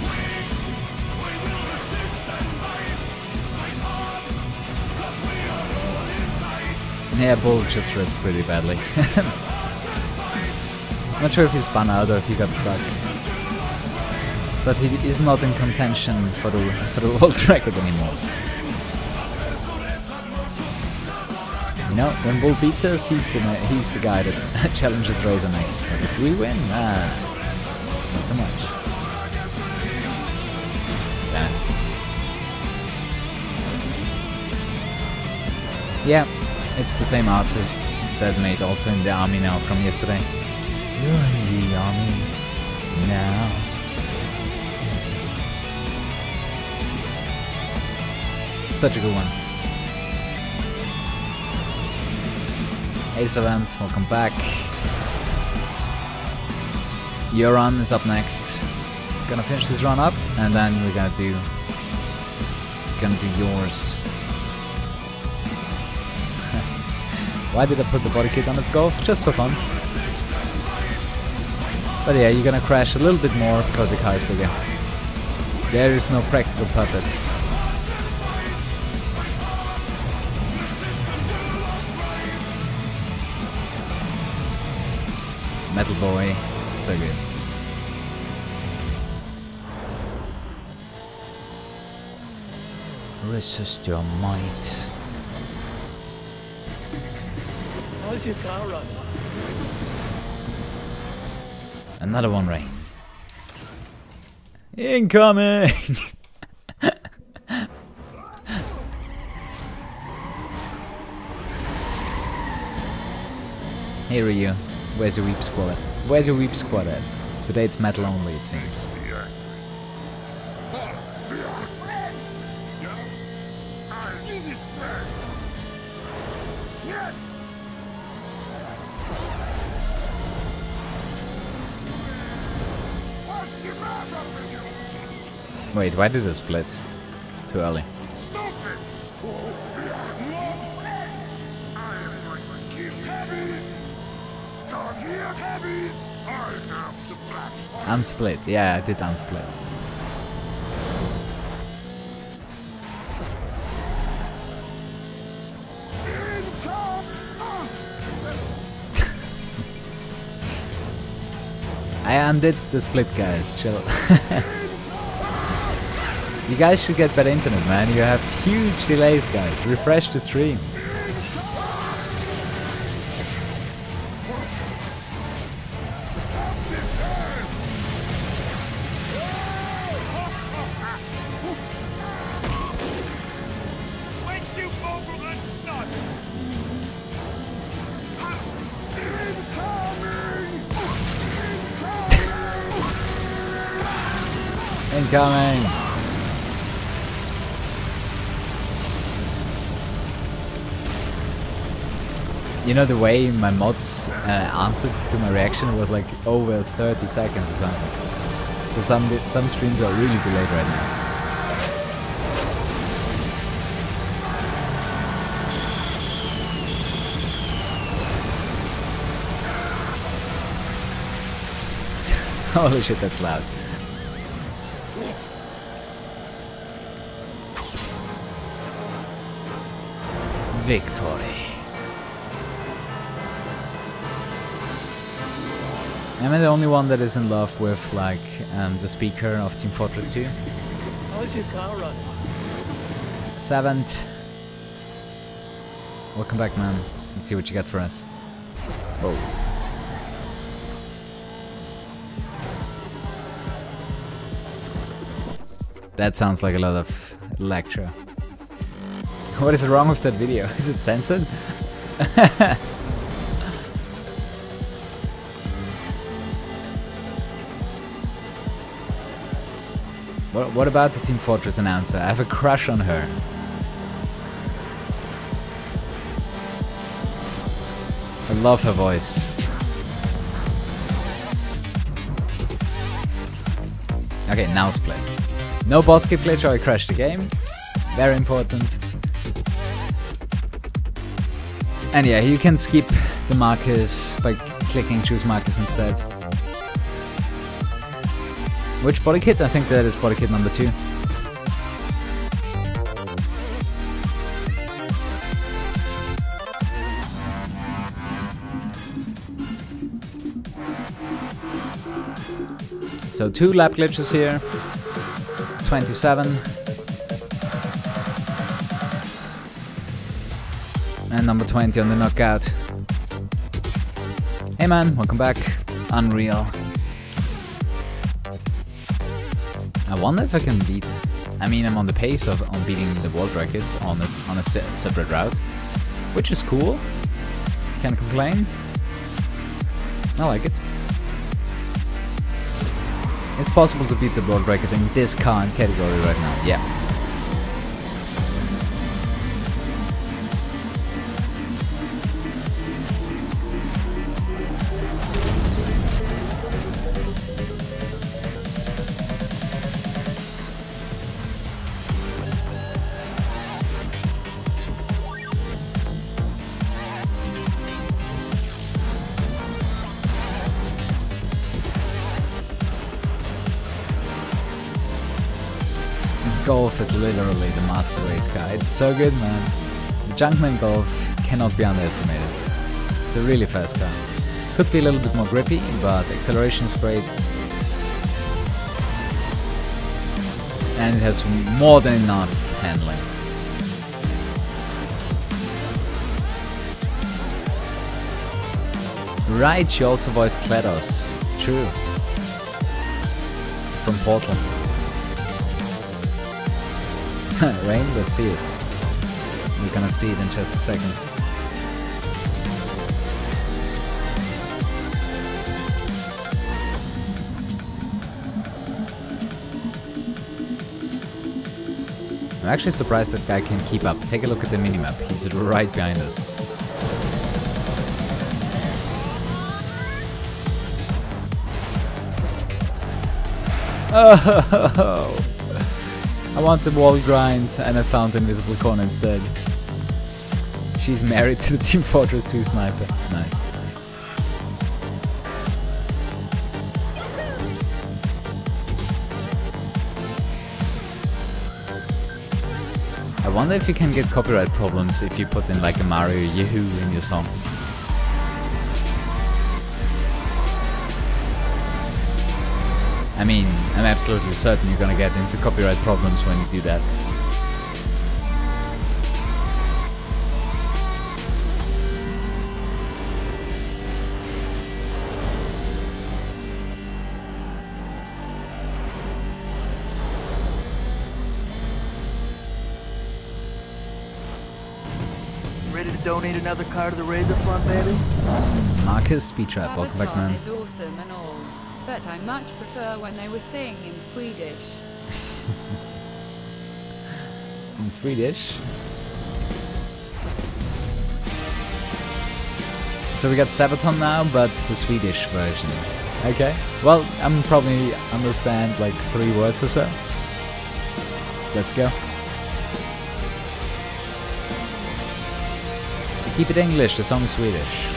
Yeah, Bull just ripped pretty badly. Not sure if he spun out or if he got stuck. But he is not in contention for the for the world record anymore. You know, when Bull beats us, he's the he's the guy that challenges Razor next. But if we win, ah, not so much. Yeah, it's the same artist that made Also in the Army Now from yesterday. You're in the army now. Such a good one. Hey Savant, welcome back. Your run is up next. Gonna finish this run up and then we're gonna do gonna do yours. Why did I put the body kit on the golf? Just for fun. But yeah, you're gonna crash a little bit more because the car is bigger. There is no practical purpose. Metal Boy, it's so good. Resist your might. How's your car running? Another one, Rain. Incoming! Hey Ryu, where's your weep squad? Where's your weep squad at? Today it's metal only, it seems. Wait, why did it split? Too early. Unsplit, yeah, I did unsplit. I undid the split, guys, chill. You guys should get better internet, man. You have huge delays, guys. Refresh the stream. Incoming! You know, the way my mods uh, answered to my reaction was like over thirty seconds or something. So some some streams are really delayed right now. Holy shit, that's loud. Victory. Am I the only one that is in love with like um, the speaker of Team Fortress two? How's your car running? Seventh. Welcome back, man. Let's see what you got for us. Whoa. That sounds like a lot of Electro. What is wrong with that video? Is it censored? What, what about the Team Fortress announcer? I have a crush on her. I love her voice. Okay, now split. No boss skip glitch or I crashed the game. Very important. And yeah, you can skip the markers by clicking choose markers instead. Which body kit? I think that is body kit number two. So two lap glitches here. twenty-seven. And number twenty on the knockout. Hey man, welcome back. Unreal. I wonder if I can beat... I mean, I'm on the pace of on beating the world records on a, on a se separate route. Which is cool. Can't complain. I like it. It's possible to beat the world record in this car and category right now, yeah. Golf is literally the master race car. It's so good, man. The Junkman Golf cannot be underestimated. It's a really fast car. Could be a little bit more grippy, but acceleration is great. And it has more than enough handling. Right, she also voiced GLaDOS. True. From Portland. Rain, let's see it. We're gonna see it in just a second. I'm actually surprised that guy can keep up. Take a look at the minimap. He's right behind us. Oh! I want the wall grind and I found Invisible Corner instead. She's married to the Team Fortress two sniper. Nice. I wonder if you can get copyright problems if you put in like a Mario Yahoo in your song. I mean, I'm absolutely certain you're gonna get into copyright problems when you do that. Ready to donate another car to the Razor Fund, baby? Marcus, Speedtrap, welcome back, man. Sabaton is awesome and all, but I much prefer when they were singing in Swedish. In Swedish? So we got Sabaton now, but the Swedish version. Okay. Well, I'm probably understand like three words or so. Let's go. Keep it English, the song is Swedish.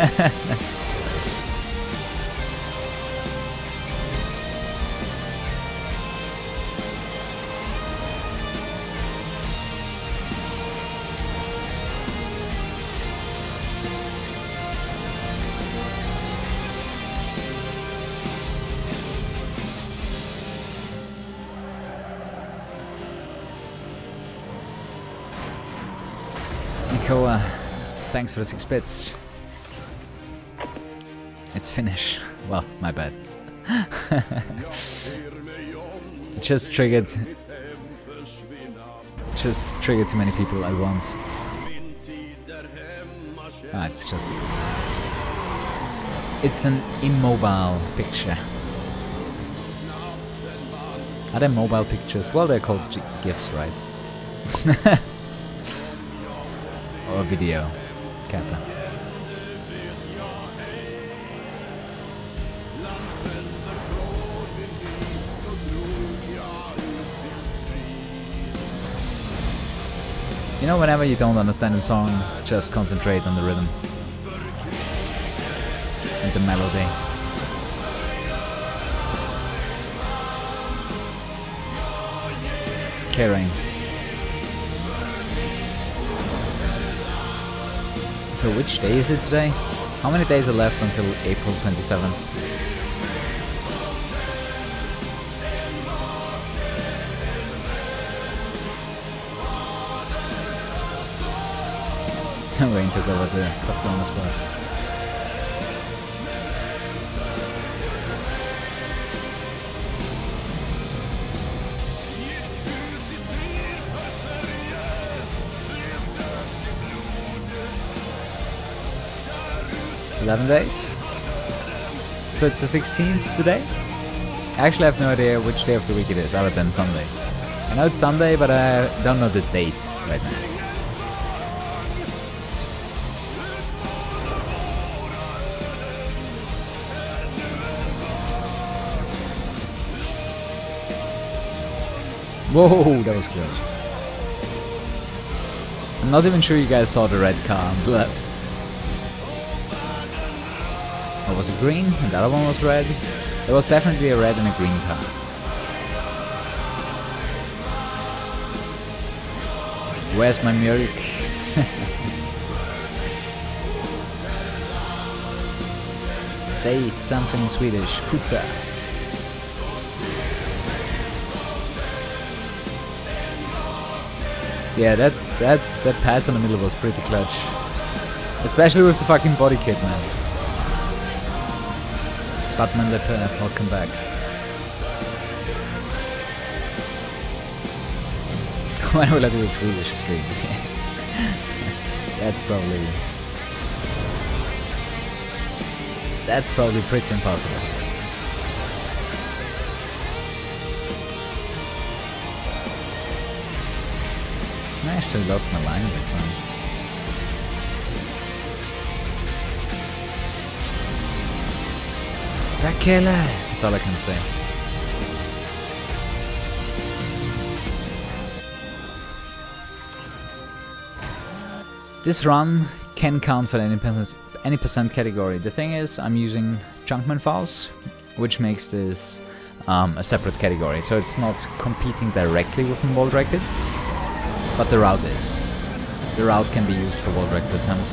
Nikoa, thanks for the six bits. It's Finnish. Well, my bad. Just triggered. Just triggered too many people at once. Ah, it's just. It's an immobile picture. Are they mobile pictures? Well, they're called G GIFs, right? Or video. Kappa. You know, whenever you don't understand the song, just concentrate on the rhythm and the melody. K-Rain. So which day is it today? How many days are left until April twenty-seventh? Rain took over the top bonus spot. eleven days. So it's the sixteenth today? I actually have no idea which day of the week it is, other than Sunday. I know it's Sunday, but I don't know the date right now. Whoa, that was close. I'm not even sure you guys saw the red car on the left. Or was it green? And the other one was red? There was definitely a red and a green car. Where's my mjölk? Say something in Swedish. Futa. Yeah, that that that pass in the middle was pretty clutch. Especially with the fucking body kit, man. Batman the uh, welcome back. When will I do a Swedish stream? That's probably... That's probably pretty impossible. I actually lost my line this time. Bakela! That's all I can say. This run can count for any percent, any percent category. The thing is, I'm using Junkman files, which makes this um, a separate category. So it's not competing directly with my world record, but the route is. The route can be used for world record attempt.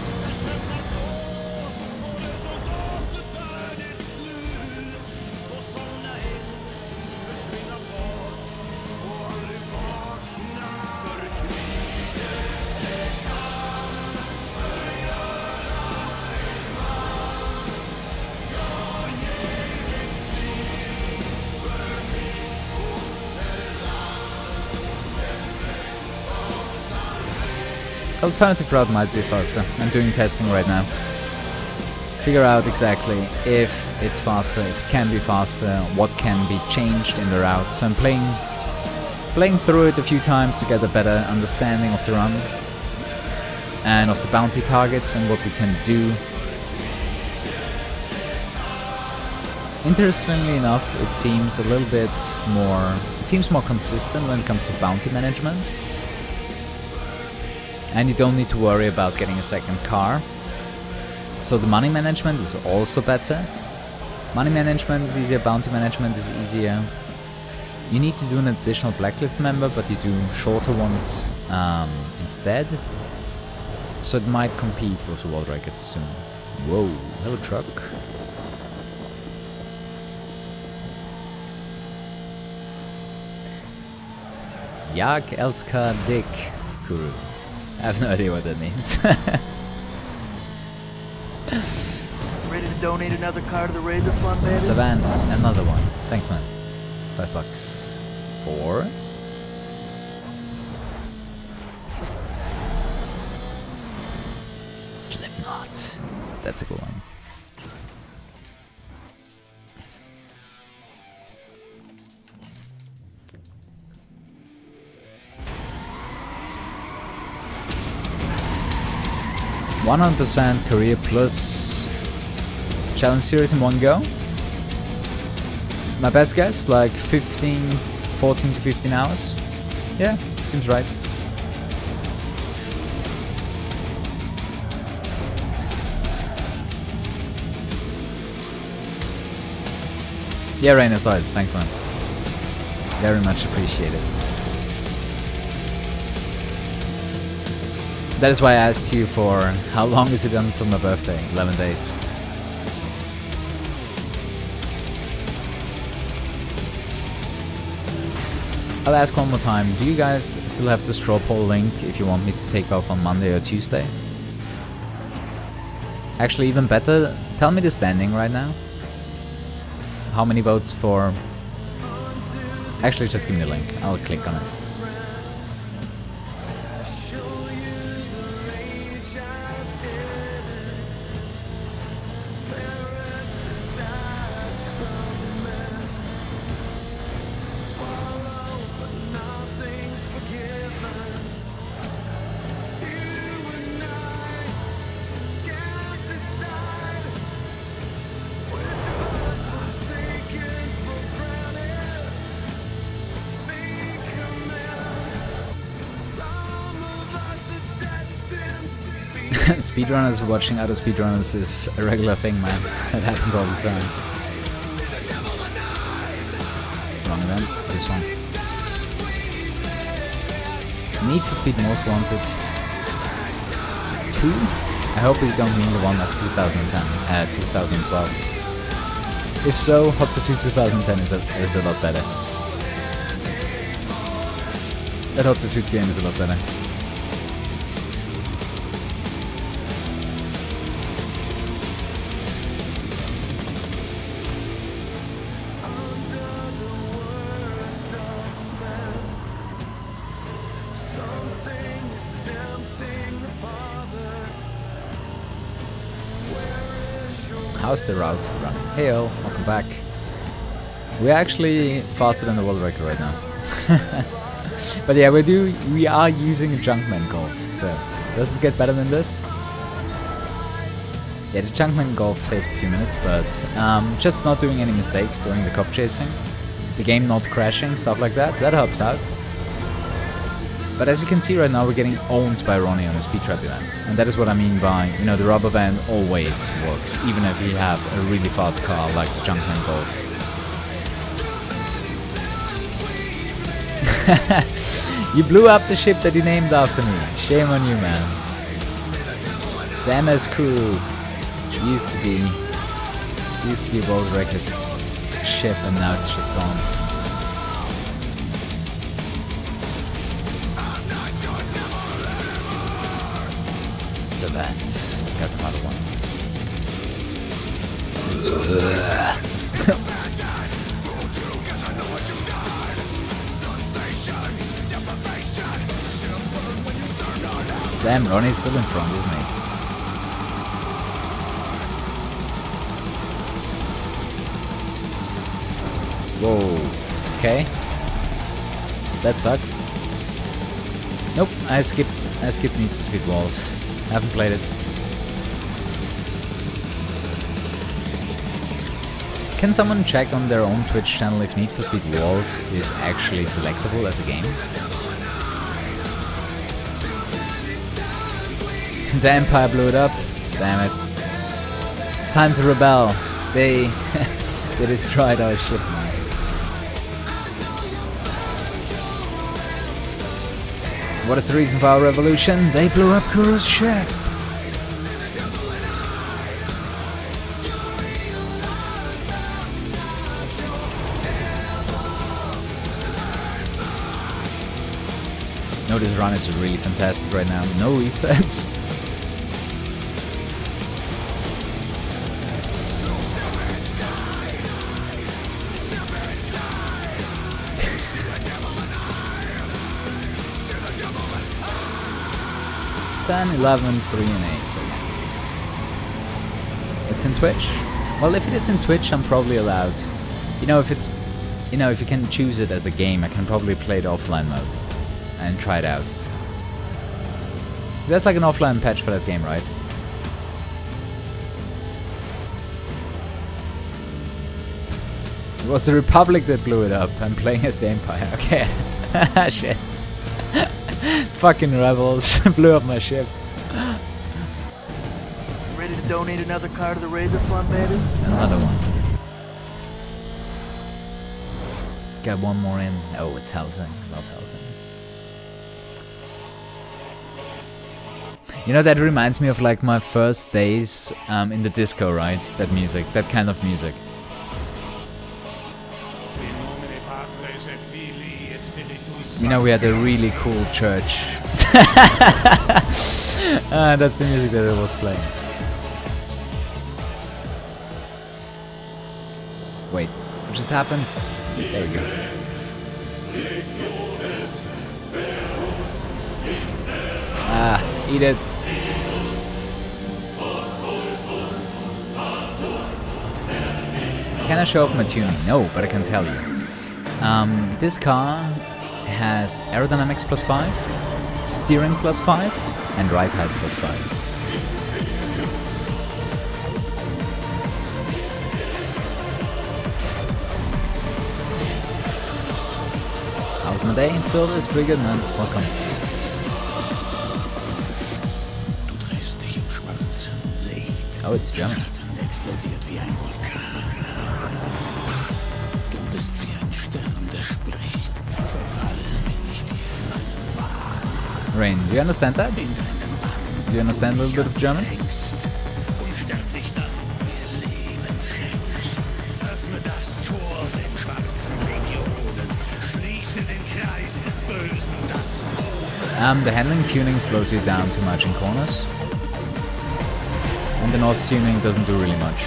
Alternative route might be faster. I'm doing testing right now. Figure out exactly if it's faster, if it can be faster, what can be changed in the route. So I'm playing playing through it a few times to get a better understanding of the run and of the bounty targets and what we can do. Interestingly enough, it seems a little bit more it seems more consistent when it comes to bounty management. And you don't need to worry about getting a second car. So the money management is also better. Money management is easier, bounty management is easier. You need to do an additional blacklist member, but you do shorter ones um, instead. So it might compete with the world records soon. Whoa, hello truck. Jak Elska Dick Kuru. I have no idea what that means. Ready to donate another car to the Razor Fund, baby? Savant, another one. Thanks, man. Five bucks. Four. Slipknot. That's a good one. one hundred percent career plus challenge series in one go. My best guess, like fifteen, fourteen to fifteen hours. Yeah, seems right. Yeah, Rain aside, thanks man. Very much appreciated. That is why I asked you for how long is it until my birthday? eleven days. I'll ask one more time. Do you guys still have the straw poll link if you want me to take off on Monday or Tuesday? Actually, even better, tell me the standing right now. How many votes for... Actually, just give me the link. I'll click on it. Speedrunners watching other speedrunners is a regular thing, man. It happens all the time. Wrong event, this one. Need for Speed Most Wanted two? I hope we don't mean the one of two thousand ten, uh, two thousand twelve. If so, Hot Pursuit two thousand ten is a, is a lot better. That Hot Pursuit game is a lot better. How's the route running? Heyo, welcome back. We're actually faster than the world record right now. But yeah, we do. We are using a Junkman Golf. So does it get better than this? Yeah, the Junkman Golf saved a few minutes, but um, just not doing any mistakes during the cop chasing, the game not crashing, stuff like that. That helps out. But as you can see right now, we're getting owned by Ronnie on the Speed Trap event. And that is what I mean by, you know, the rubber band always works, even if you have a really fast car like the Junkman Golf. You blew up the ship that you named after me. Shame on you, man. The M S crew used to be, used to be a world record ship, and now it's just gone. So that got another one. Damn, Ronnie's still in front, isn't he? Whoa. Okay. That sucked. Nope, I skipped I skipped Need for Speed World. Haven't played it. Can someone check on their own Twitch channel if Need for Speed World is actually selectable as a game? The Empire blew it up. Damn it. It's time to rebel. They they destroyed our ship, man. What is the reason for our revolution? They blew up Kuro's ship. No, this run is really fantastic right now. No resets. ten, eleven, three, and eight. So it's in Twitch. Well, if it is in Twitch, I'm probably allowed. You know, if it's, you know, if you can choose it as a game, I can probably play it offline mode and try it out. That's like an offline patch for that game, right? It was the Republic that blew it up. I'm playing as the Empire. Okay. Shit. Fucking rebels blew up my ship. Ready to donate another car to the Razor Fund, baby? Another one. Got one more in. Oh, it's Helsing. Love Helsing. You know, that reminds me of like my first days um, in the disco, right? That music, that kind of music. You know, we had a really cool church. uh, that's the music that I was playing. Wait, what just happened? There we go. Ah, eat it. Can I show off my tuning? No, but I can tell you. Um, this car has aerodynamics plus five, steering plus five, and ride height plus five. How's my day? Still is pretty good, man. Welcome. Oh, it's German. Rain, do you understand that? Do you understand a little bit of German? Um, the handling tuning slows you down too much in corners. And the N O S tuning doesn't do really much.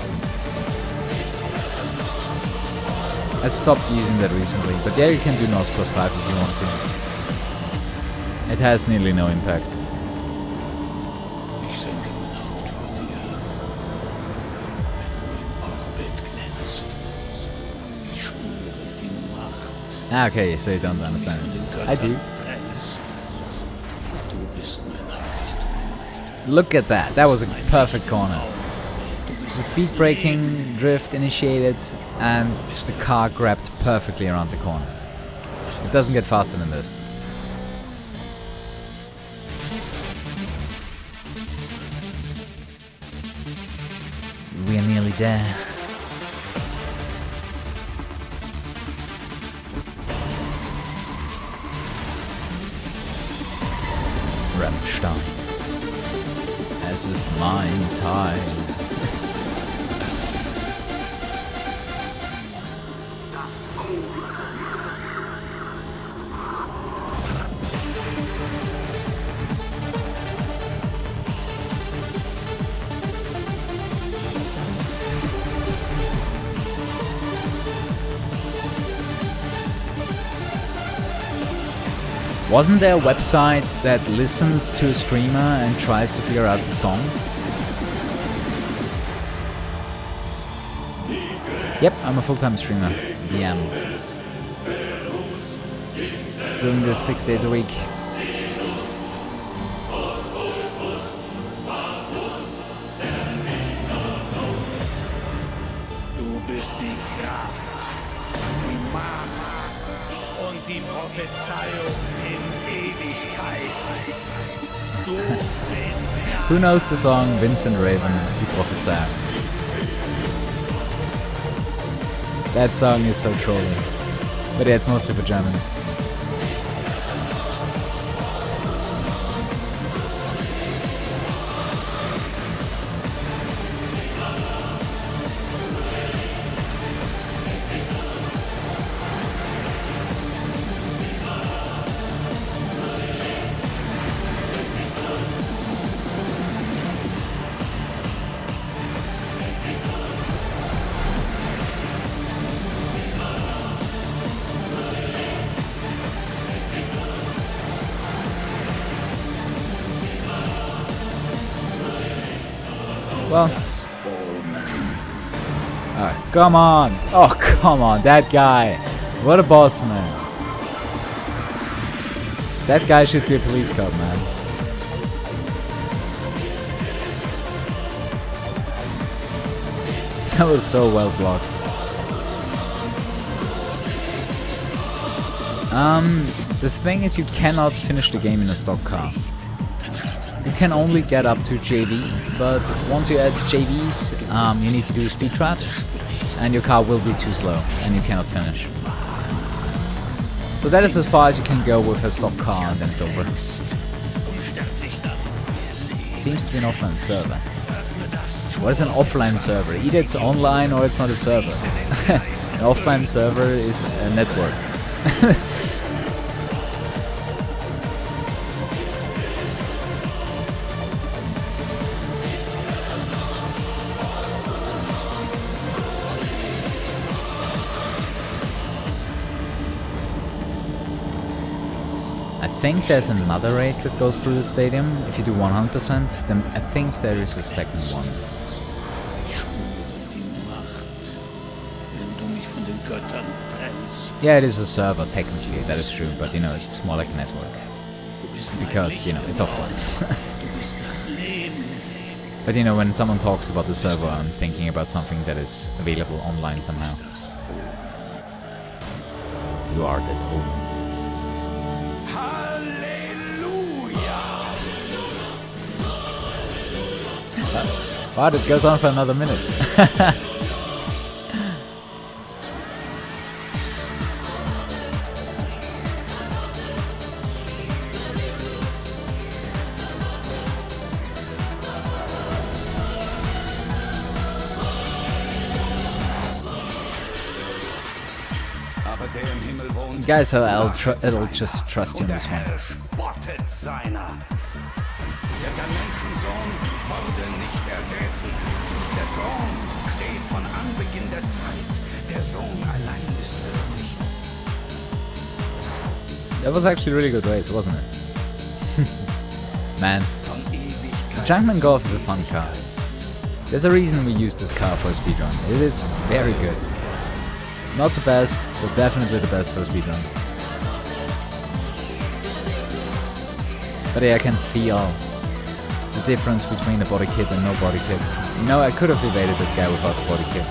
I stopped using that recently, but yeah, you can do N O S plus five if you want to. It has nearly no impact. Ah, okay, so you don't understand it. I do. Look at that, that was a perfect corner. The speed braking drift initiated and the car grabbed perfectly around the corner. It doesn't get faster than this. We are nearly there. Rammstein. Es ist mein Teil. Wasn't there a website that listens to a streamer and tries to figure out the song? Yep, I'm a full-time streamer. Yeah. Doing this six days a week. Du bist die Kraft, die Macht und die Prophezeiung in Ewigkeit. Du bist Who knows the song Vincent Raven, Die Prophezeiung? That song is so trolly. But yeah, it's mostly for Germans. Well, alright, come on! Oh, come on, that guy! What a boss, man! That guy should be a police cop, man. That was so well blocked. Um, the thing is, you cannot finish the game in a stock car. You can only get up to J V, but once you add J Vs, um, you need to do speed traps, and your car will be too slow, and you cannot finish. So that is as far as you can go with a stock car, and then it's over. Seems to be an offline server. What is an offline server? Either it's online or it's not a server. An offline server is a network. I think there's another race that goes through the stadium. If you do one hundred percent, then I think there is a second one. Yeah, it is a server, technically, that is true, but you know, it's more like a network. Because, you know, it's offline. But you know, when someone talks about the server, I'm thinking about something that is available online somehow. You are that omen. Wow, it goes on for another minute. Guys, I'll, I'll, tr I'll just trust you in this one. Der Menschensohn wurde nicht ergriffen. Der Thron steht von Anbeginn der Zeit. Der Sohn allein ist würdig. That was actually a really good race, wasn't it? Man, the Junkman Golf is a fun car. There's a reason we use this car for a speedrun. It is very good. Not the best, but definitely the best for a speedrun. But yeah, I can feel the difference between the body kit and no body kit. You know, I could have evaded that guy without the body kit.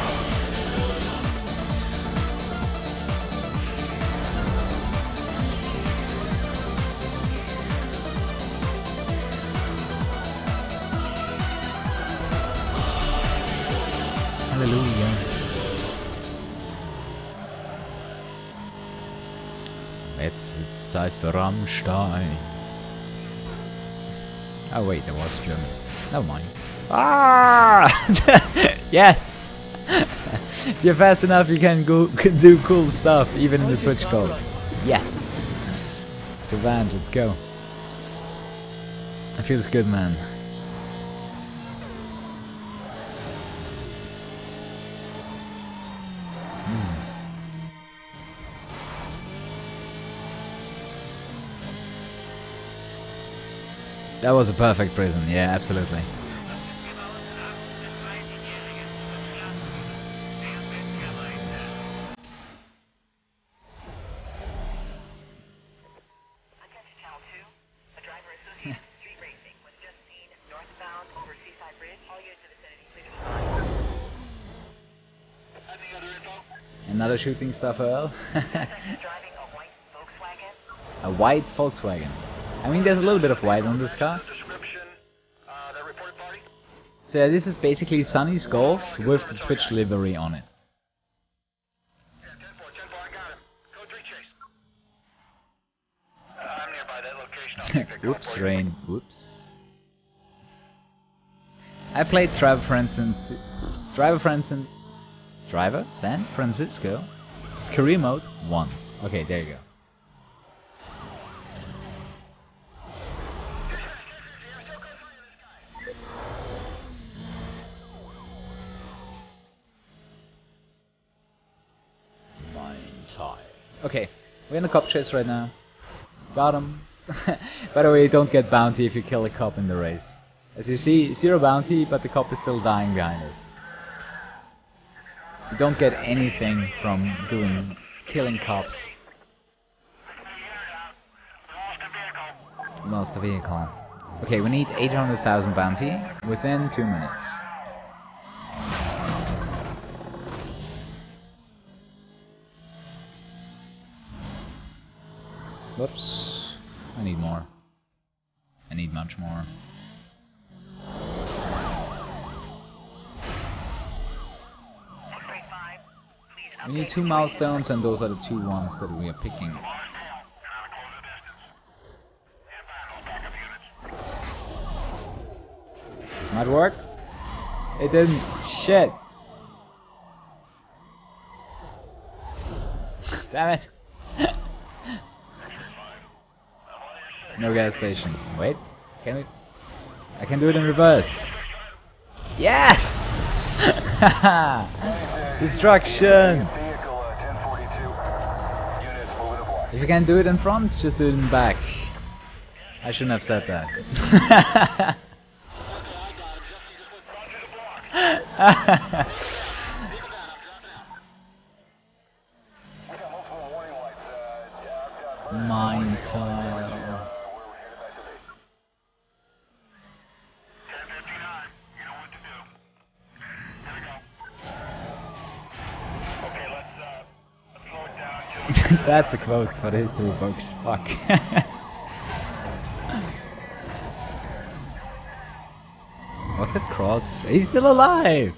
Hallelujah. It's, it's Zeit für Rammstein. Oh wait, that was German. Never mind. Ah! Yes! If you're fast enough, you can go can do cool stuff, even in the Twitch code. Yes! Savant, let's go. It feels good, man. That was a perfect prison, yeah, absolutely. Another shooting stuff, Earl. A white Volkswagen. I mean, there's a little bit of white on this car. So yeah, this is basically Sunny's Golf with the Twitch livery on it. Whoops, rain. Whoops. I played Driver Francis, Driver Francis, Driver San Francisco, it's career mode once. Okay, there you go. Okay, we're in a cop chase right now. Got him. By the way, you don't get bounty if you kill a cop in the race. As you see, zero bounty, but the cop is still dying behind us. You don't get anything from doing killing cops. Lost the vehicle. Okay, we need eight hundred thousand bounty within two minutes. Whoops. I need more. I need much more. We need two milestones, and those are the two ones that we are picking. This might work. It didn't. Shit. Damn it. No gas station. Wait, can we? I can do it in reverse. Yes! Destruction! If you can't do it in front, just do it in back. I shouldn't have said that. Mine time. That's a quote for the history books. Fuck. Was that Cross? He's still alive!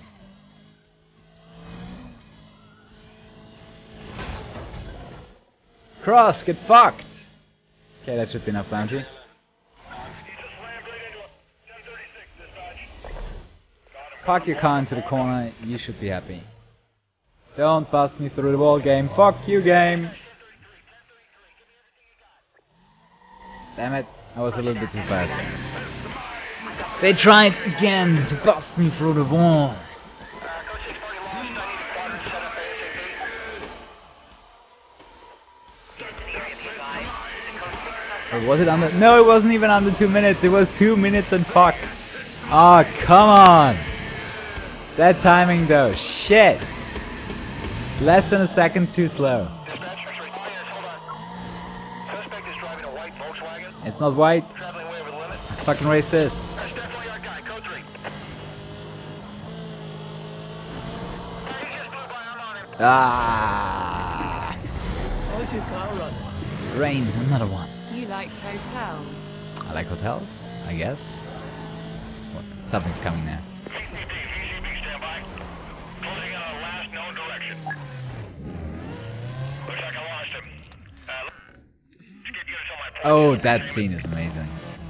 Cross, get fucked! Okay, that should be enough bounty. Park your car into the corner, you should be happy. Don't bust me through the wall, game. Fuck you, game. Damn it, I was a little bit too fast. They tried again to bust me through the wall. Or was it under? No, it wasn't even under two minutes. It was two minutes and fuck. Ah, oh, come on. That timing though, shit. Less than a second too slow. It's not white. Fucking racist. Ah. How's your car running? Rain, another one. You like hotels? I like hotels, I guess. What? Something's coming now. Oh, that scene is amazing.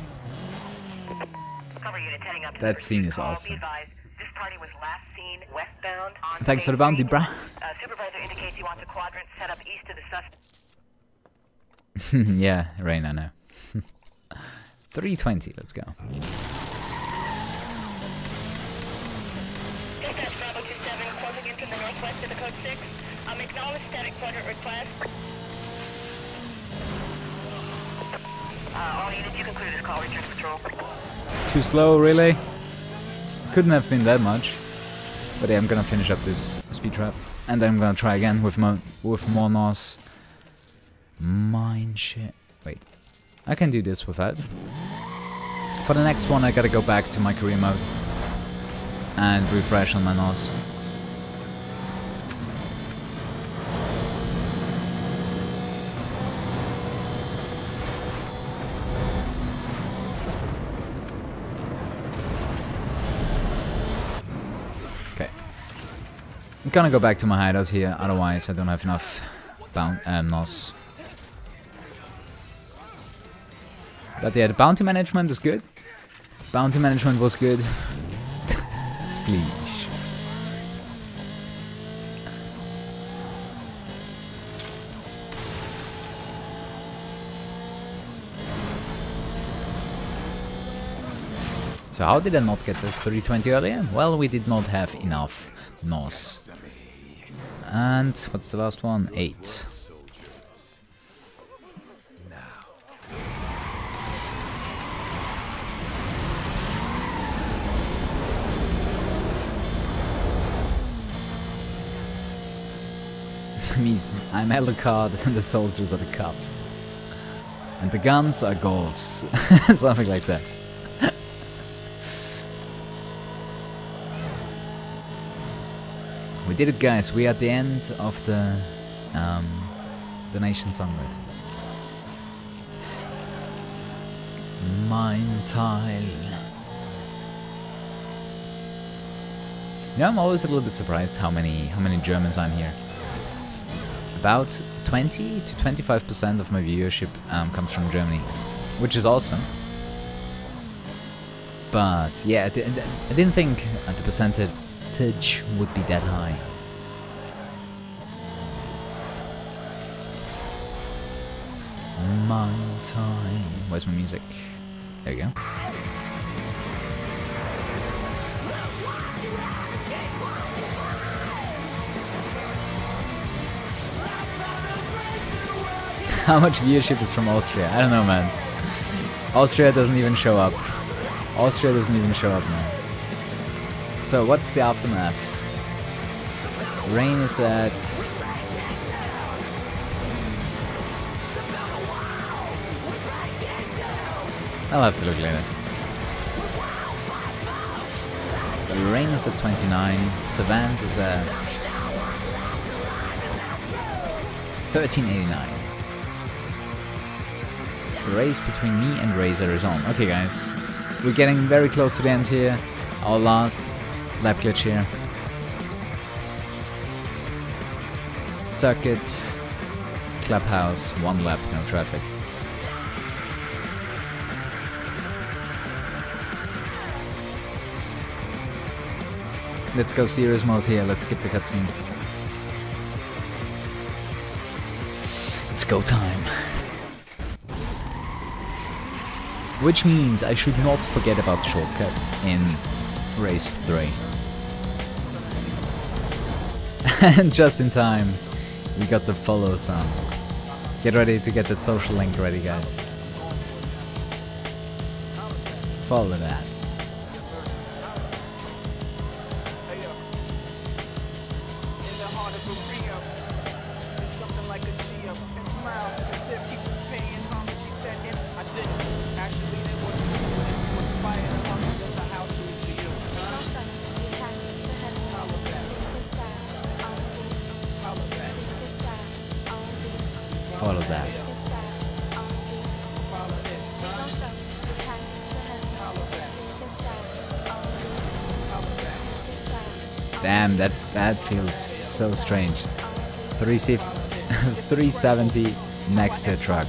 That scene is awesome. Thanks for the bounty, bruh. Supervisor indicates he wants a quadrant set up east of the suspect. Yeah, Rain, I know. three twenty, let's go. Dispatch Bravo two seven, closing in from the northwest to the code six. Um, acknowledge static quadrant request. Uh, all units, you conclude this call, return to patrol. Too slow, really? Couldn't have been that much. But yeah, I'm gonna finish up this speed trap. And then I'm gonna try again with, mo with more N O S. Mine shit. Wait. I can do this without. For the next one, I gotta go back to my career mode. And refresh on my N O S. I'm gonna go back to my hideout here, otherwise I don't have enough bound um, N O S. But yeah, the bounty management is good. Bounty management was good. Spleesh. So how did I not get the three twenty earlier? Well, we did not have enough N O S. And what's the last one? Eight. Means I'm Alucard and the soldiers are the Cubs. And the guns are Golfs. Something like that. We did it, guys. We are at the end of the um, donation song list. Mine tile. You know, I'm always a little bit surprised how many how many Germans are in here. About twenty to twenty-five percent of my viewership um, comes from Germany, which is awesome. But yeah, I, di I didn't think the percentage would be that high. Mine time. Where's my music? There we go. How much viewership is from Austria? I don't know, man. Austria doesn't even show up. Austria doesn't even show up, man. So what's the aftermath? Rain is at I'll have to look later. Rain is at twenty-nine, Savant is at thirteen eighty-nine. The race between me and Razor is on. Okay guys, we're getting very close to the end here. Our last lap glitch here. Circuit, clubhouse, one lap, no traffic. Let's go serious mode here, let's skip the cutscene. go time. Which means I should not forget about the shortcut in race three. And just in time, we got to follow some. Get ready to get that social link ready, guys. Follow that. Follow that. Damn, that that feels so strange. three seventy next to a truck.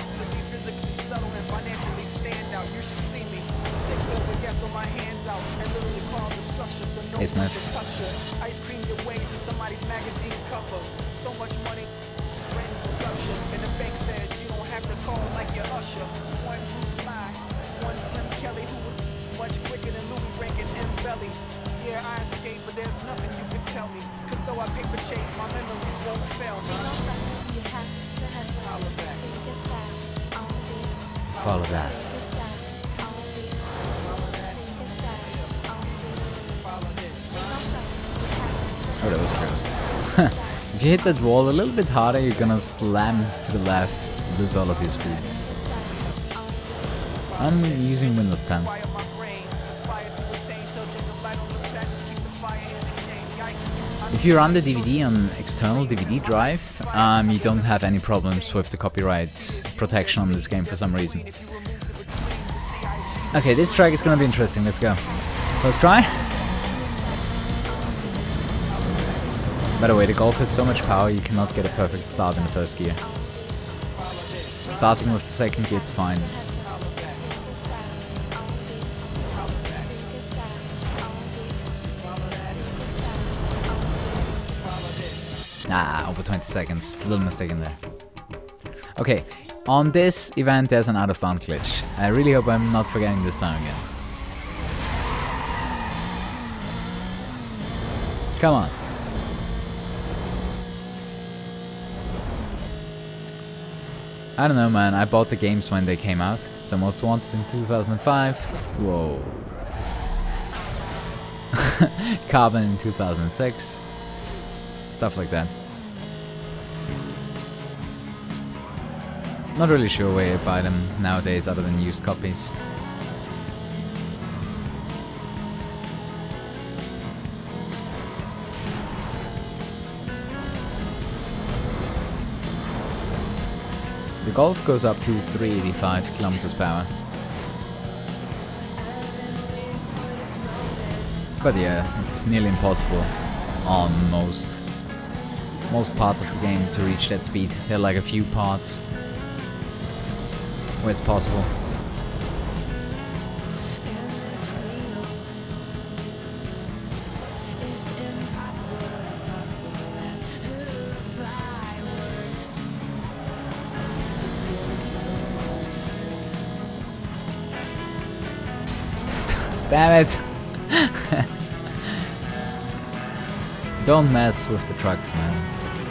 It's not. Follow that. Oh, that was close. If you hit that wall a little bit harder, you're gonna slam to the left, lose all of your speed. I'm using Windows ten. If you run the D V D on external D V D drive, um, you don't have any problems with the copyright protection on this game for some reason. Okay, this track is gonna be interesting, let's go. First try. By the way, the Golf has so much power you cannot get a perfect start in the first gear. Starting with the second gear, it's fine. Ah, over twenty seconds. A little mistake in there. Okay, on this event there's an out-of-bound glitch. I really hope I'm not forgetting this time again. Come on. I don't know, man. I bought the games when they came out. So Most Wanted in two thousand five. Whoa. Carbon in two thousand six. Stuff like that. Not really sure where you buy them nowadays other than used copies. The Golf goes up to three eighty-five kilometers per hour. But yeah, it's nearly impossible on most most parts of the game to reach that speed. There are like a few parts where it's possible. Damn it! Don't mess with the trucks, man.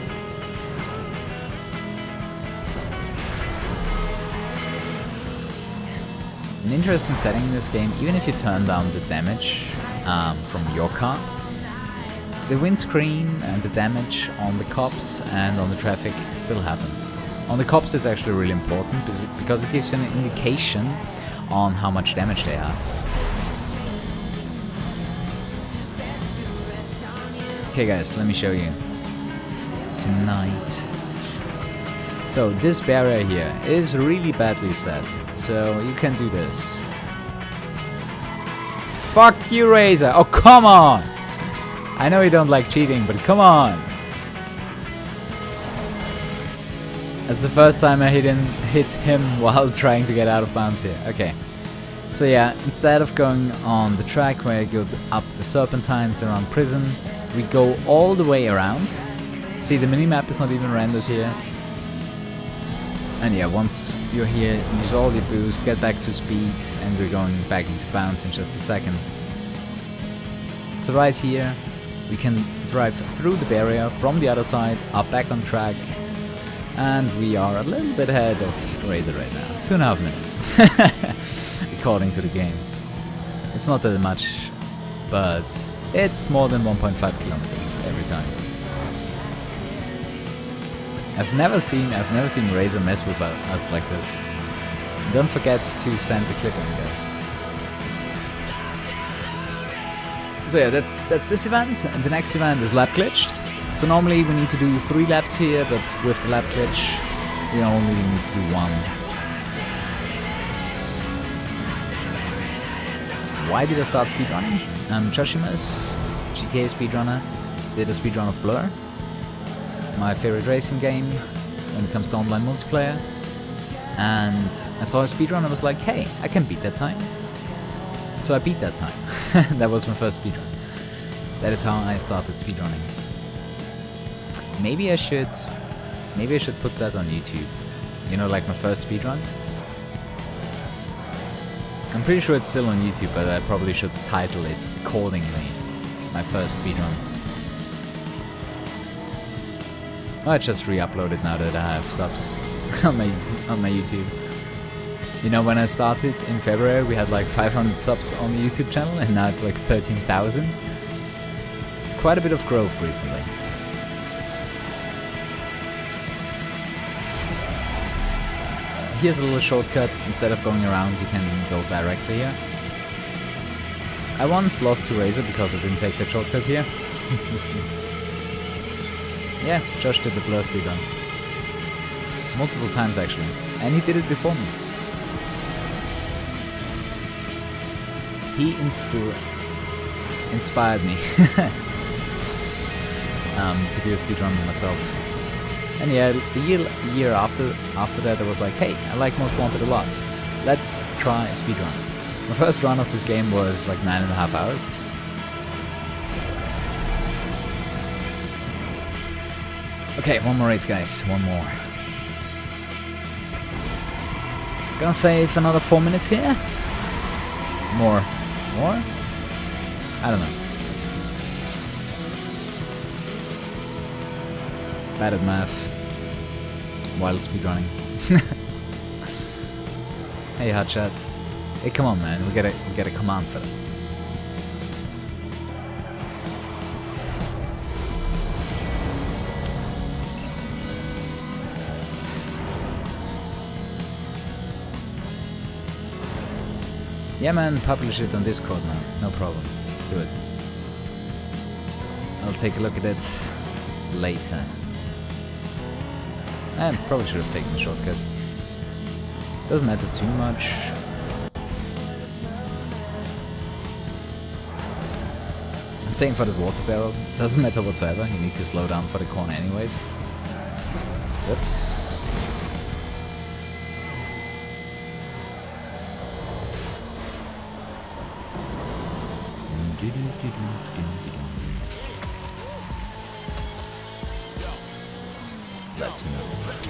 An interesting setting in this game, even if you turn down the damage um, from your car, the windscreen and the damage on the cops and on the traffic still happens. On the cops it's actually really important because it gives you an indication on how much damage they have. Okay guys, let me show you. Tonight. So this barrier here is really badly set, so you can do this. Fuck you, Razor! Oh, come on! I know you don't like cheating, but come on! That's the first time I hit him, hit him while trying to get out of bounds here. Okay. So yeah, instead of going on the track where you go up the serpentines around prison, we go all the way around. See, the minimap is not even rendered here. And yeah, once you're here, use all your boost, get back to speed, and we're going back into bounce in just a second. So right here, we can drive through the barrier from the other side, up back on track, and we are a little bit ahead of Razor right now. Two and a half minutes, according to the game. It's not that much, but it's more than one point five kilometers every time. I've never seen I've never seen Razor mess with us like this. Don't forget to send the clip in, guys. So yeah, that's that's this event, and the next event is lap glitched. So normally we need to do three laps here, but with the lap glitch, we only need to do one. Why did I start speedrunning? I'm Joshimus, G T A speedrunner. Did a speedrun of Blur, my favorite racing game when it comes to online multiplayer. And I saw a speedrun and was like, hey, I can beat that time. So I beat that time. That was my first speedrun. That is how I started speedrunning. Maybe I should, maybe I should put that on YouTube. You know, like my first speedrun. I'm pretty sure it's still on YouTube, but I probably should title it accordingly. My first speedrun. I just re-uploaded now that I have subs on my on my YouTube. You know, when I started in February, we had like five hundred subs on the YouTube channel, and now it's like thirteen thousand. Quite a bit of growth recently. Here's a little shortcut. Instead of going around, you can go directly here. I once lost to Razor because I didn't take that shortcut here. Yeah, Josh did the Blur speedrun. Multiple times actually. And he did it before me. He inspir inspired me um, to do a speedrun myself. And yeah, the year, year after after that I was like, hey, I like Most Wanted a lot. Let's try a speedrun. My first run of this game was like nine and a half hours. Okay, one more race, guys. One more. Gonna save another four minutes here. More. More? I don't know. Bad at math. While speedrunning. Hey, Hotshot. Hey, come on, man. We gotta, we gotta command for them. Yeah, man, publish it on Discord now. No problem. Do it. I'll take a look at it later. I probably should have taken the shortcut. Doesn't matter too much. Same for the water barrel. Doesn't matter whatsoever. You need to slow down for the corner anyways. Whoops. Let's move.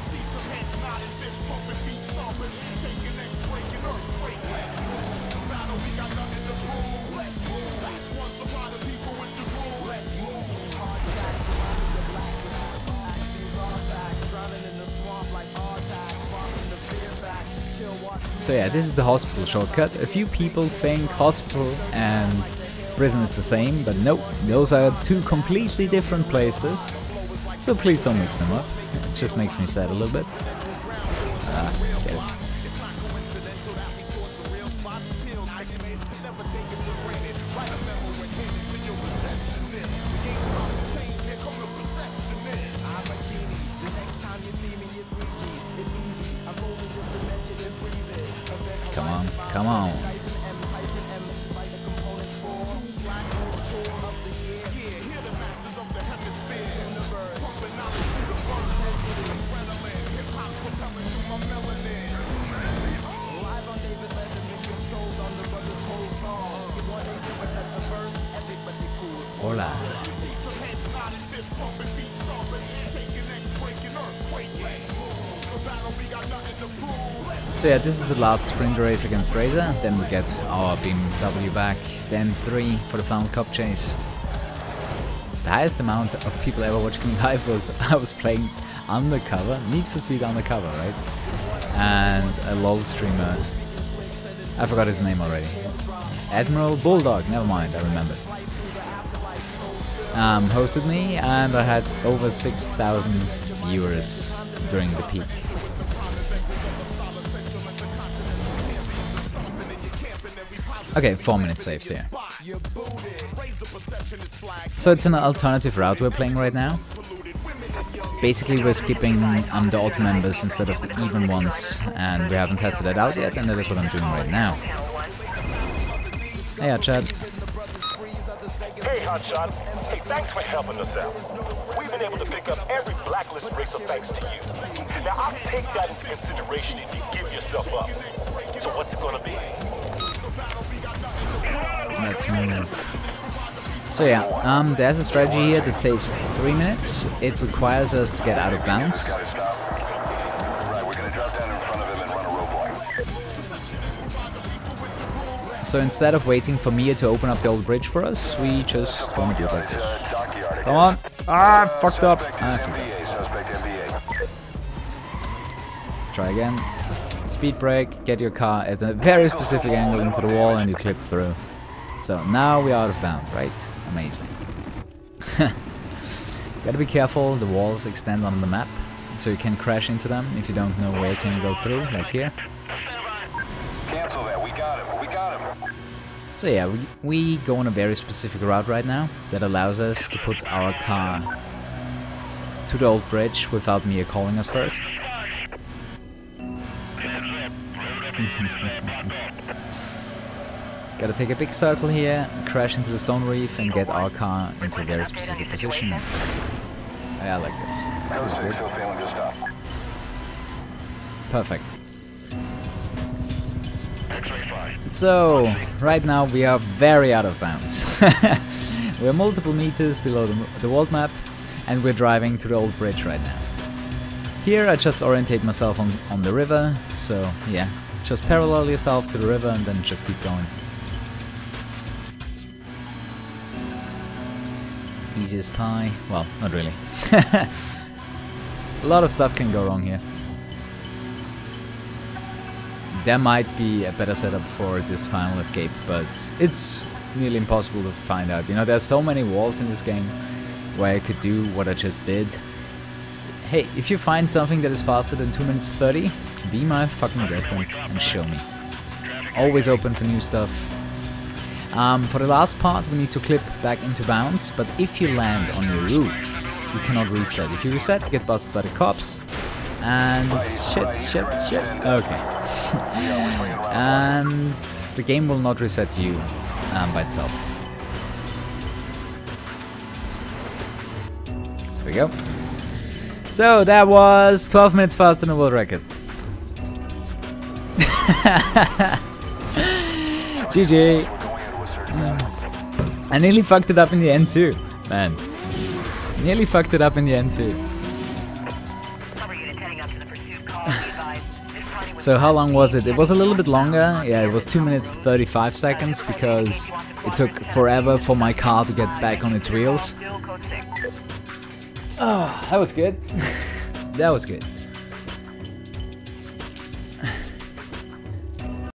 So yeah, this is the hospital shortcut. A few people think hospital and prison is the same, but nope, those are two completely different places. So please don't mix them up. It just makes me sad a little bit. Ah, get it. Come on, come on. Hola. So yeah, this is the last sprint race against Razor, then we get our B M W back, then three for the final cup chase. The highest amount of people ever watching me live was I was playing Undercover, Need for Speed Undercover, right? And a LOL streamer, I forgot his name already. Admiral Bulldog, never mind, I remember. Um, hosted me, and I had over six thousand viewers during the peak. Okay, four minutes saved here. So it's an alternative route we're playing right now. Basically we're skipping um, the odd members instead of the even ones, and we haven't tested it out yet, and that is what I'm doing right now. Hey Hotshot. Hey Hotshot. Hey, thanks for helping us out. We've been able to pick up every blacklist racer thanks to you. Now I'll take that into consideration if you give yourself up. So what's it gonna be? Let's move. So yeah, um, there's a strategy here that saves three minutes. It requires us to get out of bounds. So instead of waiting for Mia to open up the old bridge for us, we just gonna do it like this. Come on! Ah, fucked up! Ah, fucked up. Try again. Speed brake, get your car at a very specific angle into the wall and you clip through. So now we're out of bounds, right? Amazing. Gotta be careful, the walls extend on the map, so you can crash into them if you don't know where you can go through, like here. Cancel that, we got him, we got him. So yeah, we, we go on a very specific route right now that allows us to put our car to the old bridge without Mia calling us first. Gotta take a big circle here, crash into the stone reef and get our car into a very specific position. Yeah, I like this. That was good. Perfect. So, right now we are very out of bounds. We're multiple meters below the, the world map and we're driving to the old bridge right now. Here I just orientate myself on, on the river, so yeah, just parallel yourself to the river and then just keep going. Easy as pie. Well, not really. A lot of stuff can go wrong here. There might be a better setup for this final escape, but it's nearly impossible to find out. You know, there's so many walls in this game where I could do what I just did. Hey, if you find something that is faster than two minutes thirty, be my fucking guest and, and show me. Always open for new stuff. Um, for the last part we need to clip back into bounds, but if you land on your roof, you cannot reset. If you reset, you get busted by the cops. And shit, shit, shit. Okay. And the game will not reset you um, by itself. There we go. So that was twelve minutes faster than the world record. G G. I nearly fucked it up in the end too, man. Nearly fucked it up in the end too. So how long was it? It was a little bit longer. Yeah, it was two minutes thirty-five seconds because it took forever for my car to get back on its wheels. Oh, that was good. That was good.